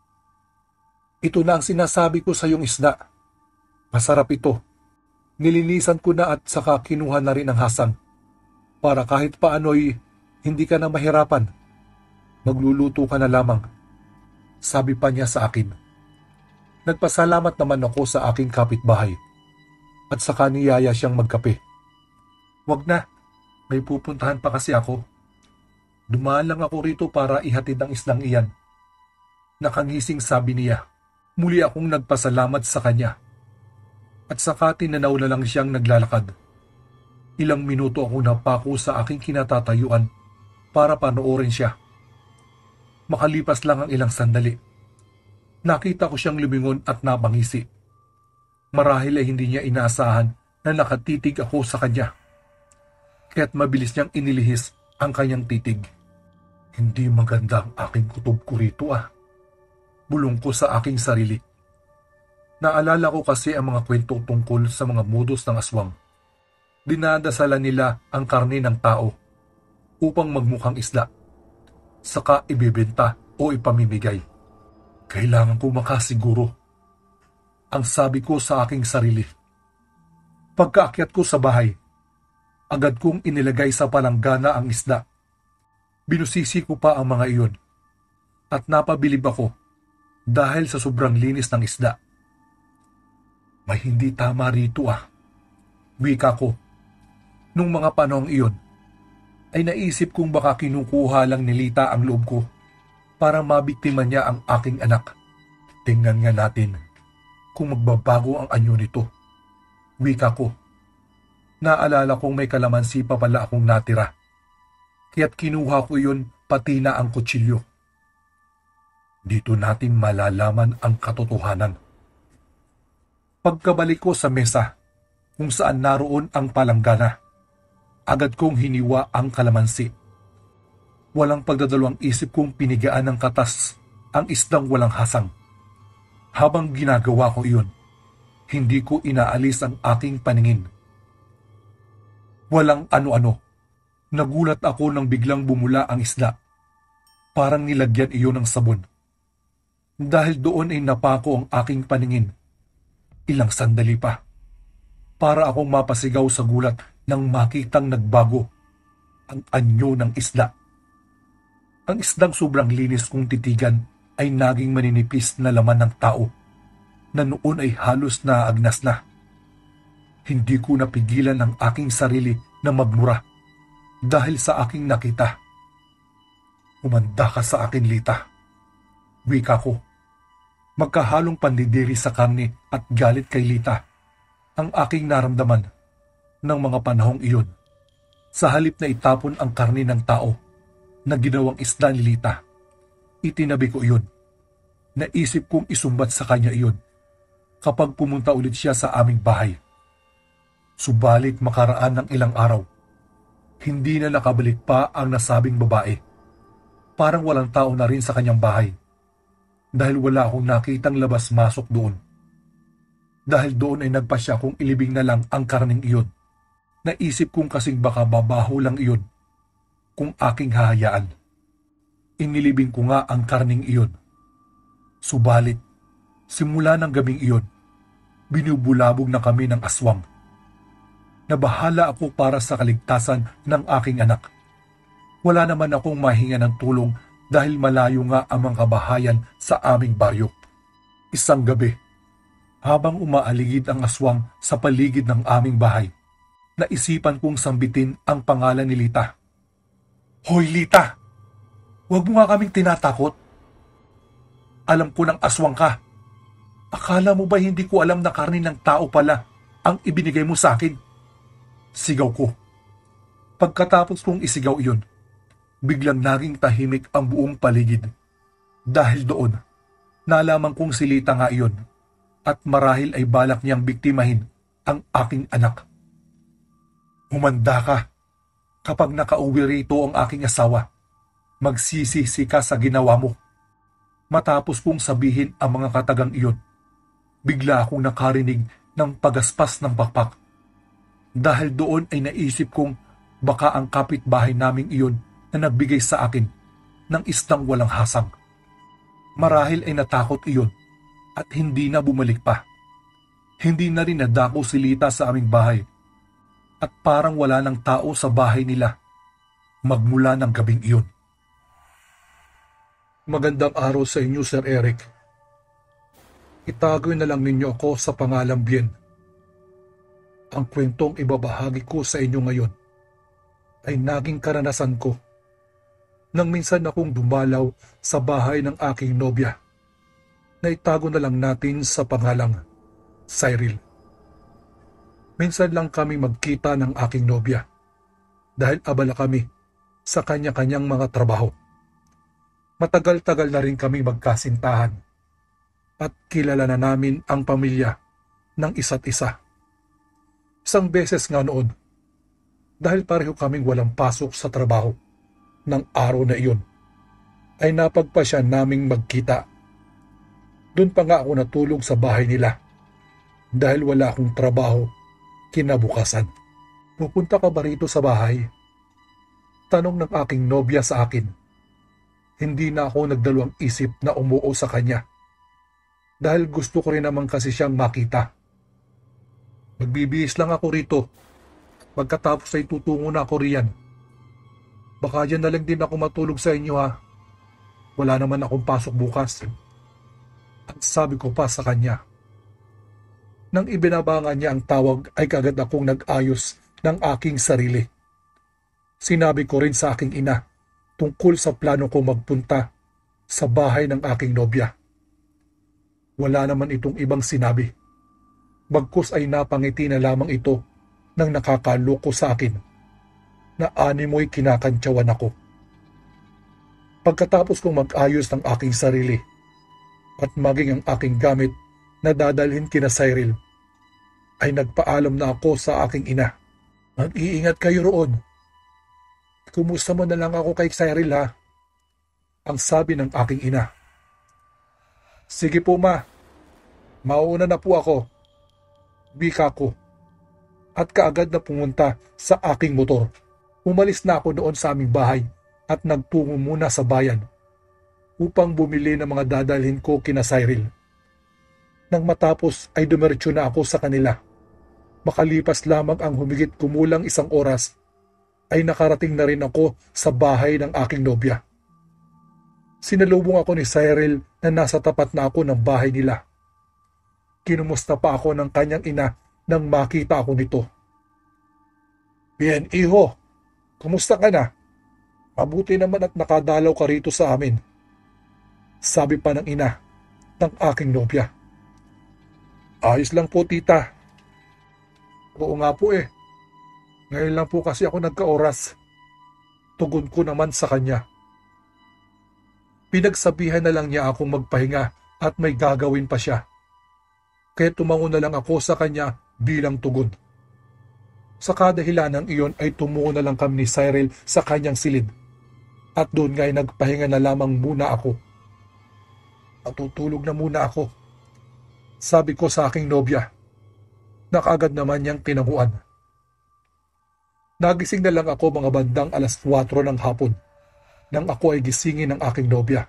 S1: Ito na ang sinasabi ko sa iyong isda. Masarap ito. Nilinisan ko na at saka kinuha na rin ang hasang. Para kahit paano'y hindi ka na mahirapan. Magluluto ka na lamang. Sabi pa niya sa akin. Nagpasalamat naman ako sa aking kapitbahay. At saka niyaya siyang magkape. Wag na, may pupuntahan pa kasi ako. Dumaan lang ako rito para ihatid ang isdang iyan. Nakangising sabi niya. Muli akong nagpasalamat sa kanya. At saka tinanaw na lang siyang naglalakad. Ilang minuto akong napako sa aking kinatatayuan para panoorin siya. Makalipas lang ang ilang sandali. Nakita ko siyang lumingon at napangisi. Marahil ay hindi niya inaasahan na nakatitig ako sa kanya. Kaya't mabilis niyang inilihis ang kanyang titig. Hindi maganda ang aking kutob ko rito Bulong ko sa aking sarili. Naalala ko kasi ang mga kwento tungkol sa mga modus ng aswang. Dinadasalan nila ang karne ng tao upang magmukhang isda, saka ibebenta o ipamimigay. Kailangan ko makasiguro. Ang sabi ko sa aking sarili. Pagkaakyat ko sa bahay, agad kong inilagay sa palanggana ang isda. Binusisi ko pa ang mga iyon at napabilib ako dahil sa sobrang linis ng isda. May hindi tama rito Wika ko. Nung mga panahong iyon, ay naisip kong baka kinukuha lang ni Lita ang loob ko para mabiktima niya ang aking anak. Tingnan nga natin kung magbabago ang anyo nito. Wika ko. Naalala kong may kalamansi pa pala akong natira. Kaya't kinuha ko yun pati na ang kutsilyo. Dito natin malalaman ang katotohanan. Pagkabalik ko sa mesa, kung saan naroon ang palanggana, agad kong hiniwa ang kalamansi. Walang pagdadalawang isip kong pinigaan ng katas ang isdang walang hasang. Habang ginagawa ko iyon, hindi ko inaalis ang aking paningin. Walang ano-ano. Nagulat ako nang biglang bumula ang isda. Parang nilagyan iyon ng sabon. Dahil doon ay napako ang aking paningin. Ilang sandali pa. Para akong mapasigaw sa gulat nang makitang nagbago ang anyo ng isda. Ang isdang sobrang linis kong titigan ay naging maninipis na laman ng tao na noon ay halos naagnas na. Hindi ko napigilan ang aking sarili na magmura dahil sa aking nakita. Umanda ka sa akin, Lita. Wika ko. Magkahalong pandidiri sa karne at galit kay Lita ang aking naramdaman ng mga panahong iyon. Sa halip na itapon ang karne ng tao na ginawang isda ni Lita, itinabi ko iyon. Naisip kong isumbat sa kanya iyon kapag pumunta ulit siya sa aming bahay. Subalit makaraan ng ilang araw, hindi na nakabalik pa ang nasabing babae. Parang walang tao na rin sa kanyang bahay dahil wala akong nakitang labas-masok doon. Dahil doon ay nagpasya kong ilibing na lang ang karning iyon. Naisip kong kasing baka babaho lang iyon kung aking hahayaan. Inilibing ko nga ang karning iyon. Subalit, simula ng gabing iyon, binubulabog na kami ng aswang. Nabahala ako para sa kaligtasan ng aking anak. Wala naman akong mahinga ng tulong dahil malayo nga ang mga kabahayan sa aming baryo. Isang gabi, habang umaaligid ang aswang sa paligid ng aming bahay, naisipan kong sambitin ang pangalan ni Lita. Hoy Lita! Huwag mo nga kaming tinatakot. Alam ko ng aswang ka. Akala mo ba hindi ko alam na karne ng tao pala ang ibinigay mo sa akin? Sigaw ko. Pagkatapos kong isigaw iyon, biglang naging tahimik ang buong paligid. Dahil doon, nalaman kong si Lita nga iyon at marahil ay balak niyang biktimahin ang aking anak. Humanda ka. Kapag nakauwi rito ang aking asawa, magsisisi ka sa ginawa mo. Matapos kong sabihin ang mga katagang iyon, bigla akong nakarinig ng pagaspas ng pakpak. Dahil doon ay naisip kong baka ang kapitbahay naming iyon na nagbigay sa akin ng isdang walang hasang. Marahil ay natakot iyon at hindi na bumalik pa. Hindi na rin nadako si Lita sa aming bahay at parang wala ng tao sa bahay nila magmula ng gabing iyon. Magandang araw sa inyo, Sir Eric. Itago na lang ninyo ako sa pangalang Bien. Ang kwentong ibabahagi ko sa inyo ngayon ay naging karanasan ko nang minsan akong dumalaw sa bahay ng aking nobya na itago na lang natin sa pangalang Cyril. Minsan lang kami magkita ng aking nobya dahil abala kami sa kanya-kanyang mga trabaho. Matagal-tagal na rin kami magkasintahan at kilala na namin ang pamilya ng isa't isa. Isang beses nga noon, dahil pareho kaming walang pasok sa trabaho ng araw na iyon, ay napagpasya naming magkita. Doon pa nga ako natulog sa bahay nila dahil wala akong trabaho kinabukasan. Pupunta ka ba rito sa bahay? Tanong ng aking nobya sa akin. Hindi na ako nagdalawang isip na umuo sa kanya dahil gusto ko rin naman kasi siyang makita. Magbibihis lang ako rito. Pagkatapos ay tutungo na ako riyan. Baka dyan na lang din ako matulog sa inyo ha. Wala naman akong pasok bukas. At sabi ko pa sa kanya. Nang ibinabangan niya ang tawag ay kagad akong nag-ayos ng aking sarili. Sinabi ko rin sa aking ina tungkol sa plano ko magpunta sa bahay ng aking nobya. Wala naman itong ibang sinabi. Bagkus ay napangiti na lamang ito nang nakakaloko sa akin na animoy kinakantsawan ako. Pagkatapos kong mag-ayos ng aking sarili at maging ang aking gamit na dadalhin kina Cyril, ay nagpaalam na ako sa aking ina. Mag-iingat kayo roon. Kumusta mo na lang ako kay Cyril ha? Ang sabi ng aking ina. Sige po ma, mauna na po ako. Bika ko. At kaagad na pumunta sa aking motor. Umalis na ako doon sa aming bahay at nagtungo muna sa bayan upang bumili ng mga dadalhin ko kina Cyril. Nang matapos ay dumiretso na ako sa kanila. Makalipas lamang ang humigit kumulang 1 oras ay nakarating na rin ako sa bahay ng aking nobya. Sinalubong ako ni Cyril na nasa tapat na ako ng bahay nila. Kinumusta pa ako ng kanyang ina nang makita ako nito. Bien, iho. Kumusta ka na? Mabuti naman at nakadalaw ka rito sa amin. Sabi pa ng ina ng aking nobya. Ayos lang po tita. Oo nga po eh. Ngayon lang po kasi ako nagka-oras. Tugon ko naman sa kanya. Pinagsabihan na lang niya akong magpahinga at may gagawin pa siya. Kaya tumango na lang ako sa kanya bilang tugon. Sa kadahilanang iyon ay tumungo na lang kami ni Cyril sa kanyang silid. At doon nga'y nagpahinga na lamang muna ako. Matutulog na muna ako. Sabi ko sa aking nobya. Nakaagad naman niyang tinaguan. Nagising na lang ako mga bandang 4:00 ng hapon nang ako ay gisingin ng aking nobya.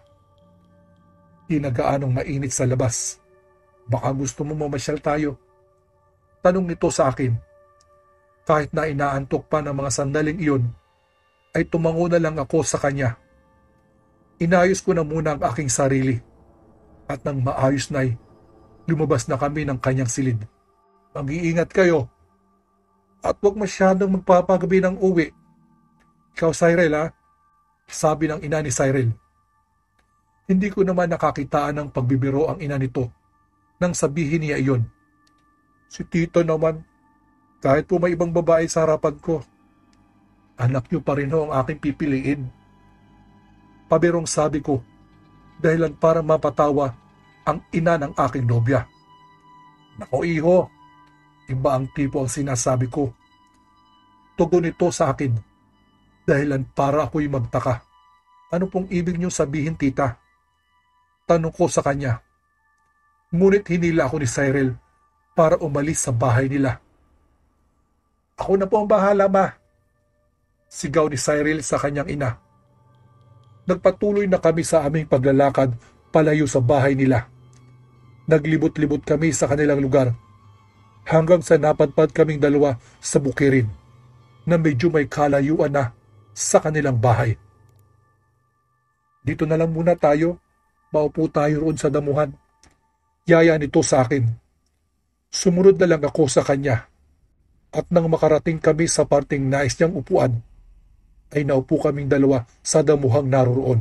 S1: Inagaanong mainit sa labas. Baka gusto mo mamasyal tayo? Tanong nito sa akin. Kahit na inaantok pa ng mga sandaling iyon, ay tumango na lang ako sa kanya. Inayos ko na muna ang aking sarili. At nang maayos na'y, lumabas na kami ng kanyang silid. Mag-iingat kayo. At huwag masyadong magpapagabi ng uwi. Ikaw Cyril ha? Sabi ng ina ni Cyril. Hindi ko naman nakakitaan ng pagbibiro ang ina nito nang sabihin niya iyon. Si Tito naman, kahit po may ibang babae sa harapan ko, anak niyo pa rin ho ang aking pipiliin. Pabirong sabi ko, dahilan para mapatawa ang ina ng aking nobya. Nako iho, iba ang tipo ang sinasabi ko. Tugon ito sa akin, dahilan para ako'y magtaka. Ano pong ibig niyo sabihin tita? Tanong ko sa kanya. Ngunit hinila ako ni Cyril para umalis sa bahay nila. "Ako na po ang bahala, ma," sigaw ni Cyril sa kanyang ina. Nagpatuloy na kami sa aming paglalakad palayo sa bahay nila. Naglibot-libot kami sa kanilang lugar hanggang sa napadpad kaming dalawa sa bukirin na medyo may kalayuan na sa kanilang bahay. "Dito na lang muna tayo. Maupo tayo roon sa damuhan." Yaya nito sa akin. Sumunod na lang ako sa kanya. At nang makarating kami sa parting nais niyang upuan, ay naupo kaming dalawa sa damuhang naroroon.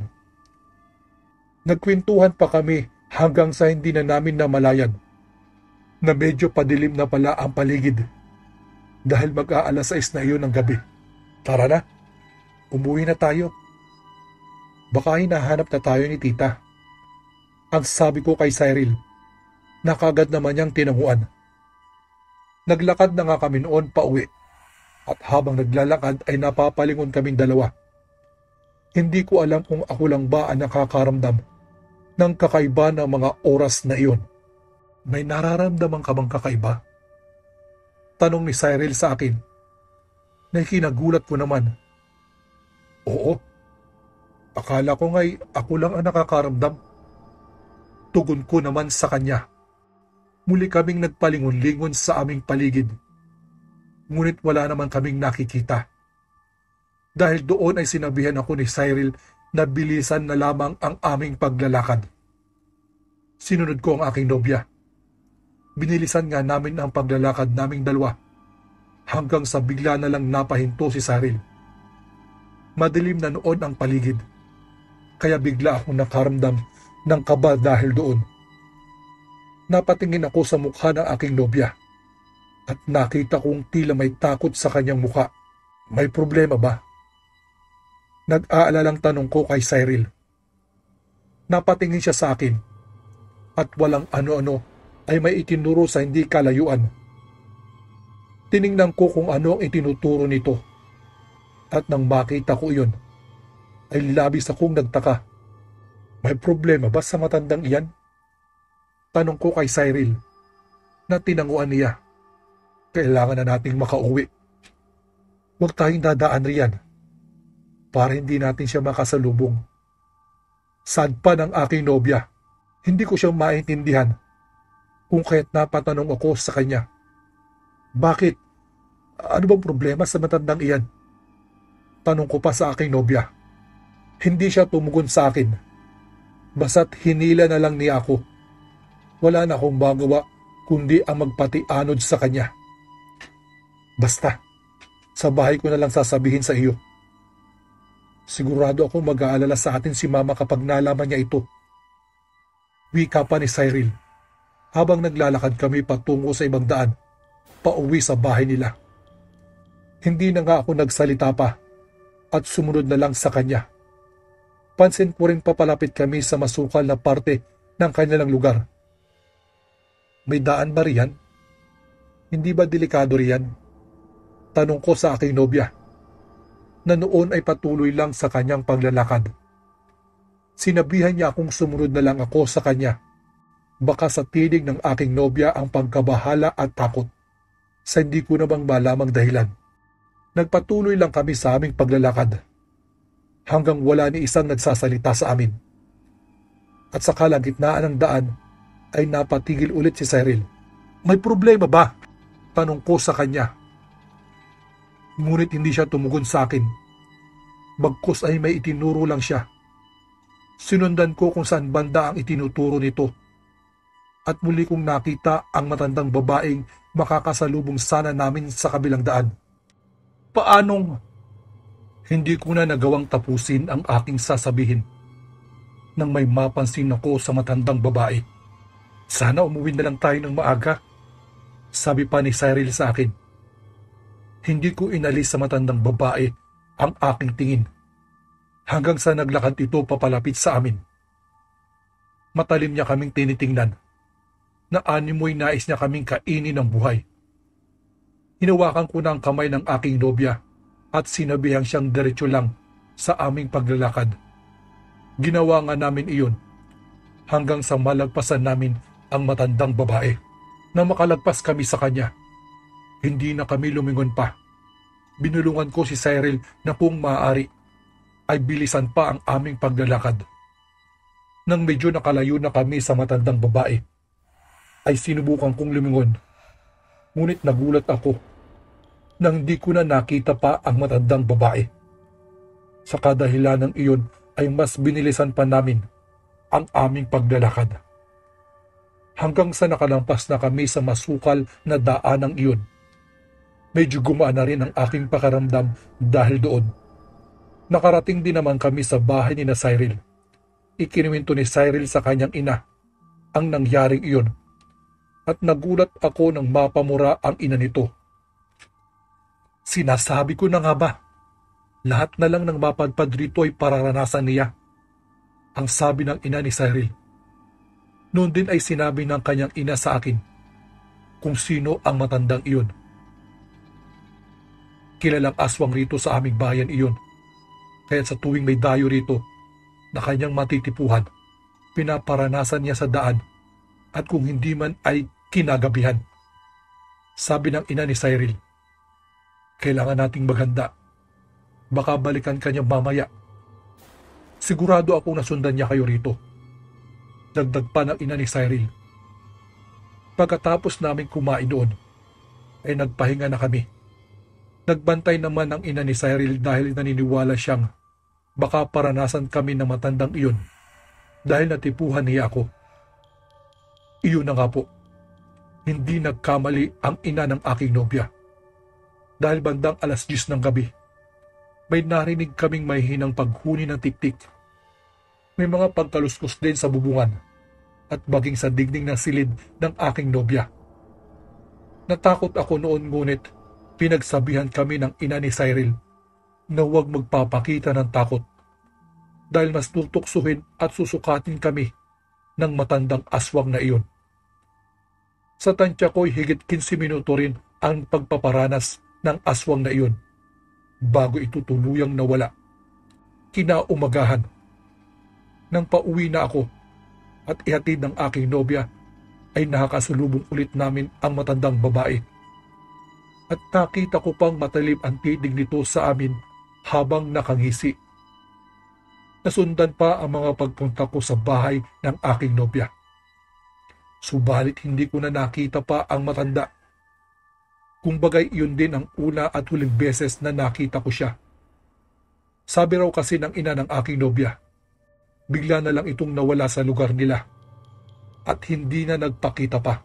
S1: Nagkwentuhan pa kami hanggang sa hindi na namin namalayan na medyo padilim na pala ang paligid dahil mag-aalas 6 na iyon ng gabi. "Tara na, umuwi na tayo. Baka hinahanap na tayo ni tita," ang sabi ko kay Cyril, na kagad naman niyang tinanguan. Naglakad na nga kami noon pa uwi at habang naglalakad ay napapalingon kaming dalawa. Hindi ko alam kung ako lang ba ang nakakaramdam ng kakaiba ng mga oras na iyon. "May nararamdaman ka bang kakaiba?" tanong ni Cyril sa akin. Na kinagulat ko naman. "Oo, akala ko nga'y ako lang ang nakakaramdam." Tugon ko naman sa kanya. Muli kaming nagpalingon-lingon sa aming paligid. Ngunit wala naman kaming nakikita. Dahil doon ay sinabihan ako ni Cyril na bilisan na lamang ang aming paglalakad. Sinunod ko ang aking nobya. Binilisan nga namin ang paglalakad naming dalawa hanggang sa bigla na lang napahinto si Cyril. Madilim na noon ang paligid, kaya bigla akong nakaramdam ng kaba dahil doon. Napatingin ako sa mukha ng aking nobya at nakita kong tila may takot sa kanyang mukha. "May problema ba?" Nag-aalalang tanong ko kay Cyril. Napatingin siya sa akin at walang ano-ano ay may itinuro sa hindi kalayuan. Tiningnan ko kung ano ang itinuturo nito at nang makita ko iyon ay labis akong nagtaka. "May problema ba sa matandang iyan?" tanong ko kay Cyril na tinanguan niya. "Kailangan na nating makauwi. Huwag tayong dadaan riyan para hindi natin siya makasalubong." Sad pa ng aking nobya. Hindi ko siya maintindihan kung kaya't napatanong ako sa kanya. "Bakit? Ano bang problema sa matandang iyan?" tanong ko pa sa aking nobya. Hindi siya tumugon sa akin. Basta't hinila na lang niya ako. Wala na akong magawa kundi ang magpatianod sa kanya. "Basta, sa bahay ko na lang sasabihin sa iyo. Sigurado akong mag-aalala sa atin si mama kapag nalaman niya ito." Wika pa ni Cyril habang naglalakad kami patungo sa ibang daan, pauwi sa bahay nila. Hindi na nga ako nagsalita pa at sumunod na lang sa kanya. Pansin ko rin papalapit kami sa masukal na parte ng kanilang lugar. "May daan ba riyan? Hindi ba delikado riyan?" tanong ko sa aking nobya, na noon ay patuloy lang sa kanyang paglalakad. Sinabihan niya akong sumunod na lang ako sa kanya. Baka sa tinig ng aking nobya ang pagkabahala at takot sa hindi ko namang malamang dahilan. Nagpatuloy lang kami sa aming paglalakad hanggang wala ni isang nagsasalita sa amin. At sa kalagitnaan ng daan ay napatigil ulit si Cyril. "May problema ba?" tanong ko sa kanya. Ngunit hindi siya tumugon sa akin. Bagkus ay may itinuro lang siya. Sinundan ko kung saan banda ang itinuturo nito. At muli kong nakita ang matandang babaeng makakasalubong sana namin sa kabilang daan. Paanong? Hindi ko na nagawang tapusin ang aking sasabihin nang may mapansin ako sa matandang babae. "Sana umuwi na lang tayo ng maaga," sabi pa ni Cyril sa akin. Hindi ko inalis sa matandang babae ang aking tingin hanggang sa naglakad ito papalapit sa amin. Matalim niya kaming tinitingnan na animoy nais niya kaming kainin ng buhay. Hinawakan ko na ang kamay ng aking nobya at sinabihang siyang diretso lang sa aming paglalakad. Ginawa nga namin iyon hanggang sa malagpasan namin ang matandang babae. Nang makalagpas kami sa kanya, hindi na kami lumingon pa. Binulungan ko si Cyril na kung maaari ay bilisan pa ang aming paglalakad. Nang medyo nakalayo na kami sa matandang babae, ay sinubukan kong lumingon. Ngunit nagulat ako nang di ko na nakita pa ang matandang babae. Sa kadahilanang iyon ay mas binilisan pa namin ang aming paglalakad. Hanggang sa nakalampas na kami sa masukal na daanang iyon, medyo gumaan na rin ang aking pakaramdam dahil doon. Nakarating din naman kami sa bahay ni na Cyril. Ikinuwento ni Cyril sa kanyang ina ang nangyaring iyon at nagulat ako nang mapamura ang ina nito. Sinasabi ko na nga ba, lahat na lang ng mapadpad rito ay pararanasan niya, ang sabi ng ina ni Cyril. Noon din ay sinabi ng kanyang ina sa akin kung sino ang matandang iyon. Kilalang aswang rito sa aming bayan iyon, kaya sa tuwing may dayo rito na kanyang matitipuhan, pinaparanasan niya sa daan at kung hindi man ay kinagabihan. Sabi ng ina ni Cyril, kailangan nating maghanda. Baka balikan kanya mamaya. Sigurado akong nasundan niya kayo rito. Dagdag pa ng ina ni Cyril. Pagkatapos namin kumain doon, ay nagpahinga na kami. Nagbantay naman ang ina ni Cyril dahil naniniwala siyang baka paranasan kami ng matandang iyon dahil natipuhan niya ako. Iyon na nga po, hindi nagkamali ang ina ng aking nobya. Dahil bandang 10:00 ng gabi, may narinig kaming mahihinang paghuni ng tiktik. May mga pagkaluskos din sa bubungan at maging sa digning ng silid ng aking nobya. Natakot ako noon ngunit pinagsabihan kami ng ina ni Cyril na huwag magpapakita ng takot dahil mas tutuksuhin at susukatin kami ng matandang aswang na iyon. Sa tansya ko'y higit 15 minuto rin ang pagpaparanas ng aswang na iyon bago ito tuluyang nawala. Kinaumagahan, nang pauwi na ako at ihatid ng aking nobya, ay nakakasalubong ulit namin ang matandang babae. At nakita ko pang matalim ang titig nito sa amin habang nakangisi. Nasundan pa ang mga pagpunta ko sa bahay ng aking nobya. Subalit hindi ko na nakita pa ang matanda. Kung bagay iyon din ang una at huling beses na nakita ko siya. Sabi raw kasi ng ina ng aking nobya, bigla na lang itong nawala sa lugar nila at hindi na nagpakita pa.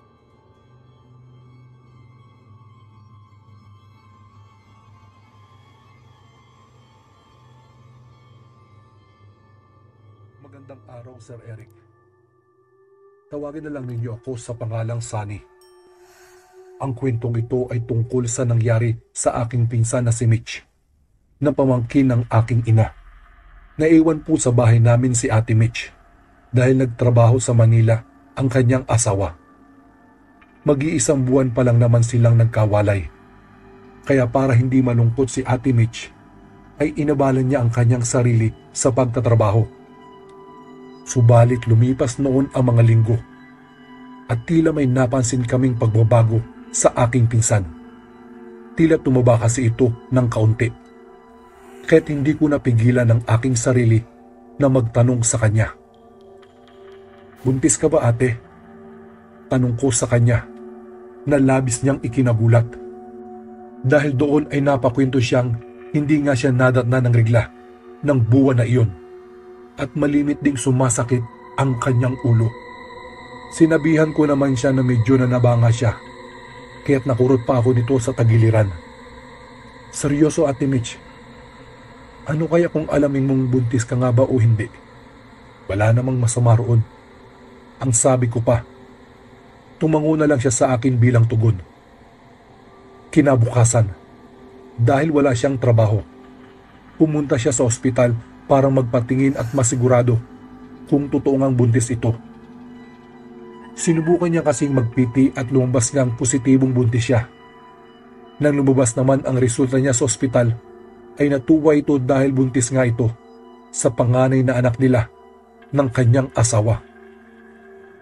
S1: Magandang araw, Sir Eric. Tawagin na lang ninyo ako sa pangalang Sunny. Ang kwentong ito ay tungkol sa nangyari sa aking pinsan na si Mitch, na pamangkin ng aking ina. Naiwan po sa bahay namin si Ate Mitch dahil nagtrabaho sa Manila ang kanyang asawa. Mag-iisang buwan pa lang naman silang nagkawalay. Kaya para hindi malungkot si Ate Mitch, ay inabalan niya ang kanyang sarili sa pagtatrabaho. Subalit lumipas noon ang mga linggo at tila may napansin kaming pagbabago sa aking pinsan. Tila tumaba kasi ito ng kaunti. Kaya't hindi ko napigilan ang aking sarili na magtanong sa kanya. Buntis ka ba, ate? Tanong ko sa kanya na labis niyang ikinagulat. Dahil doon ay napakwento siyang hindi nga siya nadatna ng regla ng buwan na iyon at malimit ding sumasakit ang kanyang ulo. Sinabihan ko naman siya na medyo nanabanga siya kaya't nakurot pa ako nito sa tagiliran. Seryoso, Ate Mitch? Ano kaya kung alamin mong buntis ka nga ba o hindi? Wala namang masama roon. Ang sabi ko pa. Tumango na lang siya sa akin bilang tugon. Kinabukasan, dahil wala siyang trabaho, pumunta siya sa ospital para magpatingin at masigurado kung totoo ngang buntis ito. Sinubukan niya kasing magpiti at lumabas ngang positibong buntis siya. Nang lumabas naman ang resulta niya sa ospital, ay natuwa ito dahil buntis nga ito sa panganay na anak nila ng kanyang asawa.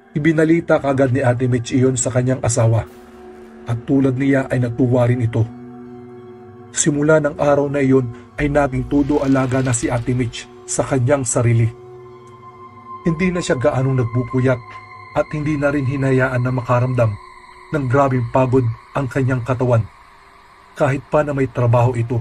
S1: Ibinalita kaagad ni Ate Mitch iyon sa kanyang asawa at tulad niya ay natuwa rin ito. Simula ng araw na iyon ay naging todo-alaga na si Ate Mitch sa kanyang sarili. Hindi na siya gaanong nagpupuyat at hindi na rin hinayaan na makaramdam ng grabing pagod ang kanyang katawan kahit pa na may trabaho ito.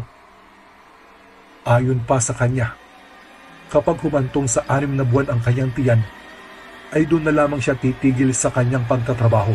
S1: Ayon pa sa kanya, kapag humantong sa 6 na buwan ang kanyang tiyan, ay doon na lamang siya titigil sa kanyang pagtatrabaho.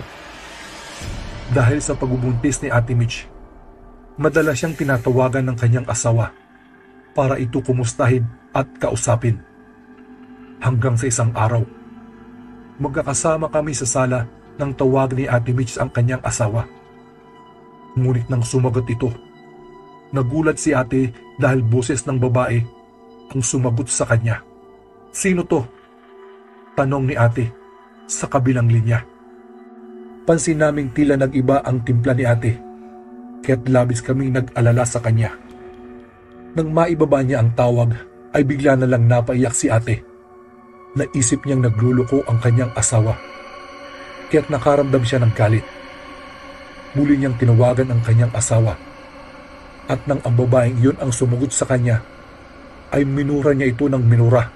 S1: Dahil sa pagbubuntis ni Ate Mitch, madalas siyang tinatawagan ng kanyang asawa para ito kumustahin at kausapin. Hanggang sa isang araw, magkakasama kami sa sala nang tawag ni Ate Mitch ang kanyang asawa. Ngunit nang sumagot ito, nagulat si ate dahil boses ng babae ang sumagot sa kanya. "Sino to?" tanong ni ate sa kabilang linya. Pansin naming tila nag-iba ang timpla ni ate, kaya't labis kaming nag-alala sa kanya. Nang maibaba niya ang tawag, ay bigla na lang napaiyak si ate. Naisip niyang nagluloko ang kanyang asawa, kaya't nakaramdam siya ng galit. Muli niyang tinawagan ang kanyang asawa, at nang ang babaeng iyon ang sumugot sa kanya, ay minura niya ito ng minura.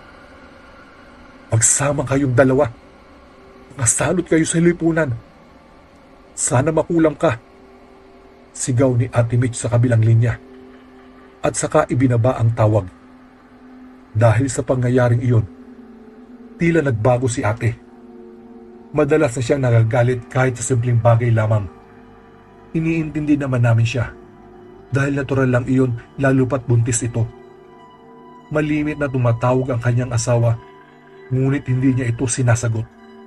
S1: "Magsama kayong dalawa. Masalot kayo sa lipunan. Sana makulam ka," sigaw ni Ate Mitch sa kabilang linya. At saka ibinaba ang tawag. Dahil sa pangyayaring iyon, tila nagbago si ate. Madalas na siyang nagagalit kahit sa simpleng bagay lamang. Iniintindi naman namin siya, dahil natural lang iyon lalo pat buntis ito. Malimit na tumatawag ang kanyang asawa, ngunit hindi niya ito sinasagot.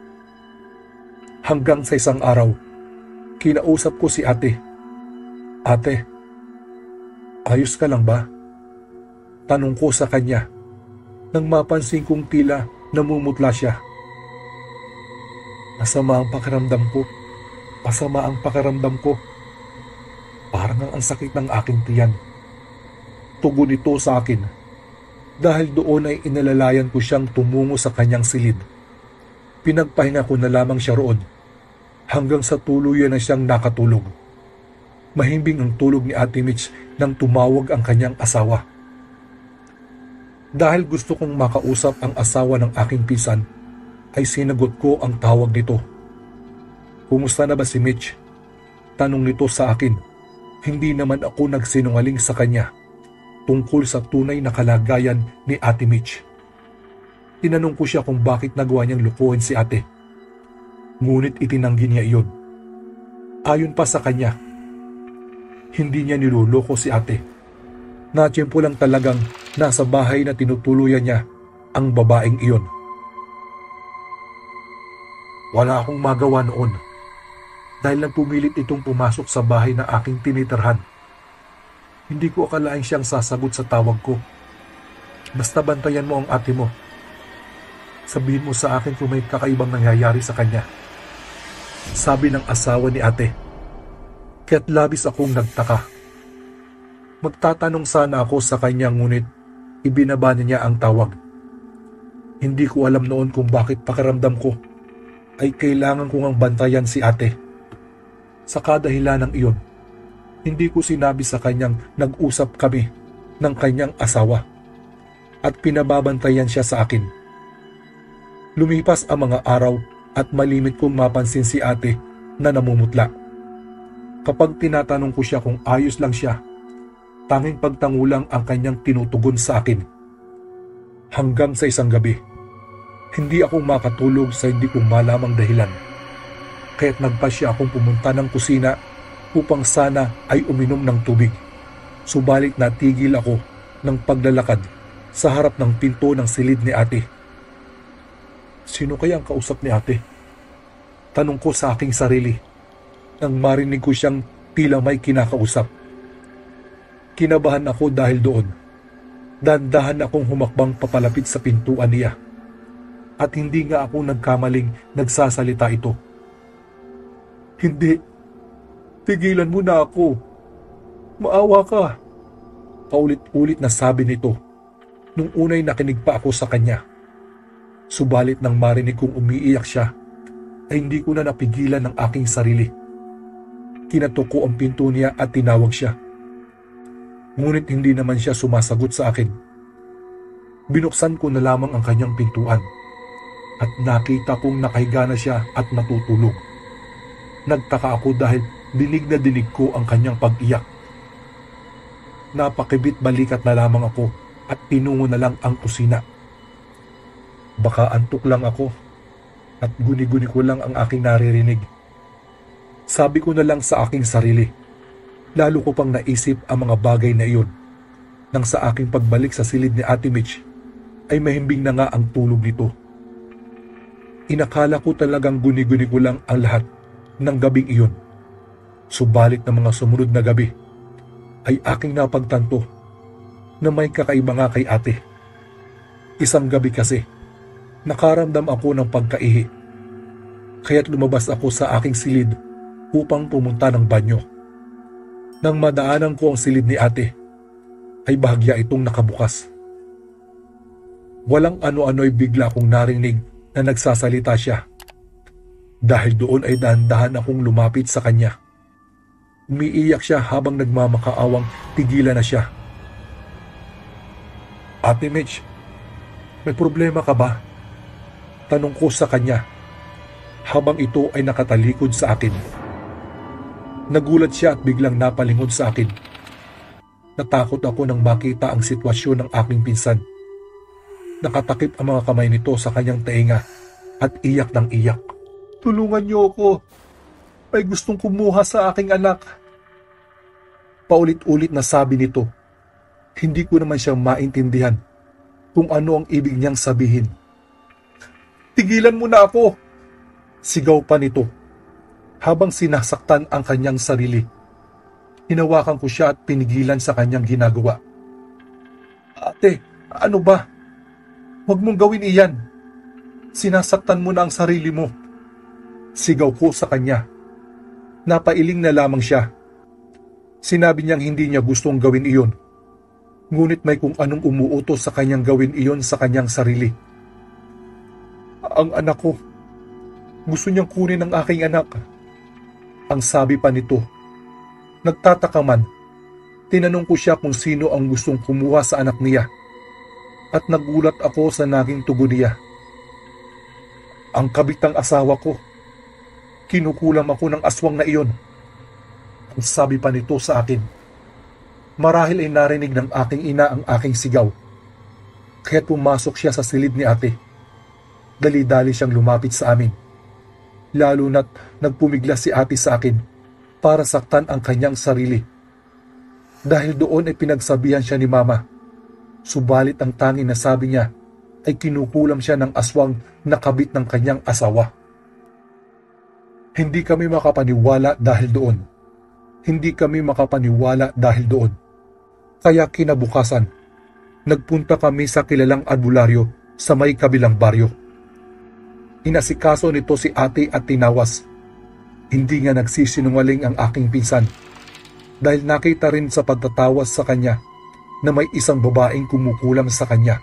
S1: Hanggang sa isang araw, kinausap ko si ate. "Ate, ayos ka lang ba?" tanong ko sa kanya nang mapansin kong tila namumutla siya. Masama ang pakiramdam ko. Parang ang sakit ng aking tiyan." Tugon ito sa akin. Dahil doon ay inalalayan ko siyang tumungo sa kanyang silid. Pinagpahinga ko na lamang siya roon hanggang sa tuluyan na siyang nakatulog. Mahimbing ang tulog ni Ate Mitch nang tumawag ang kanyang asawa. Dahil gusto kong makausap ang asawa ng aking pinsan, ay sinagot ko ang tawag nito. "Kumusta na ba si Mitch?" tanong nito sa akin. Hindi naman ako nagsinungaling sa kanya tungkol sa tunay na kalagayan ni Ate Mitch. Tinanong ko siya kung bakit nagawa niyang lukuhin si ate. Ngunit itinanggi niya iyon. Ayon pa sa kanya, hindi niya niloloko si ate. Natiyempo lang talagang nasa bahay na tinutuluyan niya ang babaeng iyon. Wala akong magawa noon dahil nagpumilit itong pumasok sa bahay na aking tinitirhan. Hindi ko akalain siyang sasagot sa tawag ko. "Basta bantayan mo ang ate mo. Sabihin mo sa akin kung may kakaibang nangyayari sa kanya," sabi ng asawa ni ate. Kaya't labis akong nagtaka. Magtatanong sana ako sa kanya ngunit ibinaba niya ang tawag. Hindi ko alam noon kung bakit pakiramdam ko ay kailangan kong ang bantayan si ate. Sa kadahilan ng iyon, hindi ko sinabi sa kanyang nag-usap kami ng kanyang asawa at pinababantayan siya sa akin. Lumipas ang mga araw at malimit kong mapansin si ate na namumutla. Kapag tinatanong ko siya kung ayos lang siya, tanging pagtangulang ang kanyang tinutugon sa akin. Hanggang sa isang gabi, hindi ako makatulog sa hindi kong malamang dahilan. Kaya't nagpasya akong pumunta ng kusina upang sana ay uminom ng tubig. Subalit natigil ako ng paglalakad sa harap ng pinto ng silid ni ate. Sino kaya ang kausap ni ate? Tanong ko sa aking sarili nang marinig ko siyang tila may kinakausap. Kinabahan ako dahil doon. Dahan-dahan akong humakbang papalapit sa pintuan niya. At hindi nga ako nagkamaling nagsasalita ito. "Hindi. Tigilan mo na ako. Maawa ka." Paulit-ulit na sabi nito nung unay nakinig pa ako sa kanya. Subalit nang marinig kong umiiyak siya, ay hindi ko na napigilan ng aking sarili. Kinatok ko ang pinto niya at tinawag siya. Ngunit hindi naman siya sumasagot sa akin. Binuksan ko na lamang ang kanyang pintuan at nakita kong nakahiga na siya at natutulog. Nagtaka ako dahil dinig na dinig ko ang kanyang pag-iyak. Napakibit balikat na lamang ako at tinungo na lang ang kusina. Baka antok lang ako at guni-guni ko lang ang aking naririnig. Sabi ko na lang sa aking sarili. Lalo ko pang naisip ang mga bagay na iyon. Nang sa aking pagbalik sa silid ni Ate Mitch, ay mahimbing na nga ang tulog nito. Inakala ko talagang guni-guni ko lang ang lahat ng gabing iyon. Subalit ng mga sumunod na gabi, ay aking napagtanto na may kakaiba nga kay ate. Isang gabi kasi, nakaramdam ako ng pagkaihi. Kaya't lumabas ako sa aking silid upang pumunta ng banyo. Nang madaanan ko ang silid ni ate, ay bahagya itong nakabukas. Walang ano-ano'y bigla kong narinig na nagsasalita siya. Dahil doon ay dahan-dahan akong lumapit sa kanya. Umiiyak siya habang nagmamakaawang tigilan na siya. Ate Mitch, may problema ka ba? Tanong ko sa kanya habang ito ay nakatalikod sa akin. Nagulat siya at biglang napalingon sa akin. Natakot ako nang makita ang sitwasyon ng aking pinsan. Nakatakip ang mga kamay nito sa kanyang tainga at iyak ng iyak. Tulungan niyo ako. May gustong kumuha sa aking anak. Paulit-ulit na sabi nito. Hindi ko naman siyang maintindihan kung ano ang ibig niyang sabihin. Tigilan mo na ako! Sigaw pa nito habang sinasaktan ang kanyang sarili. Hinawakan ko siya at pinigilan sa kanyang ginagawa. Ate, ano ba? Huwag mong gawin iyan. Sinasaktan mo na ang sarili mo. Sigaw ko sa kanya. Napailing na lamang siya. Sinabi niyang hindi niya gustong gawin iyon. Ngunit may kung anong umuutos sa kanyang gawin iyon sa kanyang sarili. Ang anak ko. Gusto niyang kunin ang aking anak. Ang sabi pa nito. Nagtataka man. Tinanong ko siya kung sino ang gustong kumuha sa anak niya. At nagulat ako sa naging tugon niya. Ang kabitang asawa ko. Kinukulam ako ng aswang na iyon. Ang sabi pa nito sa akin. Marahil ay narinig ng aking ina ang aking sigaw. Kaya't pumasok siya sa silid ni ate. Dali-dali siyang lumapit sa amin. Lalo na't nagpumiglas si ate sa akin para saktan ang kanyang sarili. Dahil doon ay pinagsabihan siya ni mama. Subalit ang tanging nasabi niya ay kinukulam siya ng aswang na kabit ng kanyang asawa. Hindi kami makapaniwala dahil doon. Hindi kami makapaniwala dahil doon. Kaya kinabukasan, nagpunta kami sa kilalang albularyo sa may kabilang baryo. Inasikaso nito si ate at tinawas. Hindi nga nagsisinungaling ang aking pinsan dahil nakita rin sa pagtatawas sa kanya na may isang babaeng kumukulam sa kanya.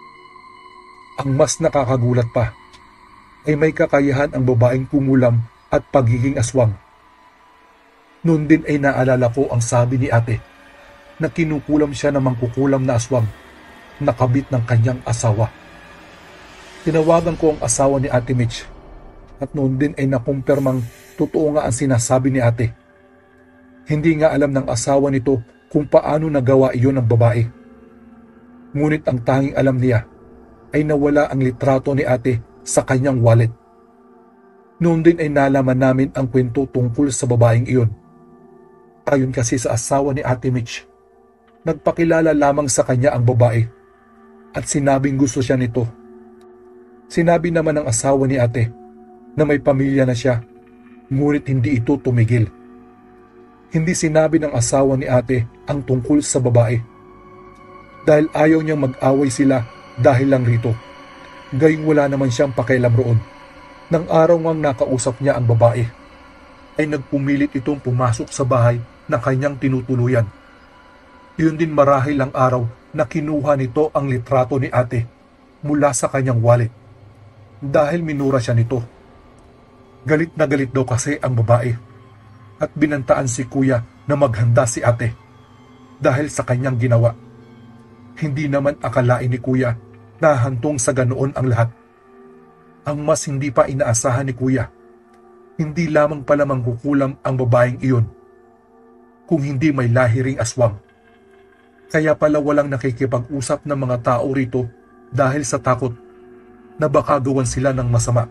S1: Ang mas nakakagulat pa ay may kakayahan ang babaeng kumulam at pagiging aswang. Noon din ay naalala ko ang sabi ni ate na kinukulam siya ng mangkukulam na aswang na kabit ng kanyang asawa. Tinawagan ko ang asawa ni Ate Mitch at noon din ay nakumpirmang totoo nga ang sinasabi ni ate. Hindi nga alam ng asawa nito kung paano nagawa iyon ng babae. Ngunit ang tanging alam niya ay nawala ang litrato ni ate sa kanyang wallet. Noon din ay nalaman namin ang kwento tungkol sa babaeng iyon. Ayon kasi sa asawa ni Ate Mitch, nagpakilala lamang sa kanya ang babae at sinabing gusto siya nito. Sinabi naman ng asawa ni ate na may pamilya na siya, ngunit hindi ito tumigil. Hindi sinabi ng asawa ni ate ang tungkol sa babae. Dahil ayaw niyang mag-away sila dahil lang rito. Gayong wala naman siyang pakialam roon. Nang araw ngang nakausap niya ang babae, ay nagpumilit itong pumasok sa bahay na kanyang tinutuluyan. Iyon din marahil ang araw na kinuha nito ang litrato ni ate mula sa kanyang wallet. Dahil minura siya nito. Galit na galit daw kasi ang babae at binantaan si kuya na maghanda si ate dahil sa kanyang ginawa. Hindi naman akalain ni kuya na hantong sa ganoon ang lahat. Ang mas hindi pa inaasahan ni kuya, hindi lamang pala mangkukulam ang babaeng iyon, kung hindi may lahiring aswang. Kaya pala walang nakikipag-usap ng mga tao rito dahil sa takot na baka gawan sila ng masama.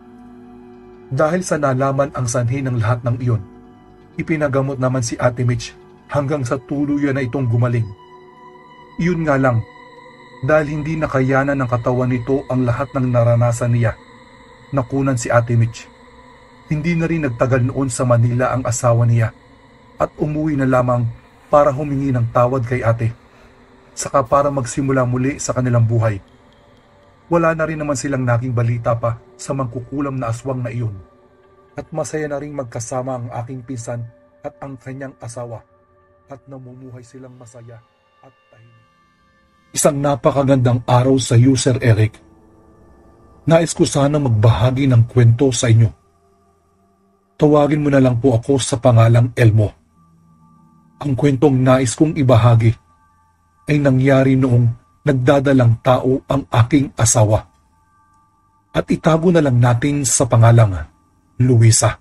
S1: Dahil sa nalaman ang sanhi ng lahat ng iyon, ipinagamot naman si Ate Mitch hanggang sa tuluyan na itong gumaling. Iyon nga lang, dahil hindi nakayanan ng katawan nito ang lahat ng naranasan niya, nakunan si Ate Mitch. Hindi na rin nagtagal noon sa Manila ang asawa niya at umuwi na lamang para humingi ng tawad kay ate, saka para magsimula muli sa kanilang buhay. Wala na rin naman silang naging balita pa sa mangkukulam na aswang na iyon. At masaya na rin magkasama ang aking pinsan at ang kanyang asawa at namumuhay silang masaya at tahimik. Isang napakagandang araw sa iyo, Sir Eric. Nais ko sana magbahagi ng kwento sa inyo. Tawagin mo na lang po ako sa pangalang Elmo. Ang kwentong nais kong ibahagi ay nangyari noong nagdadalang tao ang aking asawa. At itago na lang natin sa pangalang Luisa.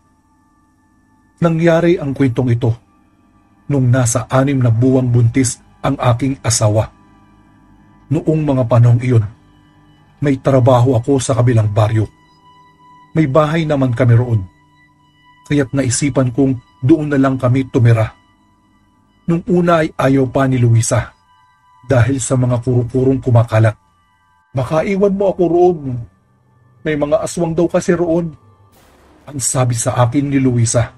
S1: Nangyari ang kwentong ito nung nasa 6 na buwang buntis ang aking asawa. Noong mga panahong iyon, may trabaho ako sa kabilang baryo. May bahay naman kami roon, kaya't naisipan kong doon na lang kami tumira. Nung una ay ayaw pa ni Luisa dahil sa mga kuro-kurong kumakalat. Baka iwan mo ako roon. May mga aswang daw kasi roon, ang sabi sa akin ni Luisa.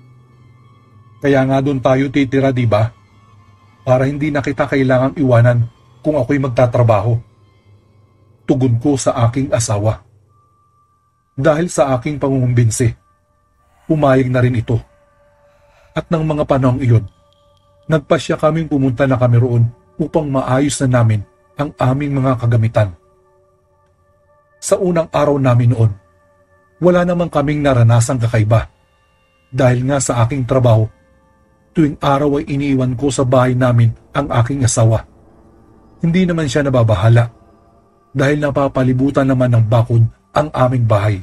S1: Kaya nga doon tayo titira, di ba? Para hindi na kita kailangang iwanan kung ako'y magtatrabaho. Tugon ko sa aking asawa. Dahil sa aking pangungumbinsi, pumayag na rin ito. At ng mga panahong iyon, nagpasya kaming pumunta na kami roon upang maayos na namin ang aming mga kagamitan. Sa unang araw namin noon, wala namang kaming naranasang kakaiba. Dahil nga sa aking trabaho, tuwing araw ay iniiwan ko sa bahay namin ang aking asawa. Hindi naman siya nababahala dahil napapalibutan naman ng bakod ang aming bahay.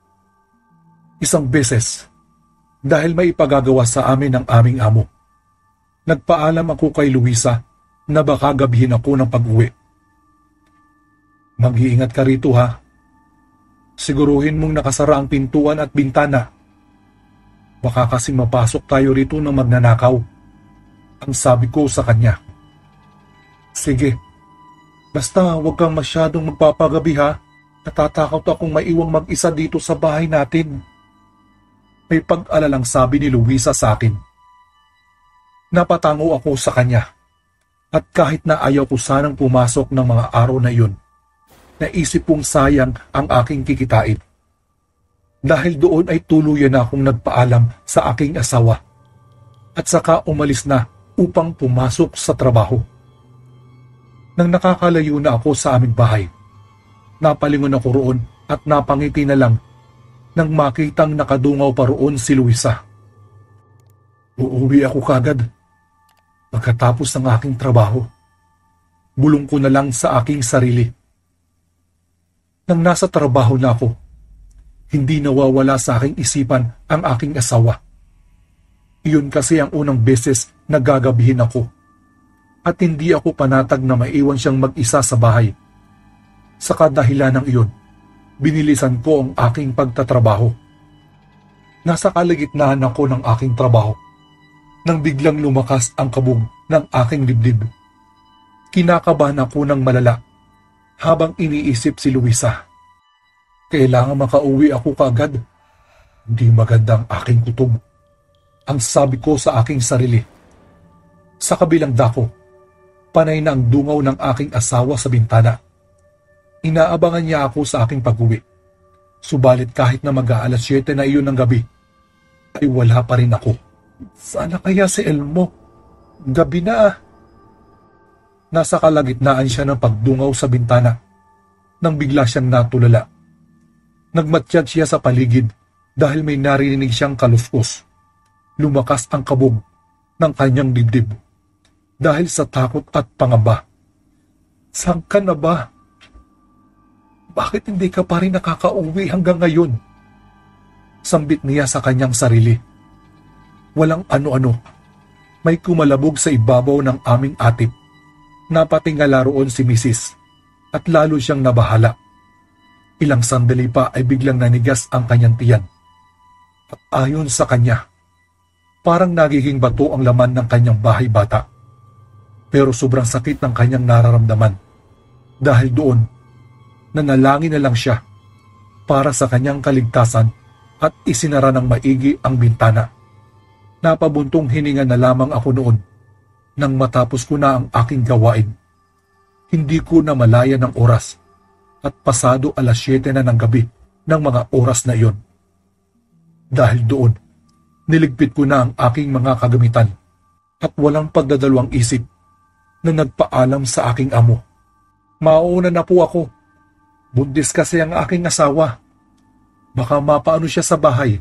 S1: Isang beses, dahil may ipagagawa sa amin ng aming amo, nagpaalam ako kay Luisa na baka gabihin ako ng pag-uwi. Mag-iingat ka rito ha. Siguruhin mong nakasara ang pintuan at bintana. Baka kasi mapasok tayo rito ng magnanakaw, ang sabi ko sa kanya. Sige, basta huwag kang masyadong magpapagabi ha. Natatakot akong maiwang mag-isa dito sa bahay natin. May pag-alalang sabi ni Luisa sa akin. Napatango ako sa kanya. At kahit na ayaw ko sanang pumasok ng mga araw na iyon, naisip kong sayang ang aking kikitain. Dahil doon ay tuluyan na akong nagpaalam sa aking asawa at saka umalis na upang pumasok sa trabaho. Nang nakakalayo na ako sa aming bahay, napalingon ako roon at napangiti na lang nang makitang nakadungaw pa roon si Luisa. Uuwi ako kagad. Pagkatapos ng aking trabaho, bulong ko na lang sa aking sarili. Nang nasa trabaho na ako, hindi nawawala sa aking isipan ang aking asawa. Iyon kasi ang unang beses na gagabihin ako. At hindi ako panatag na maiwan siyang mag-isa sa bahay. Sa kadahilan ng iyon, binilisan ko ang aking pagtatrabaho. Nasa kalagitnaan ako ng aking trabaho nang biglang lumakas ang kabog ng aking dibdib. Kinakabahan ako ng malala habang iniisip si Luisa. Kailangan makauwi ako kaagad. Hindi magandang aking kutob, ang sabi ko sa aking sarili. Sa kabilang dako, panay na ang dungaw ng aking asawa sa bintana. Inaabangan niya ako sa aking pag-uwi. Subalit kahit na mag-aalas 7 na iyon ng gabi, ay wala pa rin ako. Sana kaya si Elmo? Gabi na. Nasa kalagitnaan siya ng pagdungaw sa bintana nang bigla siyang natulala. Nagmatyag siya sa paligid dahil may narinig siyang kaluskos. Lumakas ang kabog ng kanyang dibdib dahil sa takot at pangamba. Saan ka na ba? Bakit hindi ka pa rin nakakauwi hanggang ngayon? Sambit niya sa kanyang sarili. Walang ano-ano. May kumalabog sa ibabaw ng aming atip. Napatingala roon si Mrs. at lalo siyang nabahala. Ilang sandali pa ay biglang nanigas ang kanyang tiyan. At ayon sa kanya, parang nagiging bato ang laman ng kanyang bahay bata. Pero sobrang sakit ng kanyang nararamdaman. Dahil doon, nanalangin na lang siya para sa kanyang kaligtasan at isinara ng maigi ang bintana. Napabuntong hininga na lamang ako noon nang matapos ko na ang aking gawain. Hindi ko na malaya ng oras at pasado 7:00 na ng gabi ng mga oras na iyon. Dahil doon, niligpit ko na ang aking mga kagamitan at walang pagdadalawang isip na nagpaalam sa aking amo. Mauna na po ako. Buntis kasi ang aking asawa. Baka mapaano siya sa bahay.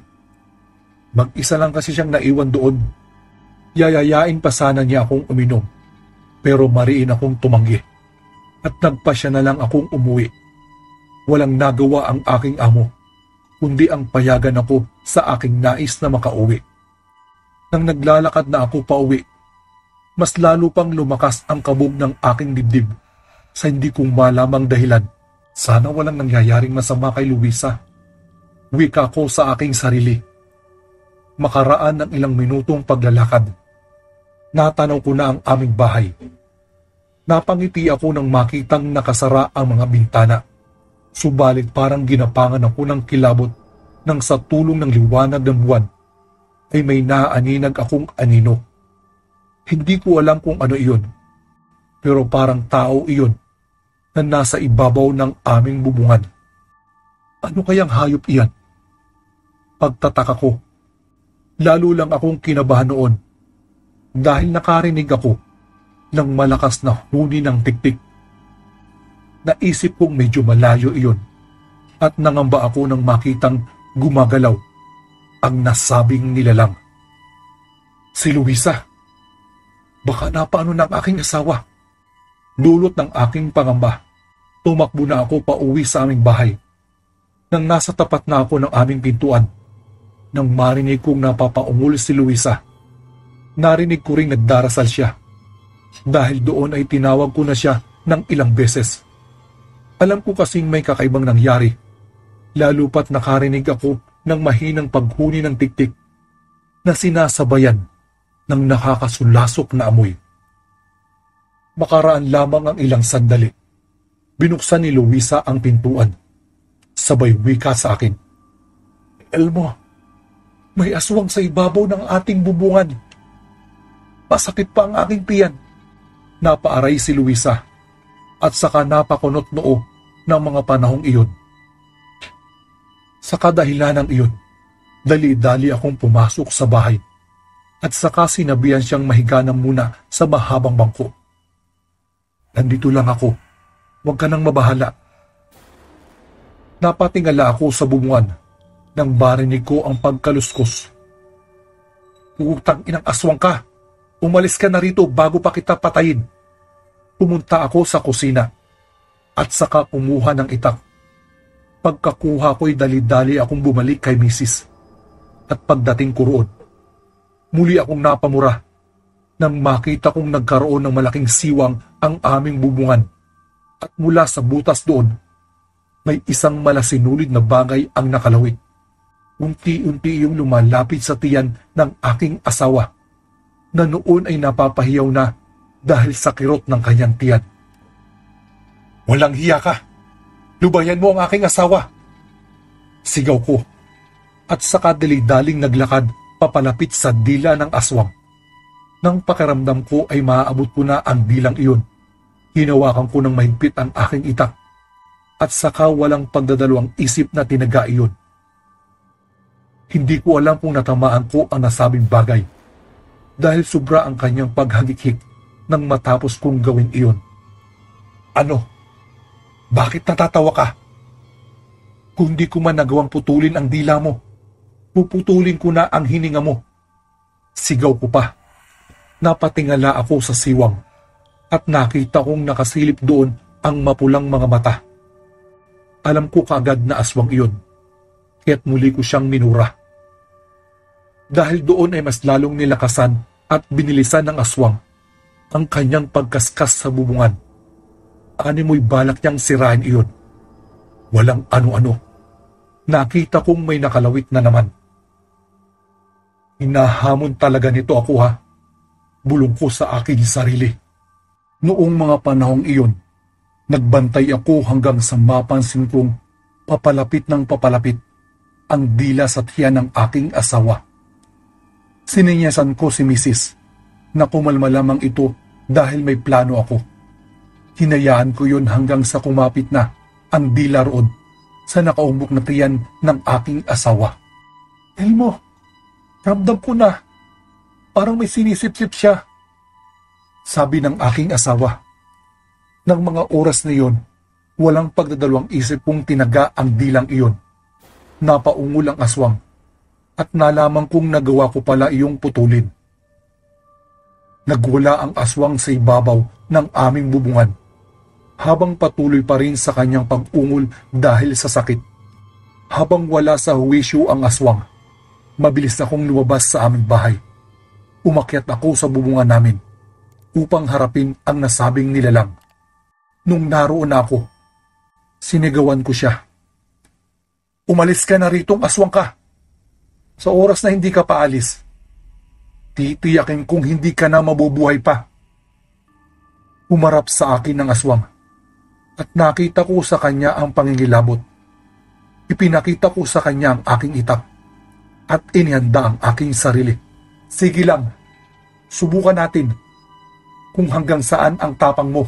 S1: Mag-isa lang kasi siyang naiwan doon. Yayayain pa sana niya akong uminom. Pero mariin akong tumanggi. At nagpasya na lang akong umuwi. Walang nagawa ang aking amo, kundi ang payagan ako sa aking nais na makauwi. Nang naglalakad na ako pauwi, mas lalo pang lumakas ang kabog ng aking dibdib sa hindi kong malamang dahilan. Sana walang nangyayaring masama kay Luisa. Wika ko sa aking sarili. Makaraan ng ilang minutong paglalakad, natanaw ko na ang aming bahay. Napangiti ako nang makitang nakasara ang mga bintana. Subalit parang ginapangan ako ng kilabot nang sa tulong ng liwanag ng buwan ay may naaninag akong anino. Hindi ko alam kung ano iyon, pero parang tao iyon na nasa ibabaw ng aming bubungan. Ano kayang hayop iyan? Pagtataka ko, lalo lang akong kinabahan noon dahil nakarinig ako ng malakas na huni ng tiktik. Naisip kong medyo malayo iyon at nangamba ako nang makitang gumagalaw ang nasabing nilalang. Si Luisa. Baka napaano ng aking asawa. Dulot ng aking pangamba, tumakbo na ako pauwi sa aming bahay. Nang nasa tapat na ako ng aming pintuan, nang marinig kong napapaungol si Luisa, narinig ko ring nagdarasal siya. Dahil doon ay tinawag ko na siya ng ilang beses. Alam ko kasing may kakaibang nangyari, lalo pat nakarinig ako ng mahinang paghuni ng tiktik na sinasabayan ng nakakasulasok na amoy. Makaraan lamang ang ilang sandali. Binuksan ni Luisa ang pintuan. Sabay wika sa akin, Elmo, may aswang sa ibabaw ng ating bubungan. Masakit pa ang aking tiyan. Napaaray si Luisa at saka napakunot noo ng mga panahong iyon. Sa kadahilanan iyon, dali-dali akong pumasok sa bahay at saka sinabihan siyang mahiga na muna sa mahabang bangko. Nandito lang ako, huwag ka nang mabahala. Napatingala ako sa bubungan nang barinig ko ang pagkaluskos. Putang inang aswang ka! Umalis ka na rito bago pa kita patayin. Pumunta ako sa kusina at saka kumuha ng itak. Pagkakuha ko'y dali-dali akong bumalik kay Mrs. At pagdating ko roon, muli akong napamura nang makita kong nagkaroon ng malaking siwang ang aming bubungan. At mula sa butas doon, may isang malasinulid na bagay ang nakalawit. Unti-unti yung lumalapit sa tiyan ng aking asawa na noon ay napapahiyaw na dahil sa kirot ng kanyang tiyan. Walang hiya ka! Lubayan mo ang aking asawa! Sigaw ko at saka dali-daling naglakad papalapit sa dila ng aswang. Nang pakiramdam ko ay maaabot ko na ang dilang iyon, hinawakan ko ng mahigpit ang aking itak at saka walang pagdadalawang isip na tinaga iyon. Hindi ko alam kung natamaan ko ang nasabing bagay dahil sobra ang kanyang paghagikik nang matapos kong gawin iyon. Ano? Bakit natatawa ka? Kung di ko man nagawang putulin ang dila mo, Puputulin ko na ang hininga mo. Sigaw ko pa. Napatingala ako sa siwang at nakita kong nakasilip doon ang mapulang mga mata. Alam ko kaagad na aswang iyon, kaya't muli ko siyang minura. Dahil doon ay mas lalong nilakasan at binilisan ng aswang ang kanyang pagkaskas sa bubungan. Animoy balak niyang sirain iyon. Walang ano-ano. Nakita kong may nakalawit na naman. Hinahamon talaga nito ako ha. Bulong ko sa aking sarili. Noong mga panahong iyon, nagbantay ako hanggang sa mapansin kong papalapit ng papalapit ang dila sa tiyan ng aking asawa. Sininyasan ko si Mrs. na kumalma lamang ito dahil may plano ako. Hinayaan ko yun hanggang sa kumapit na ang dila roon sa nakaumbok na tiyan ng aking asawa. Elmo, ramdam ko na. Parang may sinisip-sip siya. Sabi ng aking asawa. Nang mga oras na iyon, walang pagdadalawang isip kong tinaga ang dilang iyon. Napaungol ang aswang at nalaman kong nagawa ko pala iyong putulin. Nagwala ang aswang sa ibabaw ng aming bubungan habang patuloy pa rin sa kanyang pag-ungol dahil sa sakit. Habang wala sa huwisyo ang aswang, mabilis akong lumabas sa aming bahay. Umakyat ako sa bubungan namin upang harapin ang nasabing nilalang. Nung naroon ako, sinigawan ko siya. Umalis ka na ritong aswang ka. Sa oras na hindi ka paalis, titiyakin kung hindi ka na mabubuhay pa. Umarap sa akin ng aswang at nakita ko sa kanya ang pangingilabot. Ipinakita ko sa kanya ang aking itak at inihanda ang aking sarili. Sige lang, subukan natin kung hanggang saan ang tapang mo.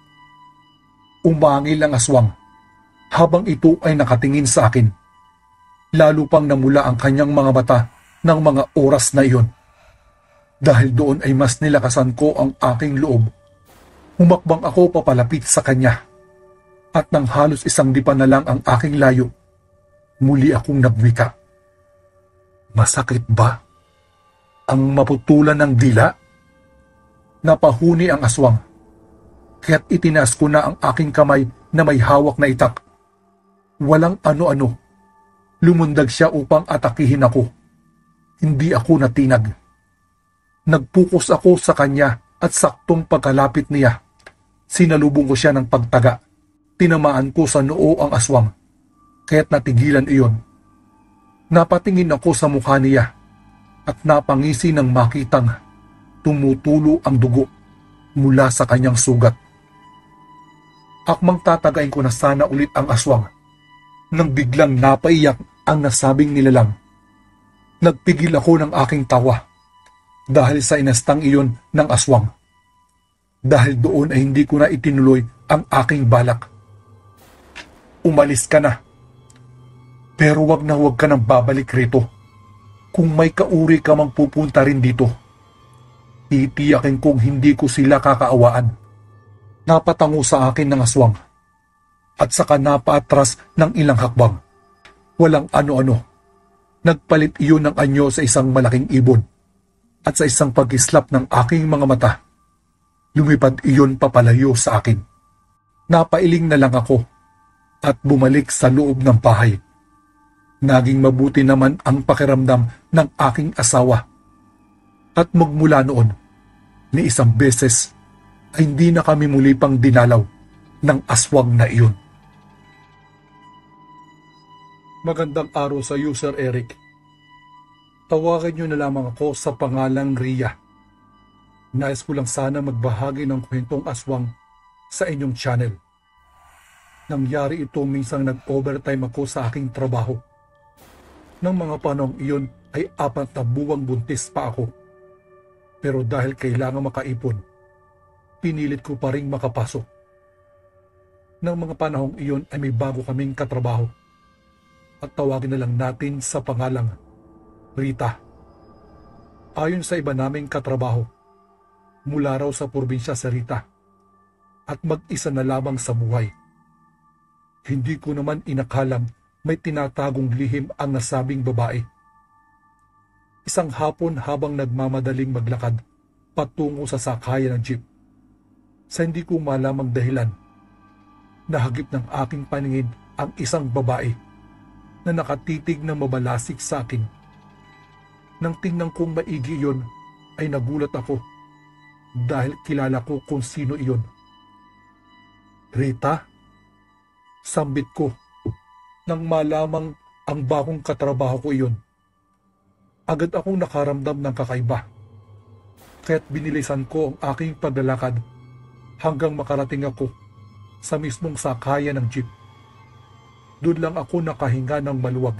S1: Umangil ang aswang habang ito ay nakatingin sa akin. Lalo pang namula ang kanyang mga mata ng mga oras na iyon. Dahil doon ay mas nilakasan ko ang aking loob. Humakbang ako papalapit sa kanya. At nang halos isang dipa na lang ang aking layo, muli akong nagwika. Masakit ba ang maputulan ng dila? Napahuni ang aswang, kaya't itinaas ko na ang aking kamay na may hawak na itak. Walang ano-ano. Lumundag siya upang atakihin ako. Hindi ako natinag. Nagpukus ako sa kanya at saktong pagkalapit niya, sinalubong ko siya ng pagtaga. Tinamaan ko sa noo ang aswang, kaya't natigilan iyon. Napatingin ako sa mukha niya at napangisi ng makitang tumutulo ang dugo mula sa kanyang sugat. Akmang tatagain ko na sana ulit ang aswang nang biglang napaiyak ang nasabing nilalang. Nagpigil ako ng aking tawa dahil sa inastang iyon ng aswang. Dahil doon ay hindi ko na itinuloy ang aking balak. Umalis ka na. Pero wag na wag ka nang babalik rito. Kung may kauri ka mang pupunta rin dito, titiyakin kong hindi ko sila kakaawaan. Napatango sa akin ng aswang at saka napaatras ng ilang hakbang. Walang ano-ano. Nagpalit iyon ng anyo sa isang malaking ibon at sa isang pag-islap ng aking mga mata. Lumipad iyon papalayo sa akin. Napailing na lang ako at bumalik sa loob ng bahay. Naging mabuti naman ang pakiramdam ng aking asawa. At magmula noon, ni isang beses ay hindi na kami muli pang dinalaw ng aswang na iyon. Magandang araw sa iyo, Sir Eric. Tawagan niyo na lamang ako sa pangalang Ria. Nais ko lang sana magbahagi ng kwentong aswang sa inyong channel. Nangyari ito minsang nag-overtime ako sa aking trabaho. Nang mga panahong iyon ay 4 na buwang buntis pa ako. Pero dahil kailangan makaipon, pinilit ko pa ring makapasok. Nang mga panahong iyon ay may bago kaming katrabaho. At tawagin na lang natin sa pangalang Rita. Ayon sa iba naming katrabaho, mula raw sa probinsya si Rita at mag-isa na lamang sa buhay. Hindi ko naman inakalang may tinatagong lihim ang nasabing babae Isang hapon habang nagmamadaling maglakad patungo sa sakayan ng jeep, sa hindi ko malamang dahilan, nahagip ng aking paningin ang isang babae na nakatitig na mabalasik sa akin. Nang tingnan kong maigi iyon, ay nagulat ako dahil kilala ko kung sino iyon. Rita? Sambit ko nang malamang ang bagong katrabaho ko iyon. Agad akong nakaramdam ng kakaiba, kaya't binilisan ko ang aking paglalakad hanggang makarating ako sa mismong sakayan ng jeep. Doon lang ako nakahinga ng maluwag.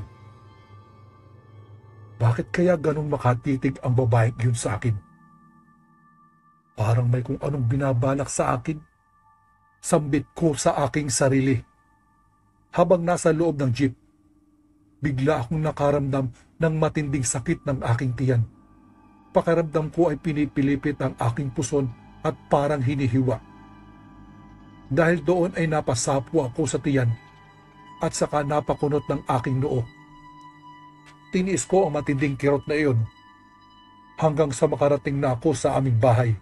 S1: Bakit kaya ganong makatitig ang babaeng yun sa akin? Parang may kung anong binabalak sa akin. Sambit ko sa aking sarili. Habang nasa loob ng jeep, bigla akong nakaramdam ng matinding sakit ng aking tiyan. Pakiramdam ko ay pinipilipit ang aking puson at parang hinihiwa. Dahil doon ay napasapo ako sa tiyan at saka napakunot ng aking noo. Tiniis ko ang matinding kirot na iyon hanggang sa makarating na ako sa aming bahay.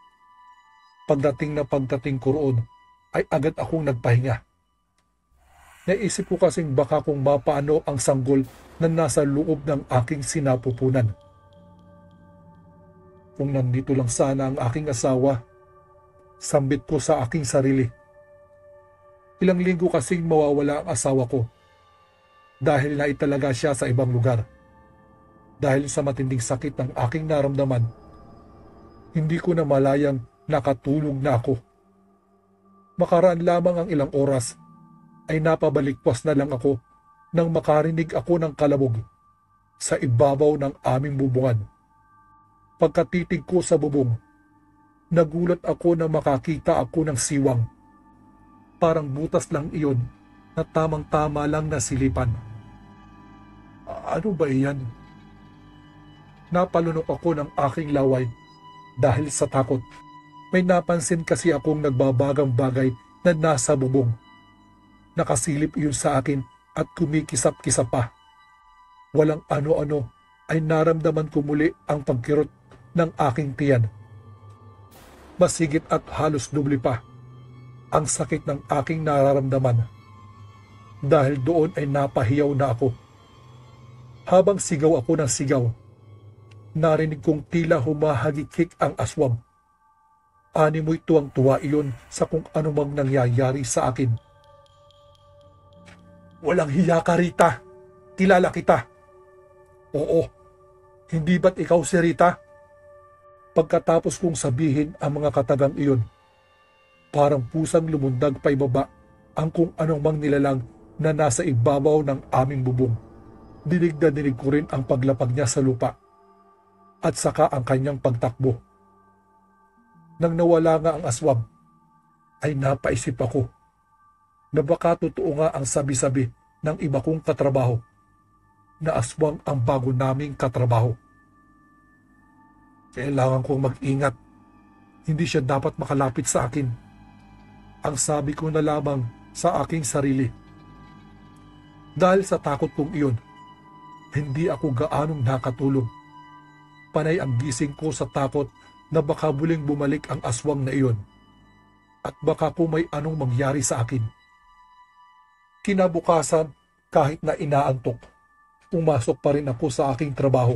S1: Pagdating ko roon ay agad akong nagpahinga. Naisip ko kasing baka kung mapaano ang sanggol na nasa loob ng aking sinapupunan. Kung nandito lang sana ang aking asawa, sambit ko sa aking sarili. Ilang linggo kasing mawawala ang asawa ko dahil naitalaga siya sa ibang lugar. Dahil sa matinding sakit ng aking naramdaman, hindi ko na malayang nakatulog na ako. Makaraan lamang ang ilang oras ay napabalikwas na lang ako nang makarinig ako ng kalabog sa ibabaw ng aming bubungan. Pagkatitig ko sa bubong, nagulat ako na makakita ako ng siwang. Parang butas lang iyon na tamang-tama lang nasilipan. Ano ba iyan? Napalunok ako ng aking laway dahil sa takot. May napansin kasi akong nagbabagang bagay na nasa bubong. Nakasilip iyon sa akin at kumikisap-kisap pa. Walang ano-ano ay naramdaman ko muli ang pagkirot ng aking tiyan. Masigit at halos doble pa ang sakit ng aking nararamdaman. Dahil doon ay napahiyaw na ako. Habang sigaw ako ng sigaw, narinig kong tila humahagikik ang aswang. Animoy tuwang-tuwa iyon sa kung anumang nangyayari sa akin. Walang hiya ka, Rita. Kilala kita. Oo. Hindi ba't ikaw si Rita? Pagkatapos kong sabihin ang mga katagang iyon, parang pusang lumundag pa ibaba ang kung anong mang nilalang na nasa ibabaw ng aming bubong. Dinig na dinig ko rin ang paglapag niya sa lupa at saka ang kanyang pagtakbo. Nang nawala nga ang aswang, ay napaisip ako na baka totoo nga ang sabi-sabi ng iba kong katrabaho na aswang ang bago naming katrabaho. Kailangan kong mag-ingat. Hindi siya dapat makalapit sa akin. Ang sabi ko na lamang sa aking sarili. Dahil sa takot kong iyon, hindi ako gaanong nakatulog. Panay ang gising ko sa takot na baka muling bumalik ang aswang na iyon at baka kung may anong mangyari sa akin. Kinabukasan, kahit na inaantok, pumasok pa rin ako sa aking trabaho.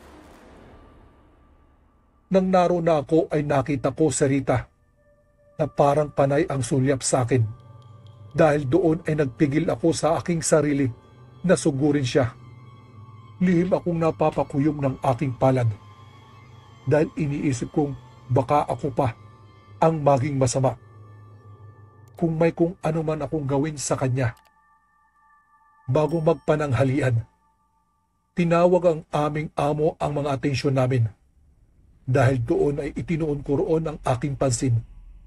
S1: Nang naroon na ako ay nakita ko si Rita na parang panay ang sulyap sa akin. Dahil doon ay nagpigil ako sa aking sarili na sugurin siya. Lihim akong napapakuyom ng aking palad dahil iniisip kong baka ako pa ang maging masama kung may kung ano man akong gawin sa kanya. Bago magpananghalian, tinawag ang aming amo ang mga atensyon namin dahil doon ay itinuon ko roon ang aking pansin.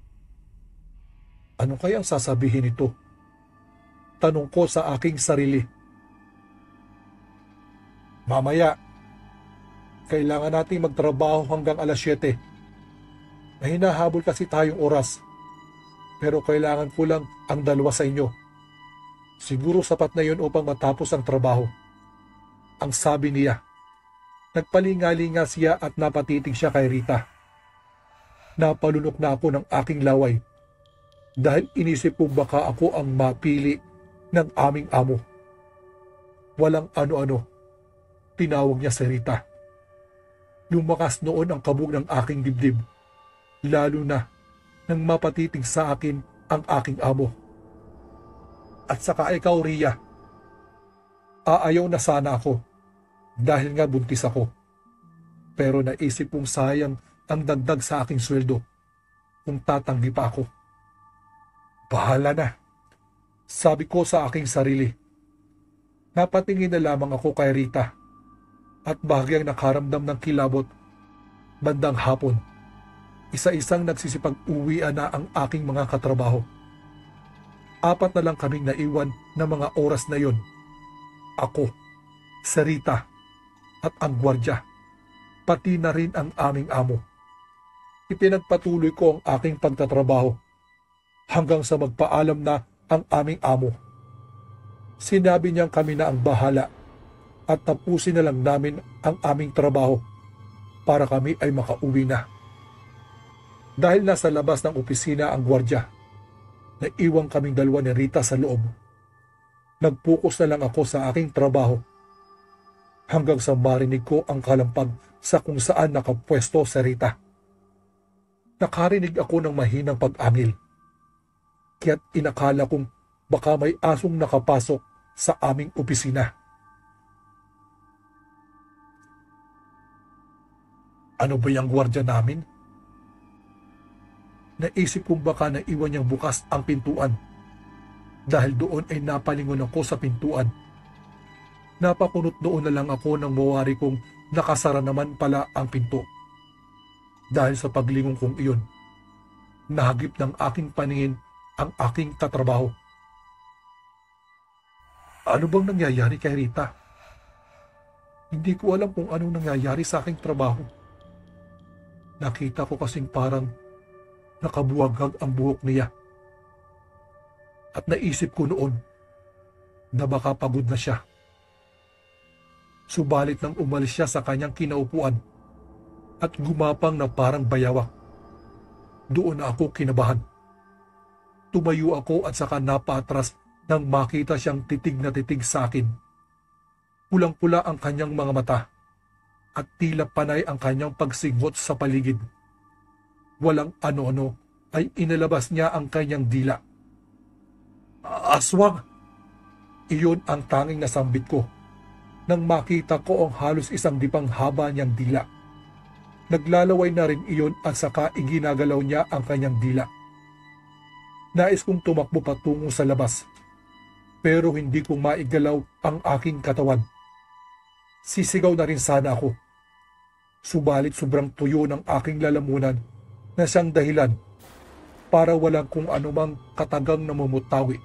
S1: Ano kayang sasabihin nito? Tanong ko sa aking sarili. Mamaya, kailangan nating magtrabaho hanggang alas 7. May hinahabol kasi tayong oras. Pero kailangan ko lang ang 2 sa inyo. Siguro sapat na yun upang matapos ang trabaho. Ang sabi niya. Nagpalingalinga siya at napatitig siya kay Rita. Napalunok na ako ng aking laway dahil inisip ko baka ako ang mapili ng aming amo. Walang ano-ano, tinawag niya si Rita. Lumakas noon ang kabog ng aking dibdib, lalo na nang mapatitig sa akin ang aking amo. At saka ikaw, Ria, aayaw na sana ako dahil nga buntis ako. Pero naisip kong sayang ang dagdag sa aking sweldo kung tatanggi pa ako. Bahala na, sabi ko sa aking sarili. Napatingin na lamang ako kay Rita at bahagyang nakaramdam ng kilabot. Bandang hapon, isa-isang nagsisipag-uwian na ang aking mga katrabaho. 4 na lang kaming naiwan na mga oras na yon. Ako, si Rita, at ang gwardya, pati na rin ang aming amo. Ipinagpatuloy ko ang aking pagtatrabaho hanggang sa magpaalam na ang aming amo. Sinabi niyang kami na ang bahala at tapusin na lang namin ang aming trabaho para kami ay makauwi na. Dahil nasa labas ng opisina ang gwardya, naiwang kaming dalawa ni Rita sa loob. Nagpokus na lang ako sa aking trabaho hanggang sa marinig ko ang kalampag sa kung saan nakapwesto si Rita. Nakarinig ako ng mahinang pag-angil, kaya't inakala kong baka may asong nakapasok sa aming opisina. Ano ba yung gwardya namin? Naisip kong baka naiwan niyang bukas ang pintuan. Dahil doon ay napalingon ako sa pintuan. Napakunot doon na lang ako nang mawari kong nakasara naman pala ang pinto. Dahil sa paglingon kong iyon, nahagip ng aking paningin ang aking katrabaho. Ano bang nangyayari kay Rita? Hindi ko alam kung anong nangyayari sa aking trabaho. Nakita ko kasing parang nakabuwagag ang buhok niya. At naisip ko noon na baka pagod na siya. Subalit nang umalis siya sa kanyang kinaupuan at gumapang na parang bayawak, doon na ako kinabahan. Tumayo ako at saka napaatras nang makita siyang titig na titig sa akin. Pulang-pula ang kanyang mga mata at tila panay ang kanyang pagsinghot sa paligid. Walang ano-ano ay inalabas niya ang kanyang dila. Aswang! Iyon ang tanging nasambit ko nang makita ko ang halos 1 dipang haba niyang dila. Naglalaway na rin iyon at saka iginagalaw niya ang kanyang dila. Nais kong tumakbo patungo sa labas, pero hindi ko maigalaw ang aking katawan. Sisigaw na rin sana ako. Subalit sobrang tuyo ng aking lalamunan na siyang dahilan para walang kung anumang katagang namumutawi.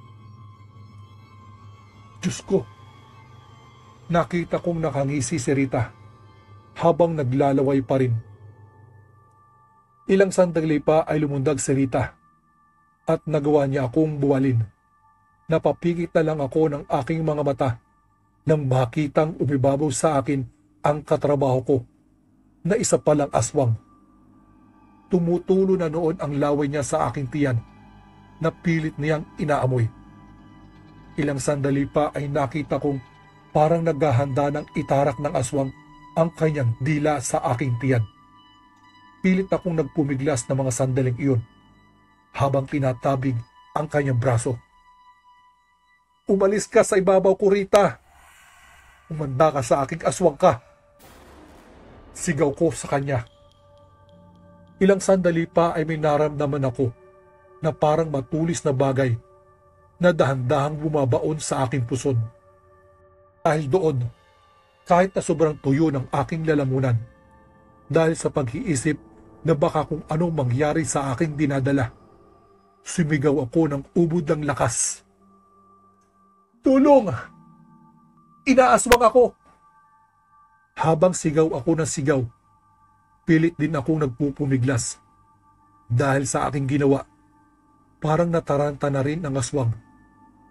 S1: Diyos ko! Nakita kong nakangisi si Rita habang naglalaway pa rin. Ilang sandali pa ay lumundag si Rita at nagawa niya akong buwalin. Napapikit na lang ako ng aking mga mata nang makitang umibabaw sa akin ang katrabaho ko na isa palang aswang. Tumutulo na noon ang laway niya sa aking tiyan na pilit niyang inaamoy. Ilang sandali pa ay nakita kong parang naghahanda ng itarak ng aswang ang kanyang dila sa aking tiyan. Pilit akong nagpumiglas na mga sandaling iyon habang tinatabig ang kanyang braso. Umalis ka sa ibabaw ko, Rita! Umanda ka sa aking aswang ka! Sigaw ko sa kanya. Ilang sandali pa ay may naramdaman ako na parang matulis na bagay na dahan-dahang bumabaon sa aking puson. Dahil doon, kahit na sobrang tuyo ng aking lalamunan, dahil sa pag-iisip na baka kung anong mangyari sa aking dinadala, sumigaw ako ng ubod ng lakas. Tulong! Inaaswang ako! Habang sigaw ako ng sigaw, pilit din akong nagpupumiglas. Dahil sa aking ginawa, parang nataranta na rin ang aswang.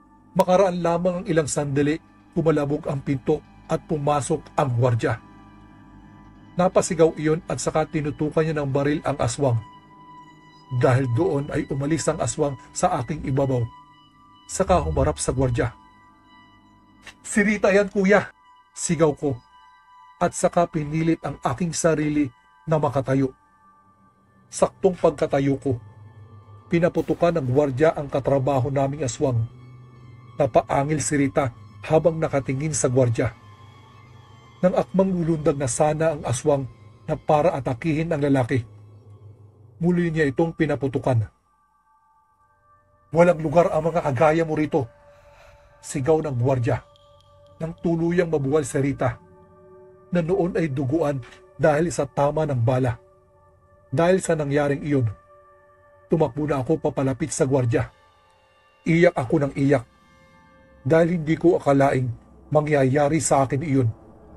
S1: Makaraan lamang ang ilang sandali, pumalabog ang pinto at pumasok ang gwardya. Napasigaw iyon at saka tinutukan niya ng baril ang aswang. Dahil doon ay umalis ang aswang sa aking ibabaw. Saka humarap sa gwardya. "Si Rita yan, kuya!" sigaw ko. At saka pinilit ang aking sarili na makatayo. Saktong pagkatayo ko, pinaputukan ng gwardya ang katrabaho naming aswang. Napaangil si Rita habang nakatingin sa gwardya. Nang akmang lulundag na sana ang aswang na para atakihin ang lalaki, muli niya itong pinaputukan. "Walang lugar ang mga kagaya mo rito!" sigaw ng gwardya nang tuluyang mabuwal si Rita, na noon ay duguan dahil sa tama ng bala. Dahil sa nangyaring iyon, tumakbo na ako papalapit sa gwardya. Iyak ako ng iyak dahil hindi ko akalaing mangyayari sa akin iyon.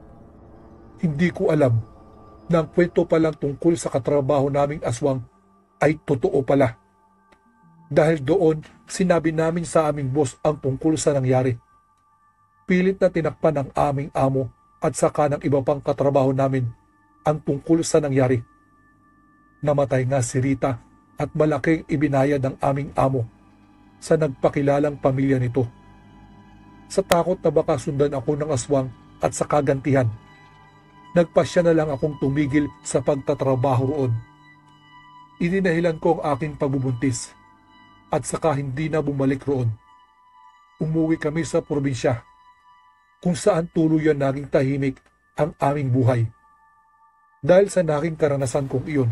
S1: Hindi ko alam na ang kwento palang tungkol sa katrabaho naming aswang ay totoo pala. Dahil doon, sinabi namin sa aming boss ang tungkol sa nangyari. Pilit na tinakpan ng aming amo at saka ng iba pang katrabaho namin ang tungkol sa nangyari. Namatay nga si Rita at malaking ibinayad ng aming amo sa nagpakilalang pamilya nito. Sa takot na baka sundan ako ng aswang at sa kagantihan, nagpasya na lang akong tumigil sa pagtatrabaho roon. Idinahilan ko ang aking pagbubuntis at saka hindi na bumalik roon. Umuwi kami sa probinsya kung saan tuluyan naging tahimik ang aming buhay. Dahil sa naging karanasan kong iyon,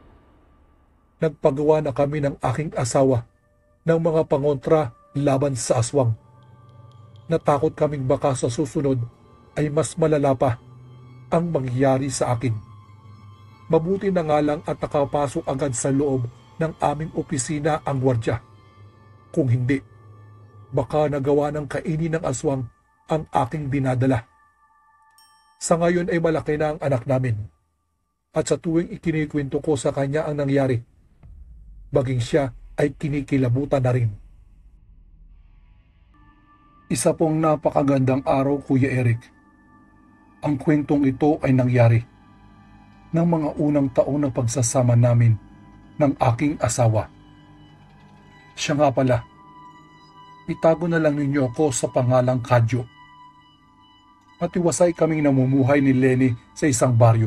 S1: nagpagawa na kami ng aking asawa ng mga pangontra laban sa aswang. Natakot kaming baka sa susunod ay mas malala pa ang mangyayari sa akin. Mabuti na nga lang at nakapasok agad sa loob ng aming opisina ang gwardya. Kung hindi, baka nagawa ng kainin ng aswang ang aking dinadala. Sa ngayon ay malaki na ang anak namin. At sa tuwing ikinikwento ko sa kanya ang nangyari, baging siya ay kinikilabutan na rin. Isa pong napakagandang araw, Kuya Eric. Ang kwentong ito ay nangyari ng mga unang taon ng pagsasama namin ng aking asawa. Siya nga pala, itago na lang ninyo ako sa pangalang Kadyo. Matiwasay kaming namumuhay ni Lenny sa isang baryo.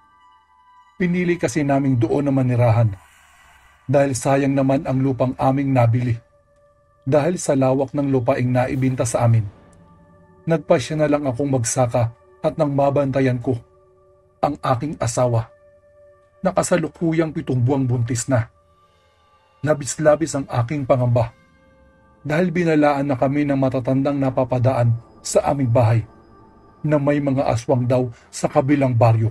S1: Pinili kasi naming doon na manirahan dahil sayang naman ang lupang aming nabili. Dahil sa lawak ng lupaing naibinta sa amin, nagpasya na lang akong magsaka at nang mabantayan ko ang aking asawa. Nakasalukuyang 7 buwang buntis na. Labis-labis ang aking pangamba dahil binalaan na kami ng matatandang napapadaan sa aming bahay na may mga aswang daw sa kabilang baryo.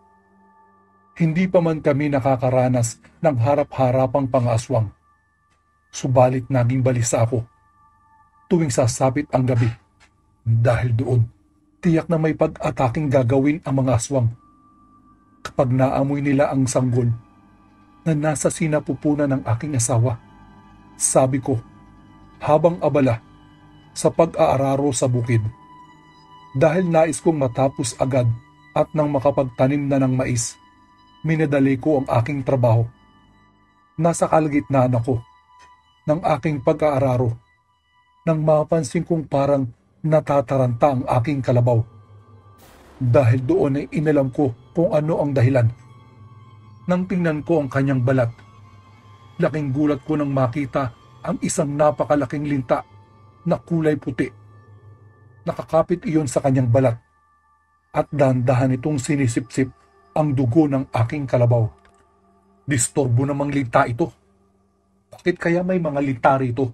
S1: Hindi pa man kami nakakaranas ng harap-harapang pang-aswang. Subalit naging balisa ako tuwing sasapit ang gabi dahil doon tiyak na may pag-ataking gagawin ang mga aswang. Kapag naamoy nila ang sanggol na nasa sinapupunan ng aking asawa, sabi ko habang abala sa pag-aararo sa bukid. Dahil nais kong matapos agad at nang makapagtanim na ng mais, minadali ko ang aking trabaho. Nasa kalagitnaan ako ng aking pag-aararo nang mapansin kong parang natataranta ang aking kalabaw. Dahil doon ay inalam ko kung ano ang dahilan. Nang tingnan ko ang kanyang balat, laking gulat ko nang makita ang isang napakalaking linta na kulay puti. Nakakapit iyon sa kanyang balat at dahan-dahan itong sinisipsip ang dugo ng aking kalabaw. Disturbo namang linta ito. Bakit kaya may mga linta rito?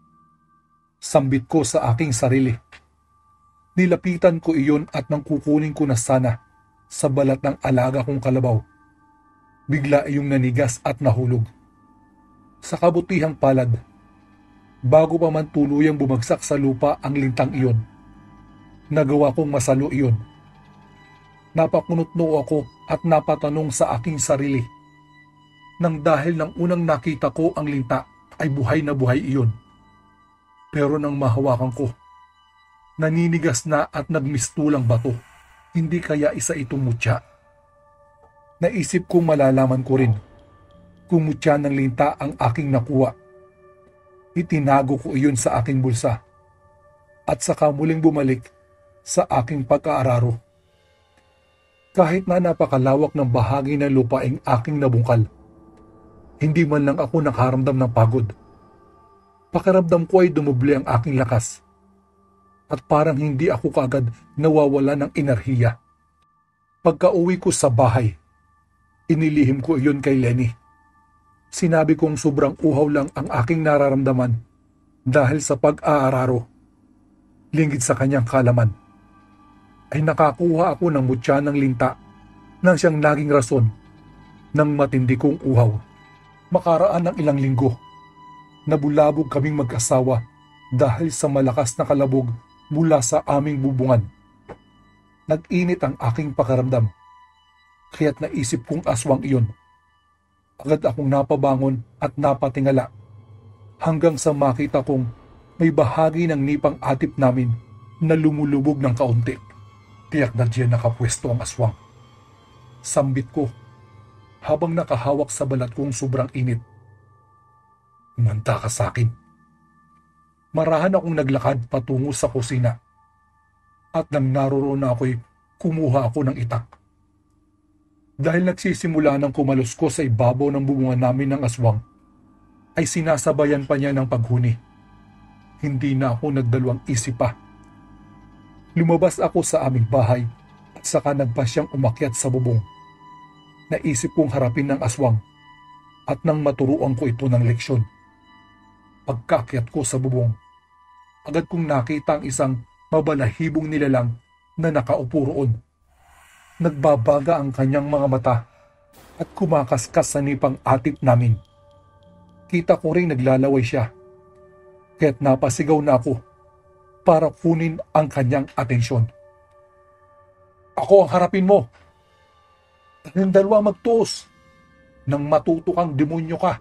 S1: Sambit ko sa aking sarili. Nilapitan ko iyon at nang kukunin ko na sana sa balat ng alaga kong kalabaw, bigla iyong nanigas at nahulog. Sa kabutihang palad, bago pa man tuluyang bumagsak sa lupa ang lintang iyon, nagawa kong masalo iyon. Napakunotno ako at napatanong sa aking sarili. Nang dahil ng unang nakita ko ang linta ay buhay na buhay iyon. Pero nang mahawakan ko, naninigas na at nagmistulang bato. Hindi kaya isa itong mutya. Naisip kong malalaman ko rin kung mutya ng linta ang aking nakuha. Itinago ko iyon sa aking bulsa at saka muling bumalik sa aking pag-aararo. Kahit na napakalawak ng bahagi ng lupaing aking nabungkal, hindi man lang ako nakaramdam ng pagod. Pakiramdam ko ay dumubli ang aking lakas at parang hindi ako kaagad nawawala ng enerhiya. Pagka-uwi ko sa bahay, inilihim ko iyon kay Lenny. Sinabi kong sobrang uhaw lang ang aking nararamdaman dahil sa pag-aararo. Lingid sa kanyang kalaman, ay nakakuha ako ng mutya ng linta nang siyang naging rason ng matindi kong uhaw. Makaraan ng ilang linggo, nabulabog kaming mag-asawa dahil sa malakas na kalabog mula sa aming bubungan. Nag-init ang aking pakiramdam, kaya't naisip kong aswang iyon. Agad akong napabangon at napatingala hanggang sa makita kong may bahagi ng nipang atip namin na lumulubog ng kaunti. Tiyak na diyan nakapwesto ang aswang. Sambit ko habang nakahawak sa balat kong sobrang init. Umanda ka sa akin. Marahan akong naglakad patungo sa kusina at nang naroon na ako'y kumuha ako ng itak. Dahil nagsisimula ng kumalusko sa ibabaw ng bubungan namin ng aswang, ay sinasabayan pa niya ng paghuni. Hindi na ako nagdalawang isip pa. Lumabas ako sa aming bahay at saka nagpasyang umakyat sa bubong. Naisip kong harapin ng aswang at nang maturuan ko ito ng leksyon. Pagkaakyat ko sa bubong, agad kong nakita ang isang mabalahibong nilalang na nakaupo roon. Nagbabaga ang kanyang mga mata at kumakaskas sa nipang atip namin. Kita ko rin naglalaway siya, kaya't napasigaw na ako para kunin ang kanyang atensyon. Ako ang harapin mo. Tayong dalawa magtuos nang matuto kang demonyo ka.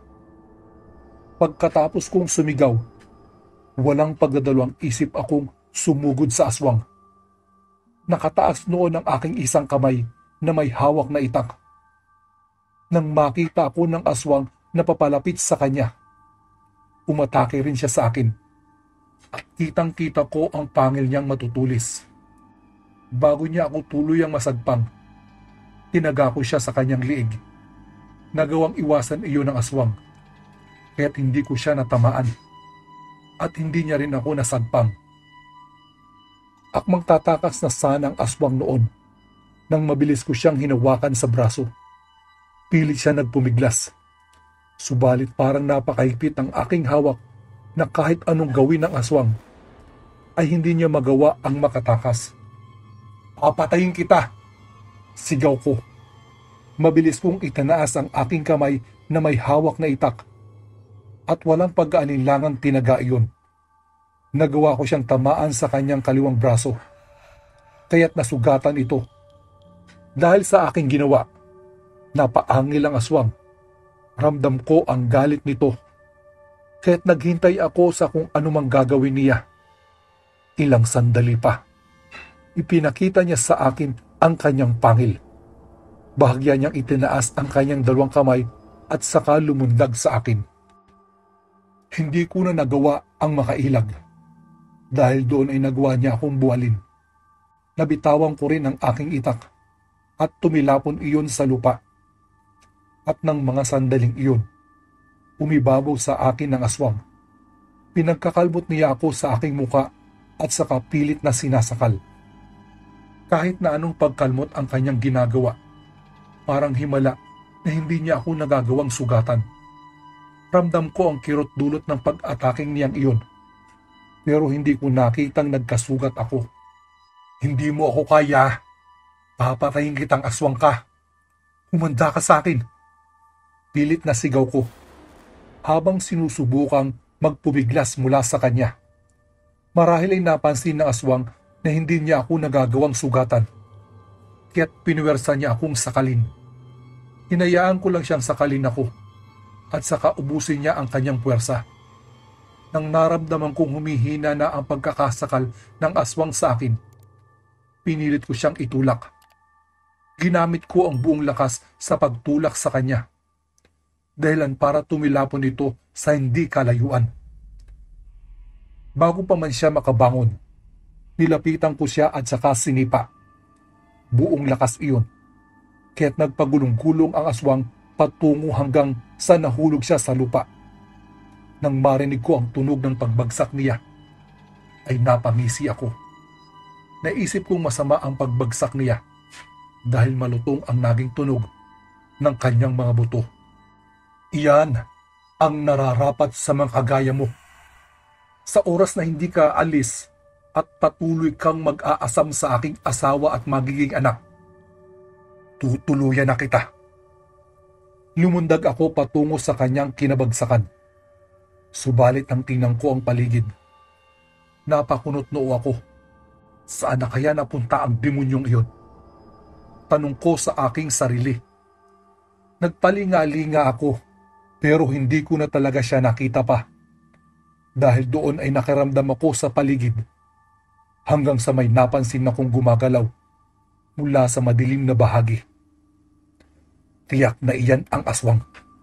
S1: Pagkatapos kong sumigaw, walang pagdadalawang isip akong sumugod sa aswang. Nakataas noon ang aking isang kamay na may hawak na itak. Nang makita ako ng aswang na papalapit sa kanya, umatake rin siya sa akin. At kitang-kita ko ang pangil niyang matutulis. Bago niya ako tuluyang masagpang, tinaga ko siya sa kanyang liig. Nagawang iwasan iyon ng aswang, kaya't hindi ko siya natamaan. At hindi niya rin ako nasagpang. Akmang tatakas na sana ang aswang noon nang mabilis ko siyang hinawakan sa braso. Pilit siya nagpumiglas. Subalit parang napakahigpit ang aking hawak na kahit anong gawin ng aswang ay hindi niya magawa ang makatakas. Papatayin kita! Sigaw ko. Mabilis kong itanaas ang aking kamay na may hawak na itak at walang pag-aalinlangang tinaga iyon. Nagawa ko siyang tamaan sa kanyang kaliwang braso, kaya't nasugatan ito. Dahil sa aking ginawa, napaangil ang aswang. Ramdam ko ang galit nito, kaya't naghintay ako sa kung anumang gagawin niya. Ilang sandali pa, ipinakita niya sa akin ang kanyang pangil. Bahagya niyang itinaas ang kanyang dalawang kamay at saka lumundag sa akin. Hindi ko na nagawa ang makailag. Dahil doon ay nagawa niya akong buwalin. Nabitawan ko rin ang aking itak at tumilapon iyon sa lupa. At ng mga sandaling iyon, umibabaw sa akin ng aswang. Pinagkakalbot niya ako sa aking muka at saka pilit na sinasakal. Kahit na anong pagkalmot ang kanyang ginagawa, parang himala na hindi niya ako nagagawang sugatan. Ramdam ko ang kirot dulot ng pag-ataking niyang iyon. Pero hindi ko nakitang nagkasugat ako. Hindi mo ako kaya. Papatayin kitang aswang ka. Humanda ka sa akin. Pilit na sigaw ko habang sinusubukang magpumiglas mula sa kanya. Marahil ay napansin ng aswang na hindi niya ako nagagawang sugatan. Kaya't pinuwersa niya akong sakalin. Hinayaan ko lang siyang sakalin ako at saka ubusin niya ang kanyang puwersa. Nang naramdaman kong humihina na ang pagkakasakal ng aswang sa akin, pinilit ko siyang itulak. Ginamit ko ang buong lakas sa pagtulak sa kanya, dahilan para tumilapon ito sa hindi kalayuan. Bago pa man siya makabangon, nilapitan ko siya at saka sinipa. Buong lakas iyon, kaya't nagpagulong-gulong ang aswang patungo hanggang sa nahulog siya sa lupa. Nang marinig ko ang tunog ng pagbagsak niya, ay napangisi ako. Naisip kong masama ang pagbagsak niya dahil malutong ang naging tunog ng kanyang mga buto. Iyan ang nararapat sa mga kagaya mo. Sa oras na hindi ka alis at patuloy kang mag-aasam sa aking asawa at magiging anak, tutuluyan na kita. Lumundag ako patungo sa kanyang kinabagsakan. Subalit nang tingnan ko ang paligid, napakunot noo ako. Saan na kaya napunta ang demonyong iyon? Tanong ko sa aking sarili. Nagpalinga-linga ako, pero hindi ko na talaga siya nakita pa. Dahil doon ay nakaramdam ako sa paligid, hanggang sa may napansin akong gumagalaw mula sa madilim na bahagi. Tiyak na iyan ang aswang.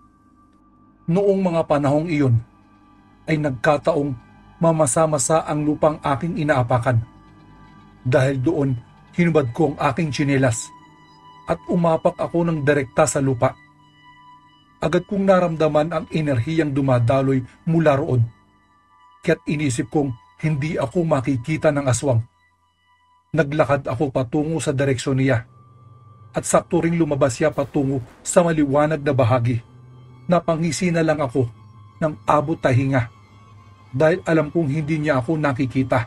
S1: Noong mga panahong iyon, ay nagkataong mamasa-masa ang lupang aking inaapakan. Dahil doon, hinubad ko ang aking tsinelas at umapak ako ng direkta sa lupa. Agad kong naramdaman ang enerhiyang dumadaloy mula roon. Kaya't inisip kong hindi ako makikita ng aswang. Naglakad ako patungo sa direksyon niya at sakto ring lumabas siya patungo sa maliwanag na bahagi. Napangisi na lang ako ng abot tahinga dahil alam kong hindi niya ako nakikita.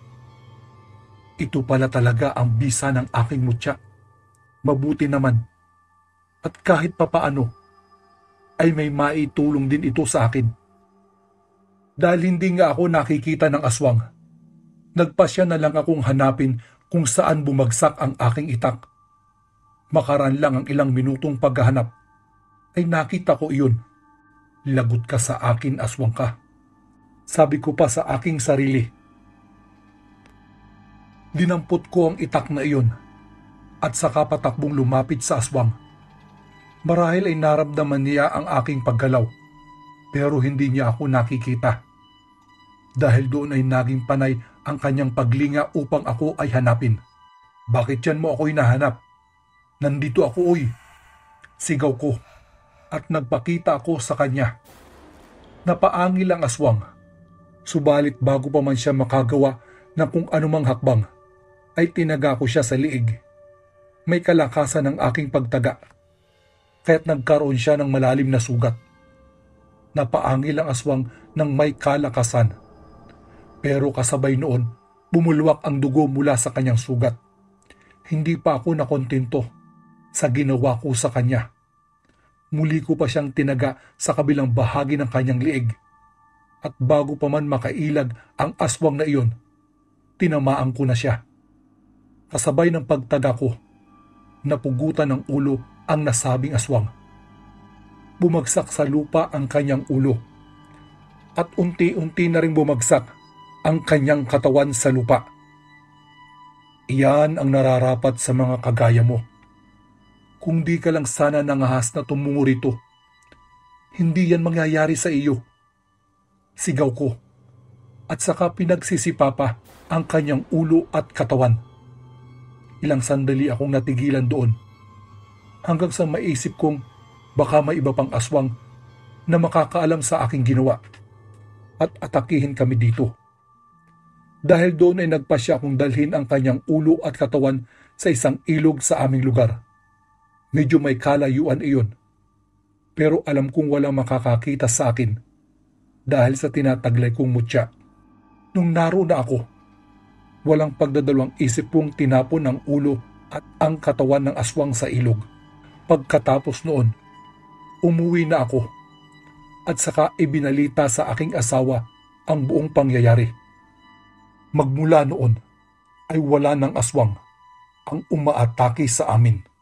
S1: Ito pala talaga ang bisa ng aking mutya. Mabuti naman. At kahit papaano, ay may maitulong din ito sa akin. Dahil hindi nga ako nakikita ng aswang, nagpasya na lang akong hanapin kung saan bumagsak ang aking itak. Makaraan lang ang ilang minutong paghahanap, ay nakita ko iyon. Lagot ka sa akin, aswang ka. Sabi ko pa sa aking sarili. Dinampot ko ang itak na iyon at saka patakbong lumapit sa aswang. Marahil ay naramdaman niya ang aking paggalaw, pero hindi niya ako nakikita. Dahil doon ay naging panay ang kanyang paglinga upang ako ay hanapin. Bakit yan mo ako hinahanap? Nandito ako, oy! Sigaw ko at nagpakita ako sa kanya. Napaangil ang aswang. Subalit bago pa man siya makagawa ng kung anumang hakbang, ay tinaga ko siya sa liig. May kalakasan ng aking pagtaga, kaya't nagkaroon siya ng malalim na sugat. Napaangil ang aswang ng may kalakasan. Pero kasabay noon, bumulwak ang dugo mula sa kanyang sugat. Hindi pa ako nakontento sa ginawa ko sa kanya. Muli ko pa siyang tinaga sa kabilang bahagi ng kanyang liig. At bago pa man makailag ang aswang na iyon, tinamaan ko na siya. Kasabay ng pagtaga ko, napugutan ng ulo ang nasabing aswang. Bumagsak sa lupa ang kanyang ulo. At unti-unti na rin bumagsak ang kanyang katawan sa lupa. Iyan ang nararapat sa mga kagaya mo. Kung di ka lang sana nangahas na tumungo rito, hindi yan mangyayari sa iyo. Sigaw ko, at saka pinagsisipa pa ang kanyang ulo at katawan. Ilang sandali akong natigilan doon, hanggang sa maisip kong baka may iba pang aswang na makakaalam sa aking ginawa at atakihin kami dito. Dahil doon ay nagpasya akong dalhin ang kanyang ulo at katawan sa isang ilog sa aming lugar. Medyo may kalayuan iyon, pero alam kong walang makakakita sa akin dahil sa tinataglay kong mutya. Nung naroon na ako, walang pagdadalawang isip kong tinapon ang ulo at ang katawan ng aswang sa ilog. Pagkatapos noon, umuwi na ako at saka ibinalita sa aking asawa ang buong pangyayari. Magmula noon ay wala ng aswang ang umaatake sa amin.